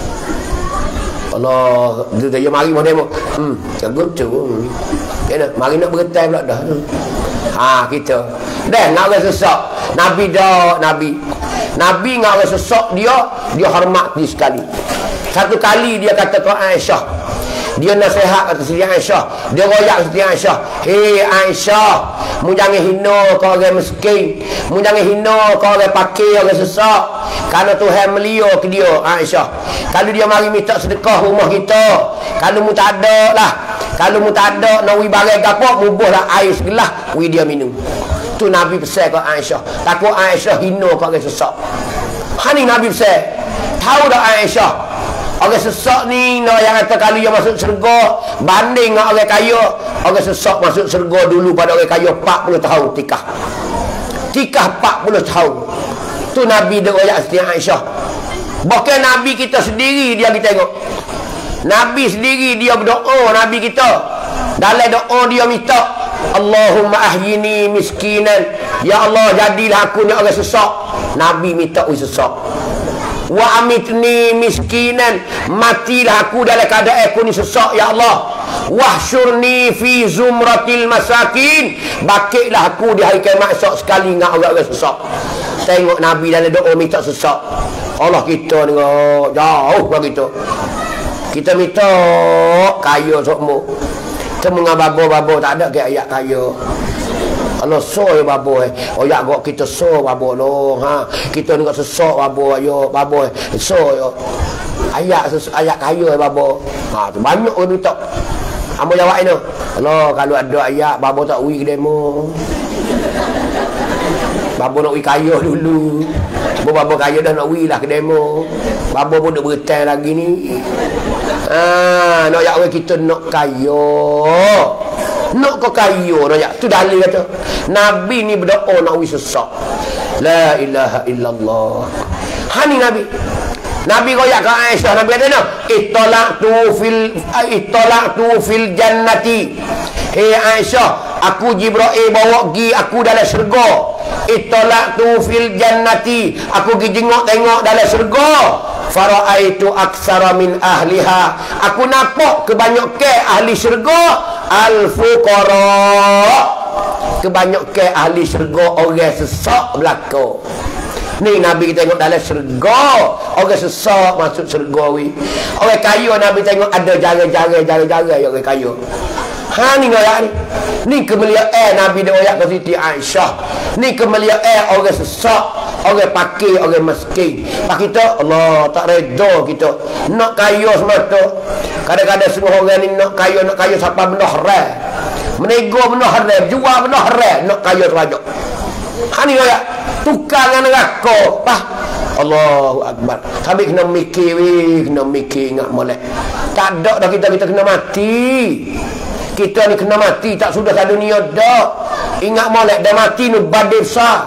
Allah dia dia mari mau demo hmm jago tu hmm. Kena mari nak bertai pula dah. Ha kita dah nak orang sesak Nabi dah Nabi Nabi dengan orang sesak dia dia hormat dia sekali. Satu kali dia kata ke Aisyah, dia nasihat kata Siti Aisyah, dia royak Siti Aisyah, hei Aisyah, mu jangan hina ke orang miskin, mu jangan hina ke orang pakir, orang sesak, kerana Tuhan melia ke dia. Aisyah, kalau dia mari minta sedekah rumah kita, kalau mu tak ada lah, kalau mu tak ada nak wi barang gapo, mubuhlah air segelas wi dia minum. Tu Nabi pesan ke Aisyah, takut Aisyah hina ke orang sesak. Ha ni Nabi pesan. Tahu dak Aisyah, orang sesak ni nak yang kata kalau dia masuk syurga banding dengan orang kaya, orang sesak masuk syurga dulu pada orang kaya empat puluh tahun tikah. Tikah empat puluh tahun. Tu Nabi dia royak Siti Aisyah. Bahkan Nabi kita sendiri dia kita tengok. Nabi sendiri dia berdoa, Nabi kita dalam doa dia minta, Allahumma ahyini miskinan. Ya Allah, jadilah aku ni orang sesak. Nabi minta ui sesak. Wa amitni miskinan, matilah aku dalam keadaan aku ni sesak ya Allah. Wahsyurni fi zumratil masakin, bakitlah aku di hari kiamat esok sekali dengan orang-orang sesak. Tengok Nabi dalam doa minta sesak. Allah kita ni jauh bagi kita. Kita minta kaya semua. Kita mengababo-babo tak ada ke ayat kaya. Allah so ya babo eh. Oh ya gok kita so babo lo ha. Kita ni gak sesak babo ayo babo so yo. Ayat ayat kaya babo. Ha tu banyak orang minta. Amo jawab ini. Allah kalau ada ayat babo tak ui ke demo. Babo nak ui kaya dulu. Babo kaya dah nak ui lah ke demo. Babo pun nak bertai lagi ni. Ha nak ya orang kita nak kaya. Nak kau kaya raya. Tu dalil kata Nabi ni berdoa nak wi sesak. La ilaha illallah. Ha ni Nabi. Nabi royak ke Aisyah, Nabi kata nah, ittalaqtu fil ittalaqtu fil jannati. Hei Aisyah, aku Jibril bawa pergi aku dalam syurga. Ittalaqtu fil jannati. Aku pergi jengok tengok dalam syurga. Faraitu aksara min ahliha. Aku nampak kebanyakan ahli syurga al-fuqara. Kebanyakan ahli syurga orang sesak belaka. Ni Nabi kita tengok dalam syurga orang sesak masuk syurga wi. Orang kaya Nabi tengok ada jara-jara jara-jara yang orang kaya. Ha ni ngoyak ni. Ni kemuliaan Nabi dia royak ke Siti Aisyah. Ni kemuliaan orang sesak. orang pakai, orang miskin. Pak kita, Allah tak reda kita. Nak kaya semata. Kadang-kadang semua orang ni nak kaya, nak kaya sampai benda haram. Menego benda haram, jual benda haram, nak kaya terajak. Ha ni kaya tukar dengan neraka. Pah. Allahu Akbar. Tapi kena mikir, weh, kena mikir ingat molek. Tak ada dah kita kita kena mati. Kita ni kena mati, tak sudah kat dunia dah. Ingat molek dah mati ni badai besar.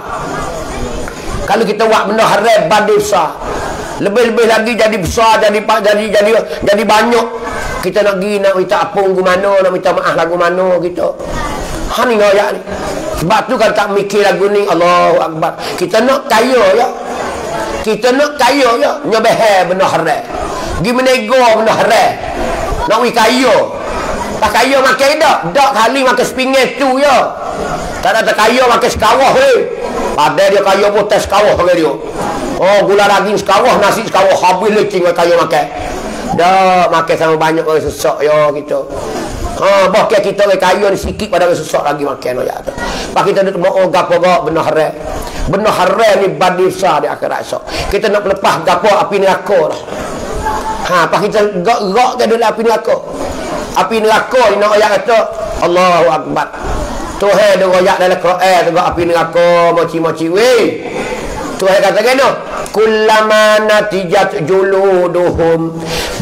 Kalau kita buat benda haram badai besar. Lebih-lebih lagi jadi besar, jadi jadi jadi jadi banyak. Kita nak pergi nak minta apung ke mana, nak minta maaf lagu mana kita. Ha ni royak ni. Sebab tu kalau tak mikir lagu ni, Allahu Akbar. Kita nak kaya ya. Kita nak kaya ya, nyobeh benda haram. Gi menego benda haram. Nak wi kaya. Tak kaya makan dak. Dak kali makan sepinggir tu ya. Tak ada tak kaya makan sekawah weh. Padahal dia kaya pun tes sekawah pakai dia. Oh, gula daging sekawah, nasi sekawah, habis lecing kaya makan. Dak makan sama banyak orang sesak ya kita. Ha, bahkan kita orang kaya ni sikit pada orang sesak lagi makan ya. Pak kita nak mau gapo gak benar haram. Benar haram ni badai besar di akhirat esok. Kita nak lepas gapo api neraka dah. Ha, pak kita gak-gak ke dalam api neraka. Api neraka ni nak ayat kata Allahu Akbar. Tuhan dia ayat dalam Quran tu api neraka moci-moci weh. Tuhan kata kena kullama natijat juluduhum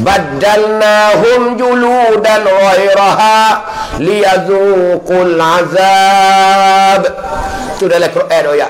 badalnahum juludan ghairaha liyazuqul azab. Tu dalam Quran ayat.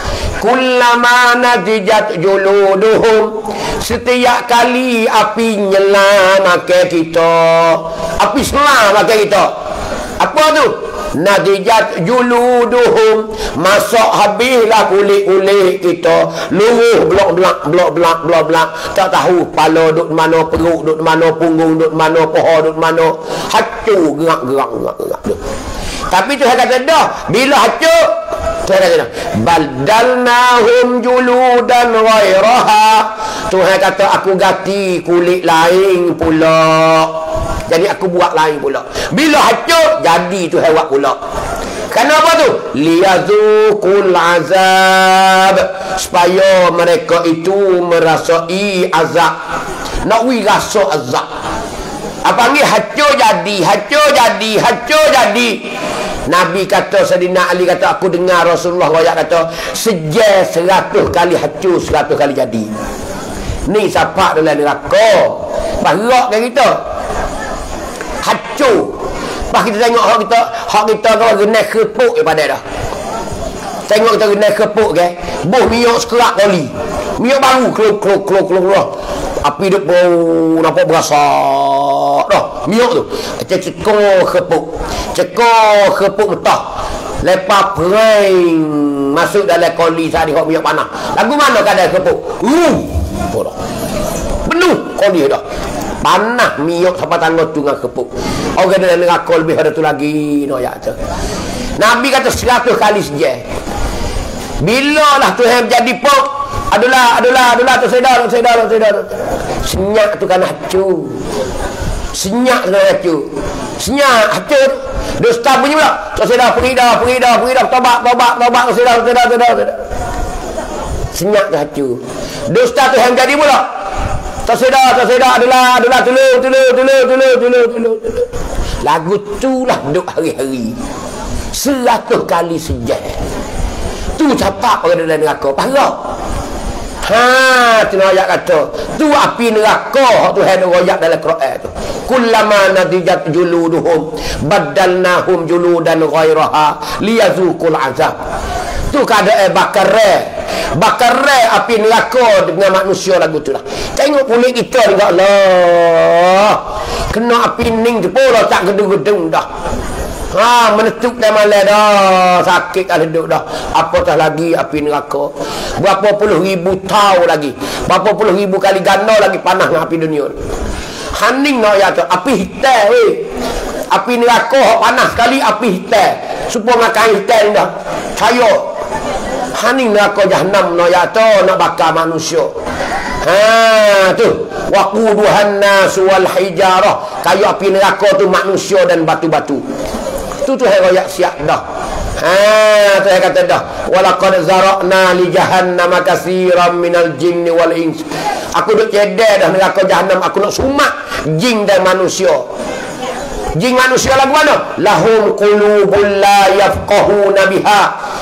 Kullama natijat juluduhum, setiap kali api nyala makan kita, api selam makan kita. Apa tu? Natijat juluduhum, masak habislah kulit-kulit kita, luruh blok-blak blok-blak blok-blak, tak tahu kepala duk mana, perut duk mana, punggung duk mana, paha duk mana, hancur gerak-gerak gerak-gerak tu. Tapi tu saya kata dah, bila hancur Tuhan kata badalnahum juludan ghairaha. Tuhan kata aku ganti kulit lain pula. Jadi aku buat lain pula. Bila hancur jadi Tuhan buat pula. Kenapa tu? Liyazuqul azab, supaya mereka itu merasai azab. Nak wi rasa azab. Apa ni hancur jadi, hancur jadi, hancur jadi. Nabi kata, Sayyidina Ali kata, aku dengar Rasulullah wayak kata, sejak seratus kali hancur, seratus kali jadi. Ni siapa dalam neraka. Barak kan kita. Hancur. Lepas kita tengok hak kita, hak kita kalau genai kepuk daripada dah. Tengok kita genai kepuk ke. Boh minyak sekerak kali. Minyak baru, kluk, kluk, kluk, kluk, kluk. Api dia bau, nampak berasa dah minyak tu. Kita cekor kepuk, cekor kepuk mentah, lepas pering masuk dalam koli tadi hok minyak panas. Lagu mana kadang kepuk? Uh, dah penuh koli dah. Panas minyak sampai tangan tu dengan kepuk. Orang dalam neraka lebih ada tu lagi no ya tu. Nabi kata seratus kali saja. Bila lah Tuhan jadi pok, adalah adalah adalah tu sedar tu sedar tu sedar. Senyap tu kan hancur. Senyap tu kan hancur. Senyap hancur. Dusta bunyi pula. Tu sedar pergi dah, pergi dah, pergi dah. Tobat, tobat, tobat tu sedar, sedar, sedar, sedar. Senyap tu hancur. Dusta tu yang jadi pula. Tu sedar, tu sedar adalah adalah tulu, tulu, tulu, tulu, tulu, tulu. Lagu tu lah duk hari-hari. Seratus kali sejak. Tu capak orang dalam neraka. Parah. Ha, tu ayat kata. Tu api neraka. Tu ada ayat dalam Quran tu. Kullama nadijat juluduhum badalnahum juludan ghairaha liyazuqul azab. Tu keadaan bakar bakar api neraka dengan manusia lagu tu lah. Tengok kulit kita ni Allah. Kena api ning tu pula tak gedung-gedung dah. Ha, menetuk dah malam dah. Sakit dah hidup dah. Apatah lagi api neraka. Berapa puluh ribu tahun lagi. Berapa puluh ribu kali ganda lagi panas dengan api dunia. Haning nak ya tu. Api hitam weh. Api neraka panas sekali api hitam. Supaya makan hitam dah. Saya. Haning neraka jahanam nak ya tu. Nak bakar manusia. Ha tu. Waquduhan nas wal hijarah. Kayu api neraka tu manusia dan batu-batu. Tu tu hai royak siap dah. Ah, tu kata dah. Walaqad zara'na li jahannam katsiran minal jinni wal ins. Aku duk cedek dah neraka jahanam, aku nak sumak jin dan manusia. Jin manusia lagu mana? Lahum qulubul la yafqahuna biha.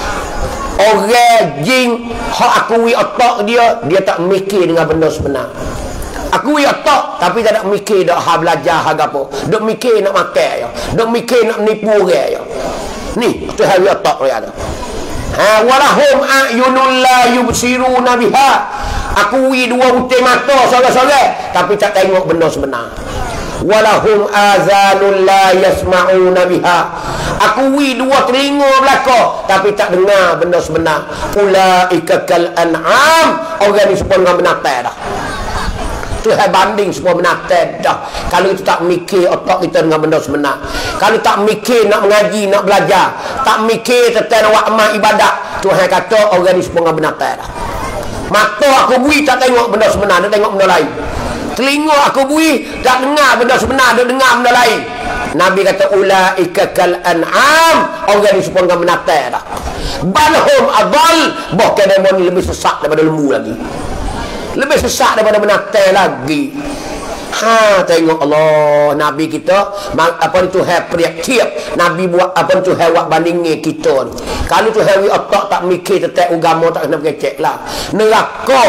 Orang jin hak akui otak dia, dia tak mikir dengan benda sebenar. Akui otak tapi tak nak mikir dak hak belajar hak apa. Duk mikir nak makan ya. Duk mikir nak nipu orang ya. Ni tu hari otak dia ada. Ha walahum ayunul la yubsiruna biha. Akui dua butir mata sorang-sorang tapi tak tengok benda sebenar. Walahum azanul la yasma'una biha. Akui dua telinga belaka tapi tak dengar benda sebenar. Ulaika kal an'am. Orang ni sepuluh dengan binatang dah. Tuhan banding semua binatang dah. Kalau kita tak mikir otak kita dengan benda sebenar, kalau tak mikir nak mengaji, nak belajar, tak mikir tentang nak amal ibadat, Tuhan kata orang ni semua dengan binatang dah. Mata aku bui tak tengok benda sebenar, dia tengok benda lain. Telinga aku bui tak dengar benda sebenar, dia dengar benda lain. Nabi kata ulaika kal an'am. Orang ni semua dengan binatang dah. Balhum adall. Bahkan dia ni lebih sesat daripada lembu lagi. Lebih sesat daripada binatang lagi. Ha, tengok Allah, Nabi kita apa ni Tuhan priak Nabi buat apa ni Tuhan buat bandingnya kita ni. Kalau Tuhan otak tak mikir tentang agama, tak kena berkecek lah neraka.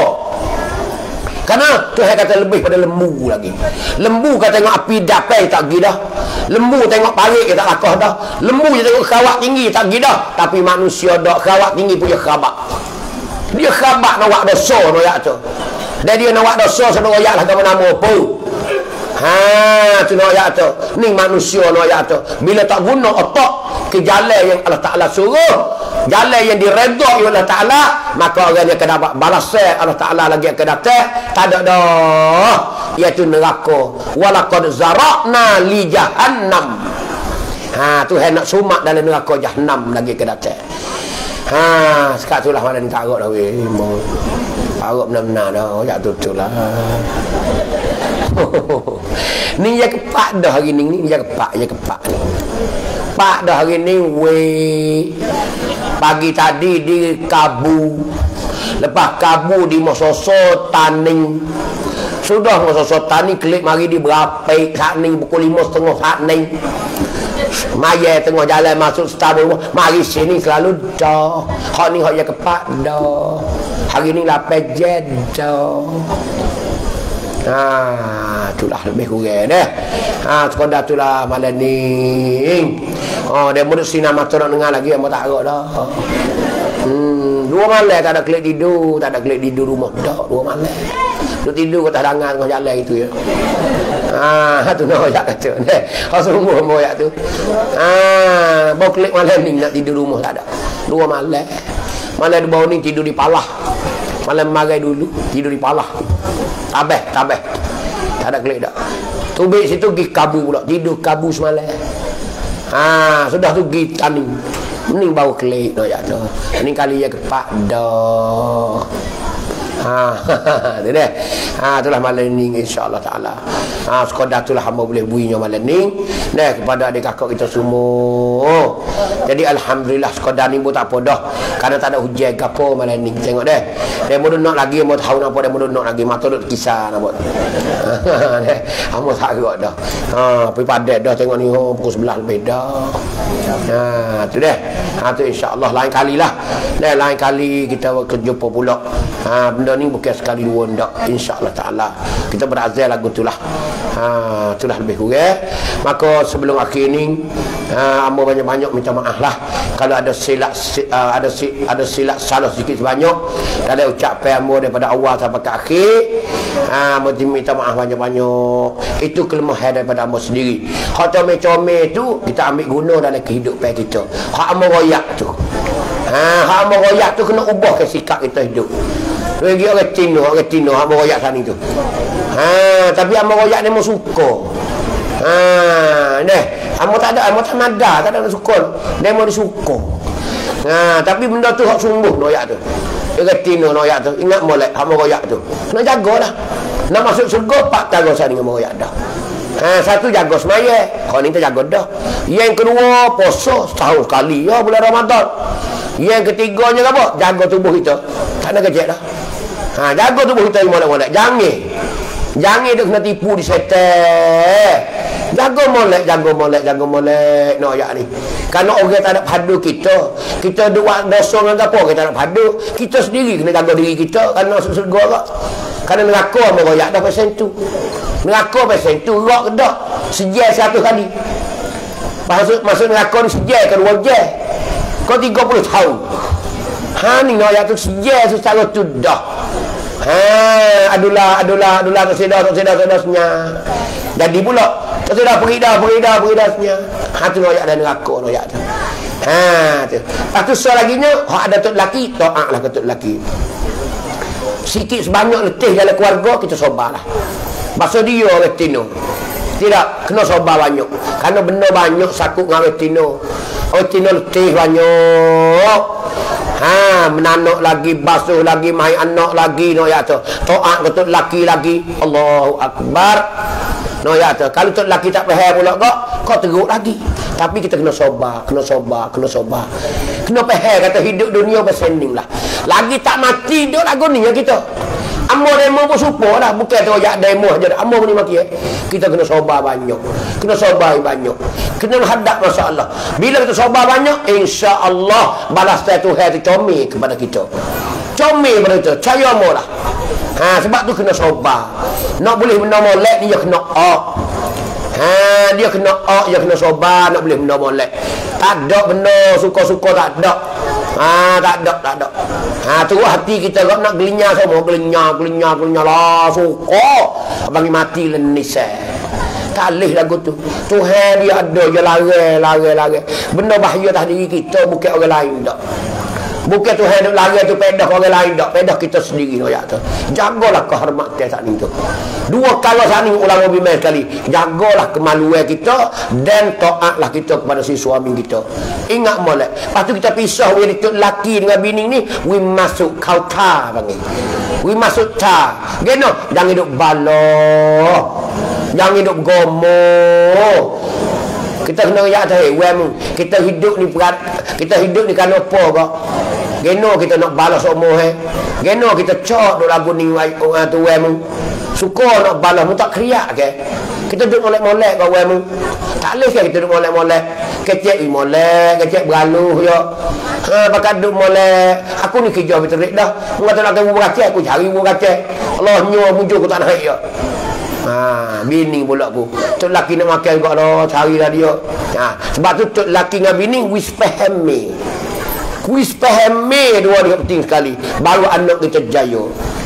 Karena Tuhan kata lebih pada lembu lagi. Lembu kata tengok api dapai tak pergi dah. Lembu tengok parit dia tak lakah dah. Lembu je tengok kawat tinggi tak pergi dah. Tapi manusia dak kawat tinggi punya khabar. Dia khabar nak buat dosa noyak tu. Dan dia nak buat dosa sebab royak lah kamu nama apa. Ha, tu noyak tu. Ni manusia noyak tu. Bila tak guna otak ke jalan yang Allah Ta'ala suruh, jalan yang diredha oleh Allah Ta'ala, maka orang dia akan dapat balasan Allah Ta'ala lagi akan datang. Tak ada dah. Iaitu neraka. Walaqad zara'na li jahannam. Ha, Tuhan nak sumak dalam neraka jahannam lagi akan datang. Ha, sekat tu lah mana ni tak agak dah weh. Agak benar-benar dah. Ojak tutup lah. Ni dia kepak dah hari ni. Ni dia kepak. Dia kepak ni. Pak dah hari ni weh. Pagi tadi di Kabu. Lepas Kabu di Mososo Taning. Sudah Mososo Taning klik mari di berapa saat ni pukul lima setengah saat ni. Maya tengah jalan masuk stabul, mari sini selalu dah. Hak ni hak yang kepak dah. Hari ni lapan jet dah. Ha, itulah lebih kurang dah. Ha, sekadar itulah malam ni. Oh, dia murid sinar mata nak dengar lagi, apa tak agak dah. Hmm, dua malam tak ada kelip tidur, tak ada kelip tidur rumah dah, dua malam. Duk tidur kat atas dangan tengah jalan itu ya. Ha, tu nak oyak kata. Neh, hak semua mau oyak tu. Ha, bau kelip malam ni nak tidur rumah tak ada. Dua malam. Malam di bawah ni tidur di palah. Malam magai dulu tidur di palah. Tabeh, tabeh. Tak ada kelip dak. Tubik situ pergi Kabu pula. Tidur Kabu semalam. Ha, sudah tu pergi Taning. Ni bau kelip nak oyak tu. Ni kali ya kepak dah. Ha, tu dah. Ha, itulah malam ni insya-Allah taala. Ha, sekadar itulah hamba boleh buinya malam ni. Dah kepada adik kakak kita semua. Jadi alhamdulillah sekadar ni pun tak apa dah. Kerana tak ada hujan gapo malam ni. Tengok dah. Dia mau nak lagi mau tahu apa dia mau nak lagi mata duk kisah nak buat. Ha, hamba tak gerak dah. Ha, pergi padat dah tengok ni oh, pukul sebelas lebih dah. Ha, tu dah. Ha, tu insya-Allah lain kalilah. Dah lain kali kita berjumpa pula. Ha, benda ni bukan sekali dua ndak, insya-Allah taala. Kita berazal lagu itulah. Ha, itulah lebih kurang. Maka sebelum akhir ni ha, amba banyak-banyak minta maaf lah kalau ada silap uh, ada ada silap salah sedikit sebanyak dalam ucapan amba daripada awal sampai ke akhir. Ha, amba minta maaf banyak-banyak. Itu kelemahan daripada amba sendiri. Hak comel-comel tu kita ambil guna dalam kehidupan kita. Hak amba royak tu. Ha, hak amba royak tu kena ubah ke sikap kita hidup. Lagi orang Cina, orang Cina hak meroyak sana tu. Ha, tapi hak royak dia mau suka. Ha, deh, hak tak ada, hak tak nada, tak ada suka. Dia mau disuka. Ha, tapi benda tu hak sungguh royak tu. Orang Cina royak tu, ingat molek hak meroyak tu. Kena jagalah. Nak masuk surga pak tago sana dengan meroyak dah. Ha, satu jaga semaya. Kau ni kita jaga dah. Yang kedua puasa setahun sekali ya bulan Ramadan. Yang ketiganya apa? Jaga tubuh kita. Tak ada kecek dah. Ha, jaga tubuh kita molek-molek. Jangan. Jangan dia kena tipu di setan. Jaga molek, jaga molek, jaga molek. No ya ni. Kalau orang tak ada padu kita, kita buat dosa dengan apa? Kita tak ada padu. Kita sendiri kena jaga diri kita kerana masuk surga tak. Kerana neraka mau royak dah pasal tu. Neraka pasal tu royak dah. Sejak satu kali. Masuk masuk neraka ni sejak kedua jam. Kau tiga puluh tahun. Ha ni royak tu sejak secara tu dah. Ha, adulah, adulah, adulah, tak sedar, tak sedar, tak sedar senyap. Jadi pula, tak sedar, pergi dah, pergi dah, pergi dah senyap. Ha, tu royak dan neraka, royak tu. Ha, tu. Lepas tu, selaginya, hak ada tok lelaki, ta'ak lah ke tok lelaki. Sikit sebanyak letih dalam keluarga, kita sobarlah. Maksud dia orang tino. Tidak, kena sobar banyak. Kerana benda banyak sakut dengan orang tino. Orang tino letih banyak. Ha, menanuk lagi, basuh lagi, main anak lagi, no ya tu. Taat betul laki lagi. Allahu Akbar. No ya tu. Kalau tu laki tak faham pula kau, kau teruk lagi. Tapi kita kena sobar, kena sobar, kena sobar. Kena faham kata hidup dunia bersending lah. Lagi tak mati duk lagu ni ya kita. Amo demo pun support lah. Bukan tu ya demo je. Amo pun ni maki eh. Kita kena sobar banyak. Kena sobar banyak. Kena menghadap masalah. Bila kita sobar banyak, insya-Allah balas Tuhan tu comel kepada kita. Comel pada kita. Caya mo lah. Ha, sebab tu kena sobar. Nak boleh benda molek dia kena ok. Ha, dia kena ok, dia kena sobar, nak boleh benda molek. Tak ada benda suka-suka tak ada. Ha, tak ada, tak ada. Ha, terus hati kita kau nak gelinya semua, gelinya, gelinya, gelinya lah, suka. Bagi mati lenisah. Tak boleh lagu tu. Tuhan dia ada, dia lari, lari, lari. Benda bahaya atas diri kita, bukan orang lain tak. Bukan Tuhan duk lari tu pedah orang lain tak. Pedah kita sendiri royak tu. Jagalah kehormatan saat ni tu. Dua kali saat ni ulang lebih main sekali. Jagalah kemaluan kita dan taatlah kita kepada si suami kita. Ingat molek. Lepas tu kita pisah we lelaki dengan bini ni, we masuk kauta panggil. We masuk ta. Geno, jangan hidup balo. Jangan hidup gomo. Kita kena royak atas wem. Kita hidup ni kita hidup ni kerana apa kau? Geno kita nak balas umur eh. Geno kita cok duk lagu ni orang tu wem. Suka nak balas mu tak kriak ke? Kita duduk molek-molek kau wem. Tak leh ke kita duduk molek-molek. Kecek i molek, kecek beraluh yo. Ha pakai duduk molek. Aku ni kerja betul dah. Mu kata nak tahu beracak aku cari beracak. Allah nyo muncul aku tak naik yo. Ha, bini pula aku. Tok laki nak makan juga lah, carilah dia. Ha, sebab tu tok laki dengan bini wis faham me. Wis faham me dua dia penting sekali. Baru anak kita jaya.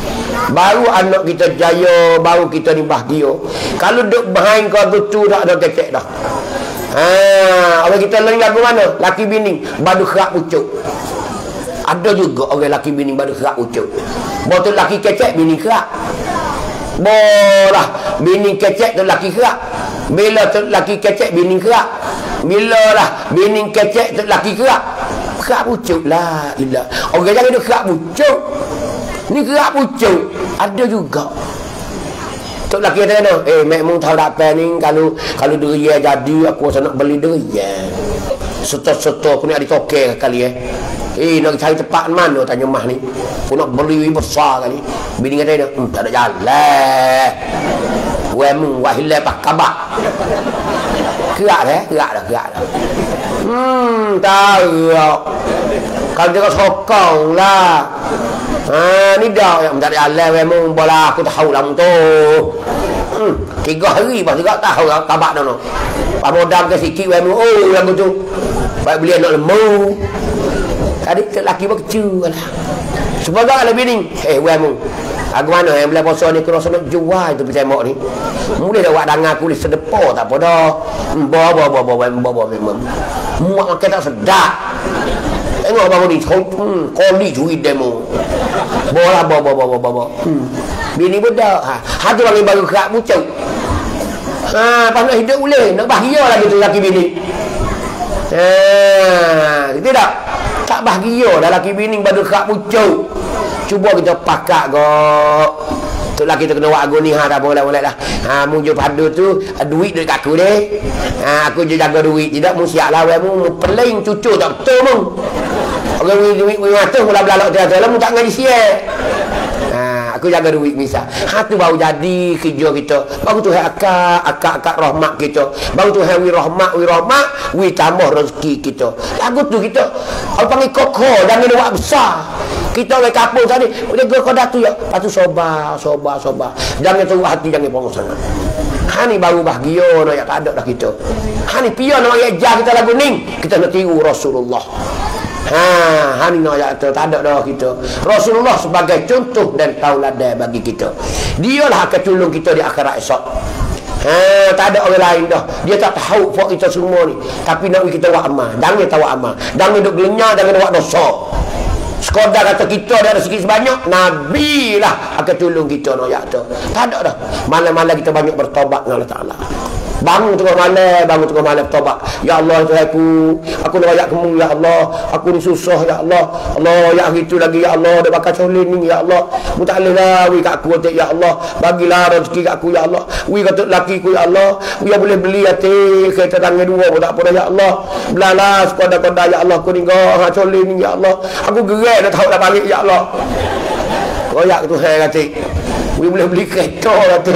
Baru anak kita jaya, baru kita ni bahagia. Kalau duk behind kau tu tu tak ada kecek dah. Ha, orang kita lain lagu mana? Laki bini badu kerak pucuk. Ada juga orang laki bini badu kerak pucuk. Betul laki kecek bini kerak. Bolah bini kecek tu laki kerak. Bila tu laki kecek bini kerak. Bila lah bini kecek tu laki kerak. Kerak pucuk lah ilah. Orang jangan ada kerak pucuk. Ni kerak pucuk. Ada juga. Tok laki kata kena, eh mek mung tahu tak apa ni kalau kalau durian jadi aku rasa nak beli durian. Serta-serta aku ni ada tokek kali eh. Eh nak cari tempat mana tanya mah ni. Aku nak beli besar kali. Bini kata dia, hmm, tak ada jalan. Wemu wahilai pak kabak. Kerak dah, kerak dah, kerak dah. Hmm, tahu. Kalau dia sokong lah. Ha, ni dah yang tak ada jalan wemu bola aku tahu lah tu. Hmm, tiga hari pas juga tahu kabak dah no. Pak modal ke sikit wemu oh lagu tu. Baik beli anak lembu. Tadi lelaki pun kecil lah. Sebagai ala bini. Eh, wemu. Aku mana yang boleh puasa ni, aku rasa nak jual tu percaya ni. Boleh dah buat dangan aku boleh sedepa tak apa dah. Bawa, bawa, bawa, bawa, bawa, bawa, memang. Muak makan tak sedap. Tengok abang ni, hmm, koli cuit demo. Bawa lah, bawa, bawa, bawa, bawa. Hmm. Bini pun dah. Ha, ha tu bagi baru kerak pucuk. Ha, pas nak hidup boleh. Nak bahagia lagi tu laki bini. Ha, tidak. Tak bahagia dah laki bini pada kerak pucuk. Cuba kita pakat kok. Tu laki tu kena buat agung ni. Ha, dah boleh-boleh dah. Ha, mu je padu tu, duit duit kat aku deh. Ha, aku je jaga duit. Tidak mu siap lah. Mu peling cucu tak betul mu. Orang duit mu mata mula belalak tiada lah. Mu tak ngaji siap. Aku jaga duit misal. Ha tu baru jadi kerja kita. Baru tu akak, akak-akak rahmat kita. Baru tu wi rahmat, wi rahmat, wi tambah rezeki kita. Lagu tu kita kalau panggil kokoh, jangan buat besar. Kita orang kapung tadi, boleh kau dah tu ya. Lepas tu sobar, sobar, sobar. Jangan teruk hati, jangan pongok sangat. Ha ni baru bahagia nak tak ada dah kita. Ha ni pion nak ajar kita lagu ni. Kita nak tiru Rasulullah. Ha, ha ni nak tu tak ada dah kita. Rasulullah sebagai contoh dan tauladan bagi kita. Dialah akan tolong kita di akhirat esok. Ha, tak ada orang lain dah. Dia tak tahu buat kita semua ni. Tapi nak kita buat amal. Jangan tahu amal. Jangan duk gelenyar, jangan buat dosa. Sekadar kata kita ada rezeki sebanyak, Nabi lah akan tolong kita nak tu. Tak ada dah. Malam-malam kita banyak bertobat dengan Allah Taala. Bangun tengah malam, bangun tengah malam bertobat. Ya Allah, Tuhan aku, aku nak rakyat kamu, ya Allah. Aku ni susah, ya Allah. Allah, ya gitu lagi, ya Allah. Dia bakal colin ni, ya Allah. Mu tak boleh lah, wi kat aku, ya Allah. Bagilah rezeki kat aku, ya Allah. Wi kata laki ku, ya Allah. Wi yang boleh beli hati, kereta tangan dua pun tak apa dah, ya Allah. Belalah, sekodah-kodah, ya Allah. Aku ni kau, ha, colin ni, ya Allah. Aku gerak dah tahu dah balik, ya Allah. Royak tu, hai kata. Wi boleh beli kereta, kata.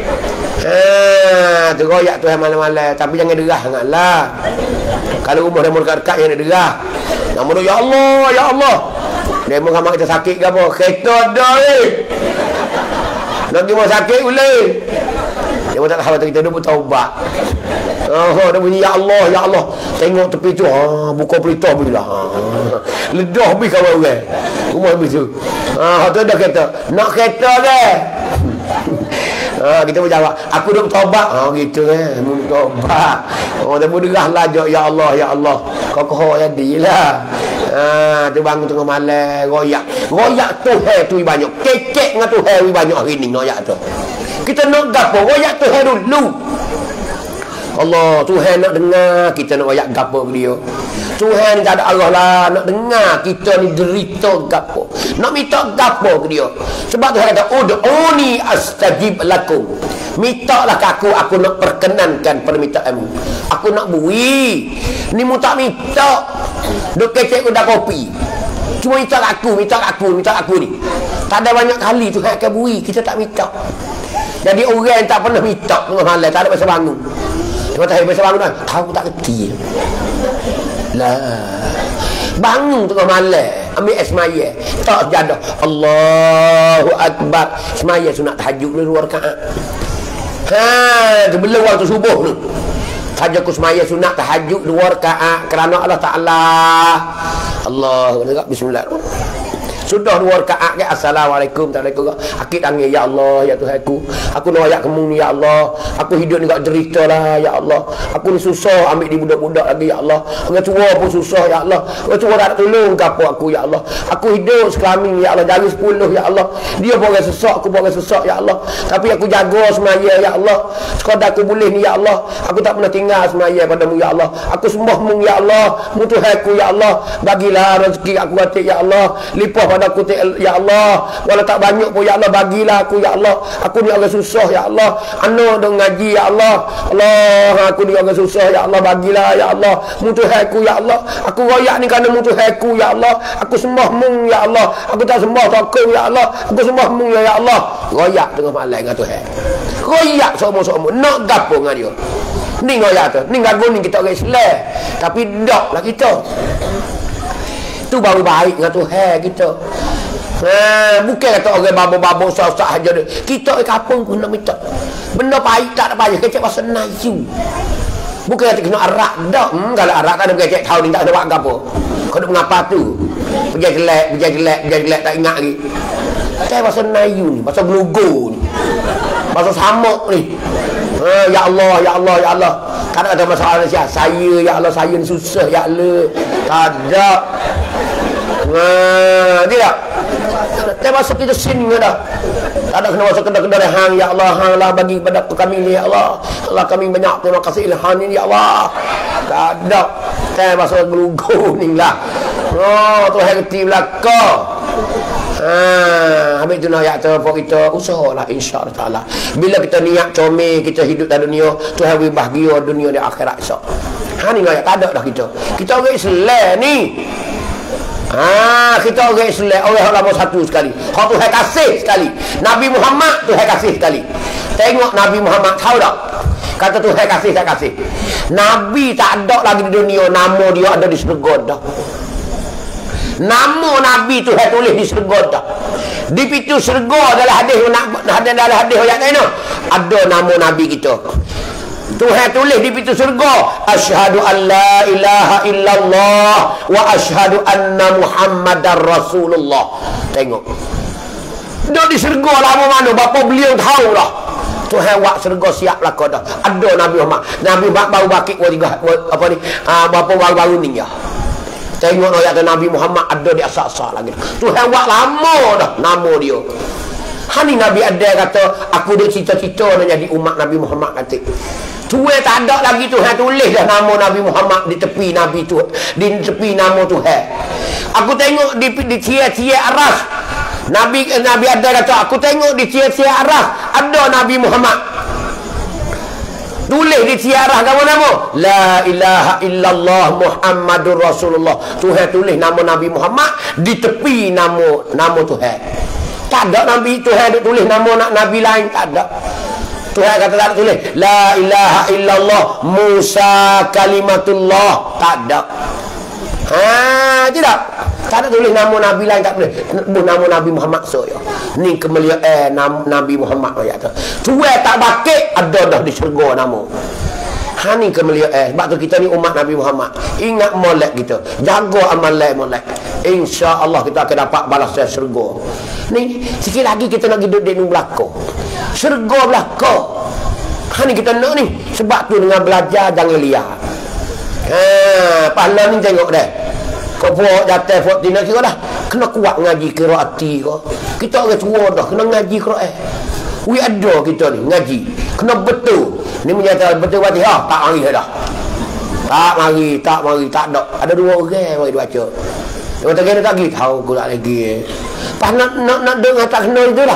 Ha, tu royak tu malam-malam. Tapi jangan derah sangatlah. Kalau rumah demo dekat-dekat jangan derah. Nama tu ya Allah, ya Allah. Demo kamar kita sakit ke apa? Kereta dah eh. Nak pergi rumah sakit boleh. Demo tak tahu kita duduk bertaubat. Oh, dia bunyi ya Allah, ya Allah. Tengok tepi tu, ha, buka berita bila. Ha. Ledah habis kawan orang. Rumah habis tu. Ha, tu dah kata, nak kereta ke? Ha, kita berjawab, aku dah bertobat. Ha, gitu kan, mu bertobat. Oh, dia berderahlah jok, ya Allah, ya Allah. Kau kau jadilah. Ha, tu bangun tengah malam, royak. Royak Tuhan tu banyak. Kekek dengan Tuhan banyak hari ni royak tu. Kita nak gapo, royak Tuhan dulu. Allah, Tuhan nak dengar kita nak royak gapo ke dia. Tuhan ni tak ada Allah lah nak dengar kita ni derita gapo. Nak minta gapo ke dia. Sebab Tuhan kata, ud'uni astajib lakum. Mintalah ke aku, aku nak perkenankan permintaanmu. Aku nak bui. Ni mu tak minta. Duk kecek udah kopi. Cuma minta aku, minta aku, minta aku ni. Tak ada banyak kali Tuhan akan bui, kita tak minta. Jadi orang yang tak pernah minta tengah malam, tak ada masa bangun. Cuma tak ada masa bangun kan, aku tak kerti. Lah. Bangun tengah malam, ambil es maya, tak sejadah. Allahu Akbar. Semaya sunat tahajud dulu dua rakaat. Ha, sebelum waktu subuh tu. Saja ku semaya sunat tahajud dua rakaat kerana Allah Taala. Allah, bismillahirrahmanirrahim. Sudah dua rakaat ke assalamualaikum warahmatullahi wabarakatuh. Akid angin ya Allah ya Tuhanku. Aku nak ayat kamu ni ya Allah. Aku hidup ni tak derita lah ya Allah. Aku ni susah ambil di budak-budak lagi ya Allah. Orang tua pun susah ya Allah. Orang tua tak tolong gapo aku ya Allah. Aku hidup sekelamin ya Allah dari sepuluh ya Allah. Dia pun orang sesak, aku pun orang sesak ya Allah. Tapi aku jaga semaya ya Allah. Sekadar aku boleh ni ya Allah. Aku tak pernah tinggal semaya padamu ya Allah. Aku sembahmu ya Allah. Mu Tuhanku ya Allah. Bagilah rezeki aku hati ya Allah. Lipah pada aku ya Allah, walau tak banyak pun ya Allah bagilah aku ya Allah. Aku ni orang susah ya Allah. Anak dong ngaji ya Allah. Allah, aku ni orang susah ya Allah, bagilah ya Allah. Mu Tuhanku ya Allah. Aku royak ni kerana mu Tuhanku ya Allah. Aku sembahmu ya Allah. Aku tak sembah takut ya Allah. Aku sembahmu ya Allah. Royak tengah malam dengan Tuhan. Royak semua-semua nak gapo dengan dia. Ni royak tu. Ni gago ni kita orang Islam. Tapi dak lah kita. Itu baru baik dengan Tuhan kita. Ha, bukan kata orang babak-babak susah-susah saja. Kita di kampung pun nak minta. Benda baik tak ada payah. Kecek pasal nayu. Bukan kata kena arak dah. Hmm, kalau arak tak ada kecek tahu ni tak ada buat apa. Kau nak mengapa tu? Pergi gelap, pergi gelap, pergi gelap tak ingat lagi. Kecek pasal nayu ni. Pasal gelugu ni. Pasal samuk ni. Ha, ya Allah, ya Allah, ya Allah. Tak ada masalah Malaysia. Saya, ya Allah, saya ni susah, ya Allah. Tak ada. Nah, tidak. Tak masuk kita sini dah. Tak ada kena masuk kedai-kedai hang ya Allah, hang lah bagi pada kami ni ya Allah. Allah kami banyak terima kasih ilham ini ya Allah. Tak ada. Tak masuk gelugu ni lah. Oh, Tuhan kerti belaka. Ha, ambil tu nak ayat tu apa kita usahalah insya-Allah taala. Bila kita niat comel kita hidup dalam dunia, Tuhan beri bahagia dunia dan akhirat esok. Ha ni ayat tak ada dah kita. Kita orang Islam ni. Ha, kita orang Islam, orang lama satu sekali. Hak Tuhan kasih sekali. Nabi Muhammad Tuhan kasih sekali. Tengok Nabi Muhammad tahu tak? Kata Tuhan kasih tak kasih. Nabi tak ada lagi di dunia, nama dia ada di syurga dah. Nama Nabi tu saya tulis di syurga dah. Di pintu syurga dalam hadis ada dalam hadis ayat lain ada nama Nabi kita. Tuhan tulis di pintu syurga, asyhadu an la ilaha illallah wa asyhadu anna Muhammadar Rasulullah. Tengok. Dah di syurga lama mana bapa beliau tahu lah. Tuhan buat syurga siap lah kau dah. Ada Nabi Muhammad. Nabi baru bakit apa ni? Ah berapa baru-baru ni ya. Tengok ayat Nabi Muhammad ada di asal-asal lagi. Tuhan buat lama dah nama dia. Hani Nabi ada kata, aku ada cita-cita nak jadi umat Nabi Muhammad kata. Tuhan tak ada lagi Tuhan tulis dah nama Nabi Muhammad di tepi Nabi tu, di tepi nama Tuhan. Aku tengok di di cia-cia aras. Nabi Nabi ada kata, aku tengok di cia-cia aras ada Nabi Muhammad. Tulis di tiarah kamu nama la ilaha illallah Muhammadur Rasulullah. Tuhan tulis nama Nabi Muhammad di tepi nama nama Tuhan. Tak ada Nabi Tuhan duk tulis nama nak Nabi lain, tak ada. Tuhan kata tak tulis la ilaha illallah Musa kalimatullah, tak ada. Ha, tidak. Tak ada tulis nama Nabi lain, tak boleh. Nama Nabi Muhammad saja. Ni kemuliaan eh, Nabi Muhammad ayat tu. Tuan tak bakit ada dah di syurga nama. Ha ni kemuliaan eh. Sebab tu kita ni umat Nabi Muhammad. Ingat molek kita. Jaga amalan molek. Insya-Allah kita akan dapat balasan syurga. Ni sikit lagi kita nak hidup di belakang. Syurga belakang. Ha ni kita nak ni. Sebab tu dengan belajar jangan liar. Ha, pahala ni tengok dah. Kau buat jatuh buat tina kira dah. Kena kuat ngaji qiraati kau. Kita orang tua dah kena ngaji Quran. We ada kita ni ngaji. Kena betul. Ni menyata betul Fatihah tak mari dah. Tak mari, tak mari, tak ada. Ada dua orang mari baca. Dia kata kena tak pergi tahu aku tak lagi. Pas nak nak nak dengar tak kena itulah.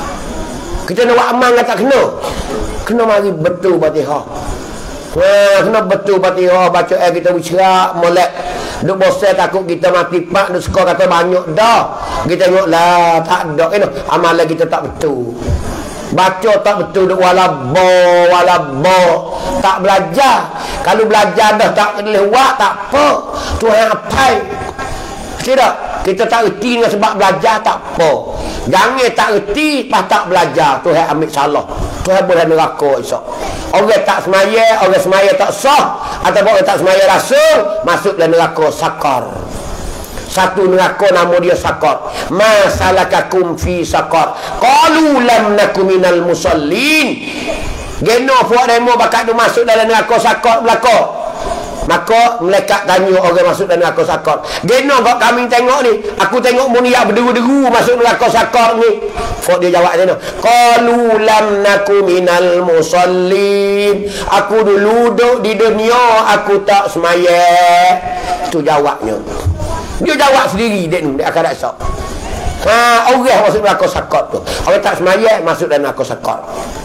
Kita nak buat amal tak kena. Kena mari betul Fatihah. Wah, kena betul Fatihah baca eh kita bercerak molek. Duk bosan takut kita mati pak duk skor kata banyak dah. Kita tengok lah tak ada kena amalan kita tak betul. Baca tak betul duk walabo walabo tak belajar. Kalau belajar dah tak lewat tak apa. Tuhan apai. Tidak, kita tak erti dengan sebab belajar tak apa. Jangan tak erti pas tak belajar. Tuhan ambil salah. Tuhan boleh neraka esok. Orang tak semaya, orang semaya tak sah, ataupun orang tak semaya rasul, masuk dalam neraka sakar. Satu neraka nama dia sakar. Ma salakakum fi sakar. Qalu lam nakum minal musallin. Geno puak demo bakat tu masuk dalam neraka sakar belaka. Maka malaikat tanya orang masuk dalam neraka sakar. Geno kau kami tengok ni. Aku tengok muniak berderu-deru masuk neraka sakar ni. Fok dia jawab macam mana? Qalu lam nakum minal musallin. Aku dulu duduk di dunia aku tak semaya. Itu jawabnya. Dia jawab sendiri dia ni, dia akan esok. Ha, orang masuk neraka sakar tu. Orang tak semaya masuk dalam neraka sakar.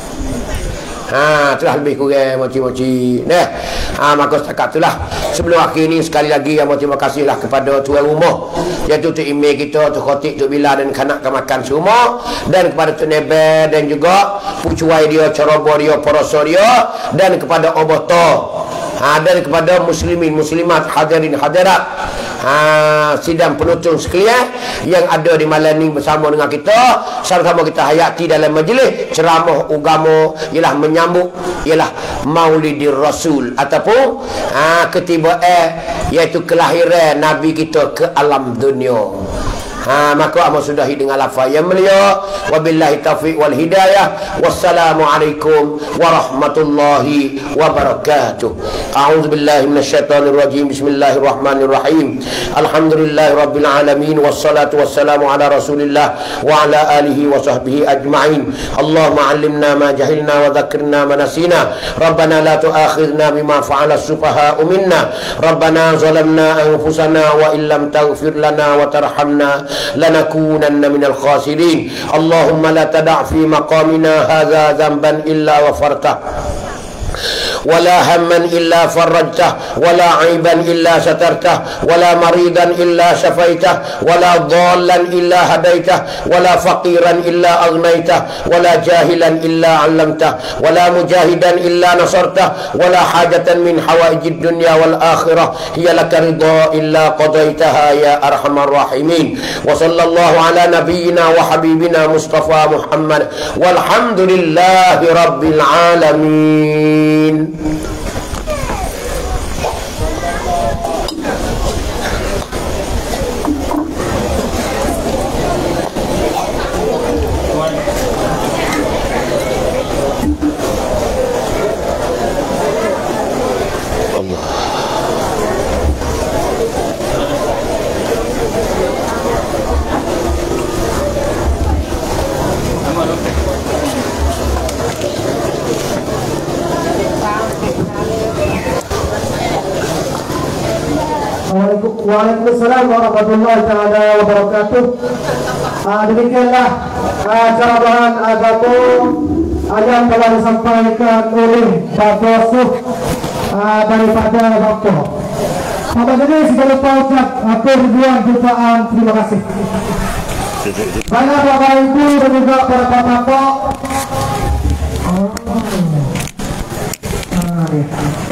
Ha, itulah lebih kurang moci-moci. Nah, ha, maka setakat itulah. Sebelum akhir ni sekali lagi yang terima kasihlah kepada tuan rumah, iaitu tu email kita, tu Khotik, tu Bila dan kanak kemakan semua, dan kepada tu Nebel dan juga pucuai dia, ceroboh dia, peroso dia, dan kepada oboto. Ha, dan kepada muslimin muslimat hadirin hadirat, ha, sidang penonton sekalian yang ada di malam ni bersama dengan kita, sama-sama kita hayati dalam majlis ceramah agama ialah menyambut ialah Maulidir Rasul ataupun ha, ketibaan iaitu kelahiran Nabi kita ke alam dunia. Ha, maka amat sudahi dengan lafaz yang mulia. Wabillahi taufiq wal hidayah. Wassalamualaikum warahmatullahi wabarakatuh. A'udzu billahi minasyaitonir rajim. Bismillahirrahmanirrahim. Alhamdulillahi rabbil alamin wassalatu wassalamu ala Rasulillah wa ala alihi wa sahbihi ajma'in. Allahumma 'allimna ma jahilna wa dzakkirna ma nasina. Rabbana la tu'akhidhna bima fa'ala as-sufaha'u minna. Rabbana zalamna anfusana wa illam taghfir lana wa tarhamna lanakunanna minal khasirin. Allahumma la tada' fi maqamina hadza dhanban illa ghafartah ولا هما إلا فرجته ولا عيبا إلا سترته ولا مريضا إلا شفيته ولا ضالا إلا هديته ولا فقيرا إلا أغنيته ولا جاهلا إلا علمته ولا مجاهدا إلا نصرته ولا حاجة من حوائج الدنيا والآخرة هي لك رضا إلا قضيتها يا أرحم الراحمين. وصلى الله على نبينا وحبيبنا مصطفى محمد والحمد لله رب العالمين. Waalaikumsalam warahmatullahi taala wabarakatuh. Uh, demikianlah uh, cara bahan agama yang telah disampaikan oleh Pak Basuh uh, daripada Bapak. Pada ini saya lupa ucap atur ribuan jutaan terima kasih. Banyak Bapak Ibu dan juga para bapak. Oh. Ah, ya.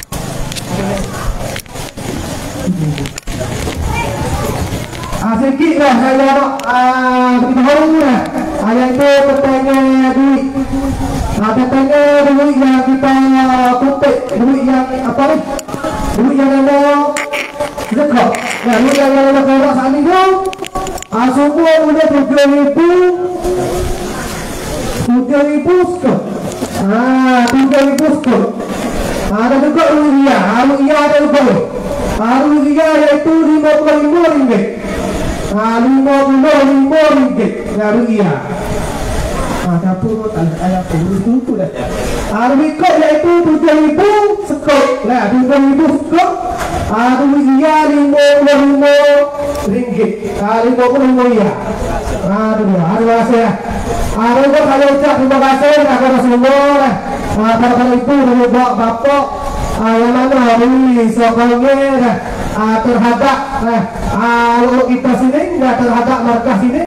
Ah, sedikit lah saya nak ah, beritahu ni lah. Ah, yang itu petanya duit. Ah, petanya duit yang kita kutip, duit yang apa ni? Duit yang ada zakat. Ya, duit yang ada zakat saat ni tu. Ah, semua boleh tujuh ribu, tujuh ribu sekot. Ah, tujuh ribu sekot. Ah, ada juga rupiah. Ah, rupiah ada juga. Ah, rupiah iaitu lima puluh lima ringgit. Ah, lima puluh lima ringgit rupiah. Ah, dapur tak ada puluh tu dah. Ah, rupiah iaitu tujuh ribu sekot. Lah, tujuh ribu sekot. Ah, rupiah lima puluh lima ringgit. Ah, lima puluh lima ringgit. Ah, tu dia. Terima kasih. Ah, juga saya ucap terima kasih kepada semua. Ah, para ibu dan juga bapak. Ah, yang mana hari ini sokongan ah, terhadap ah, kita sini, terhadap markas ini.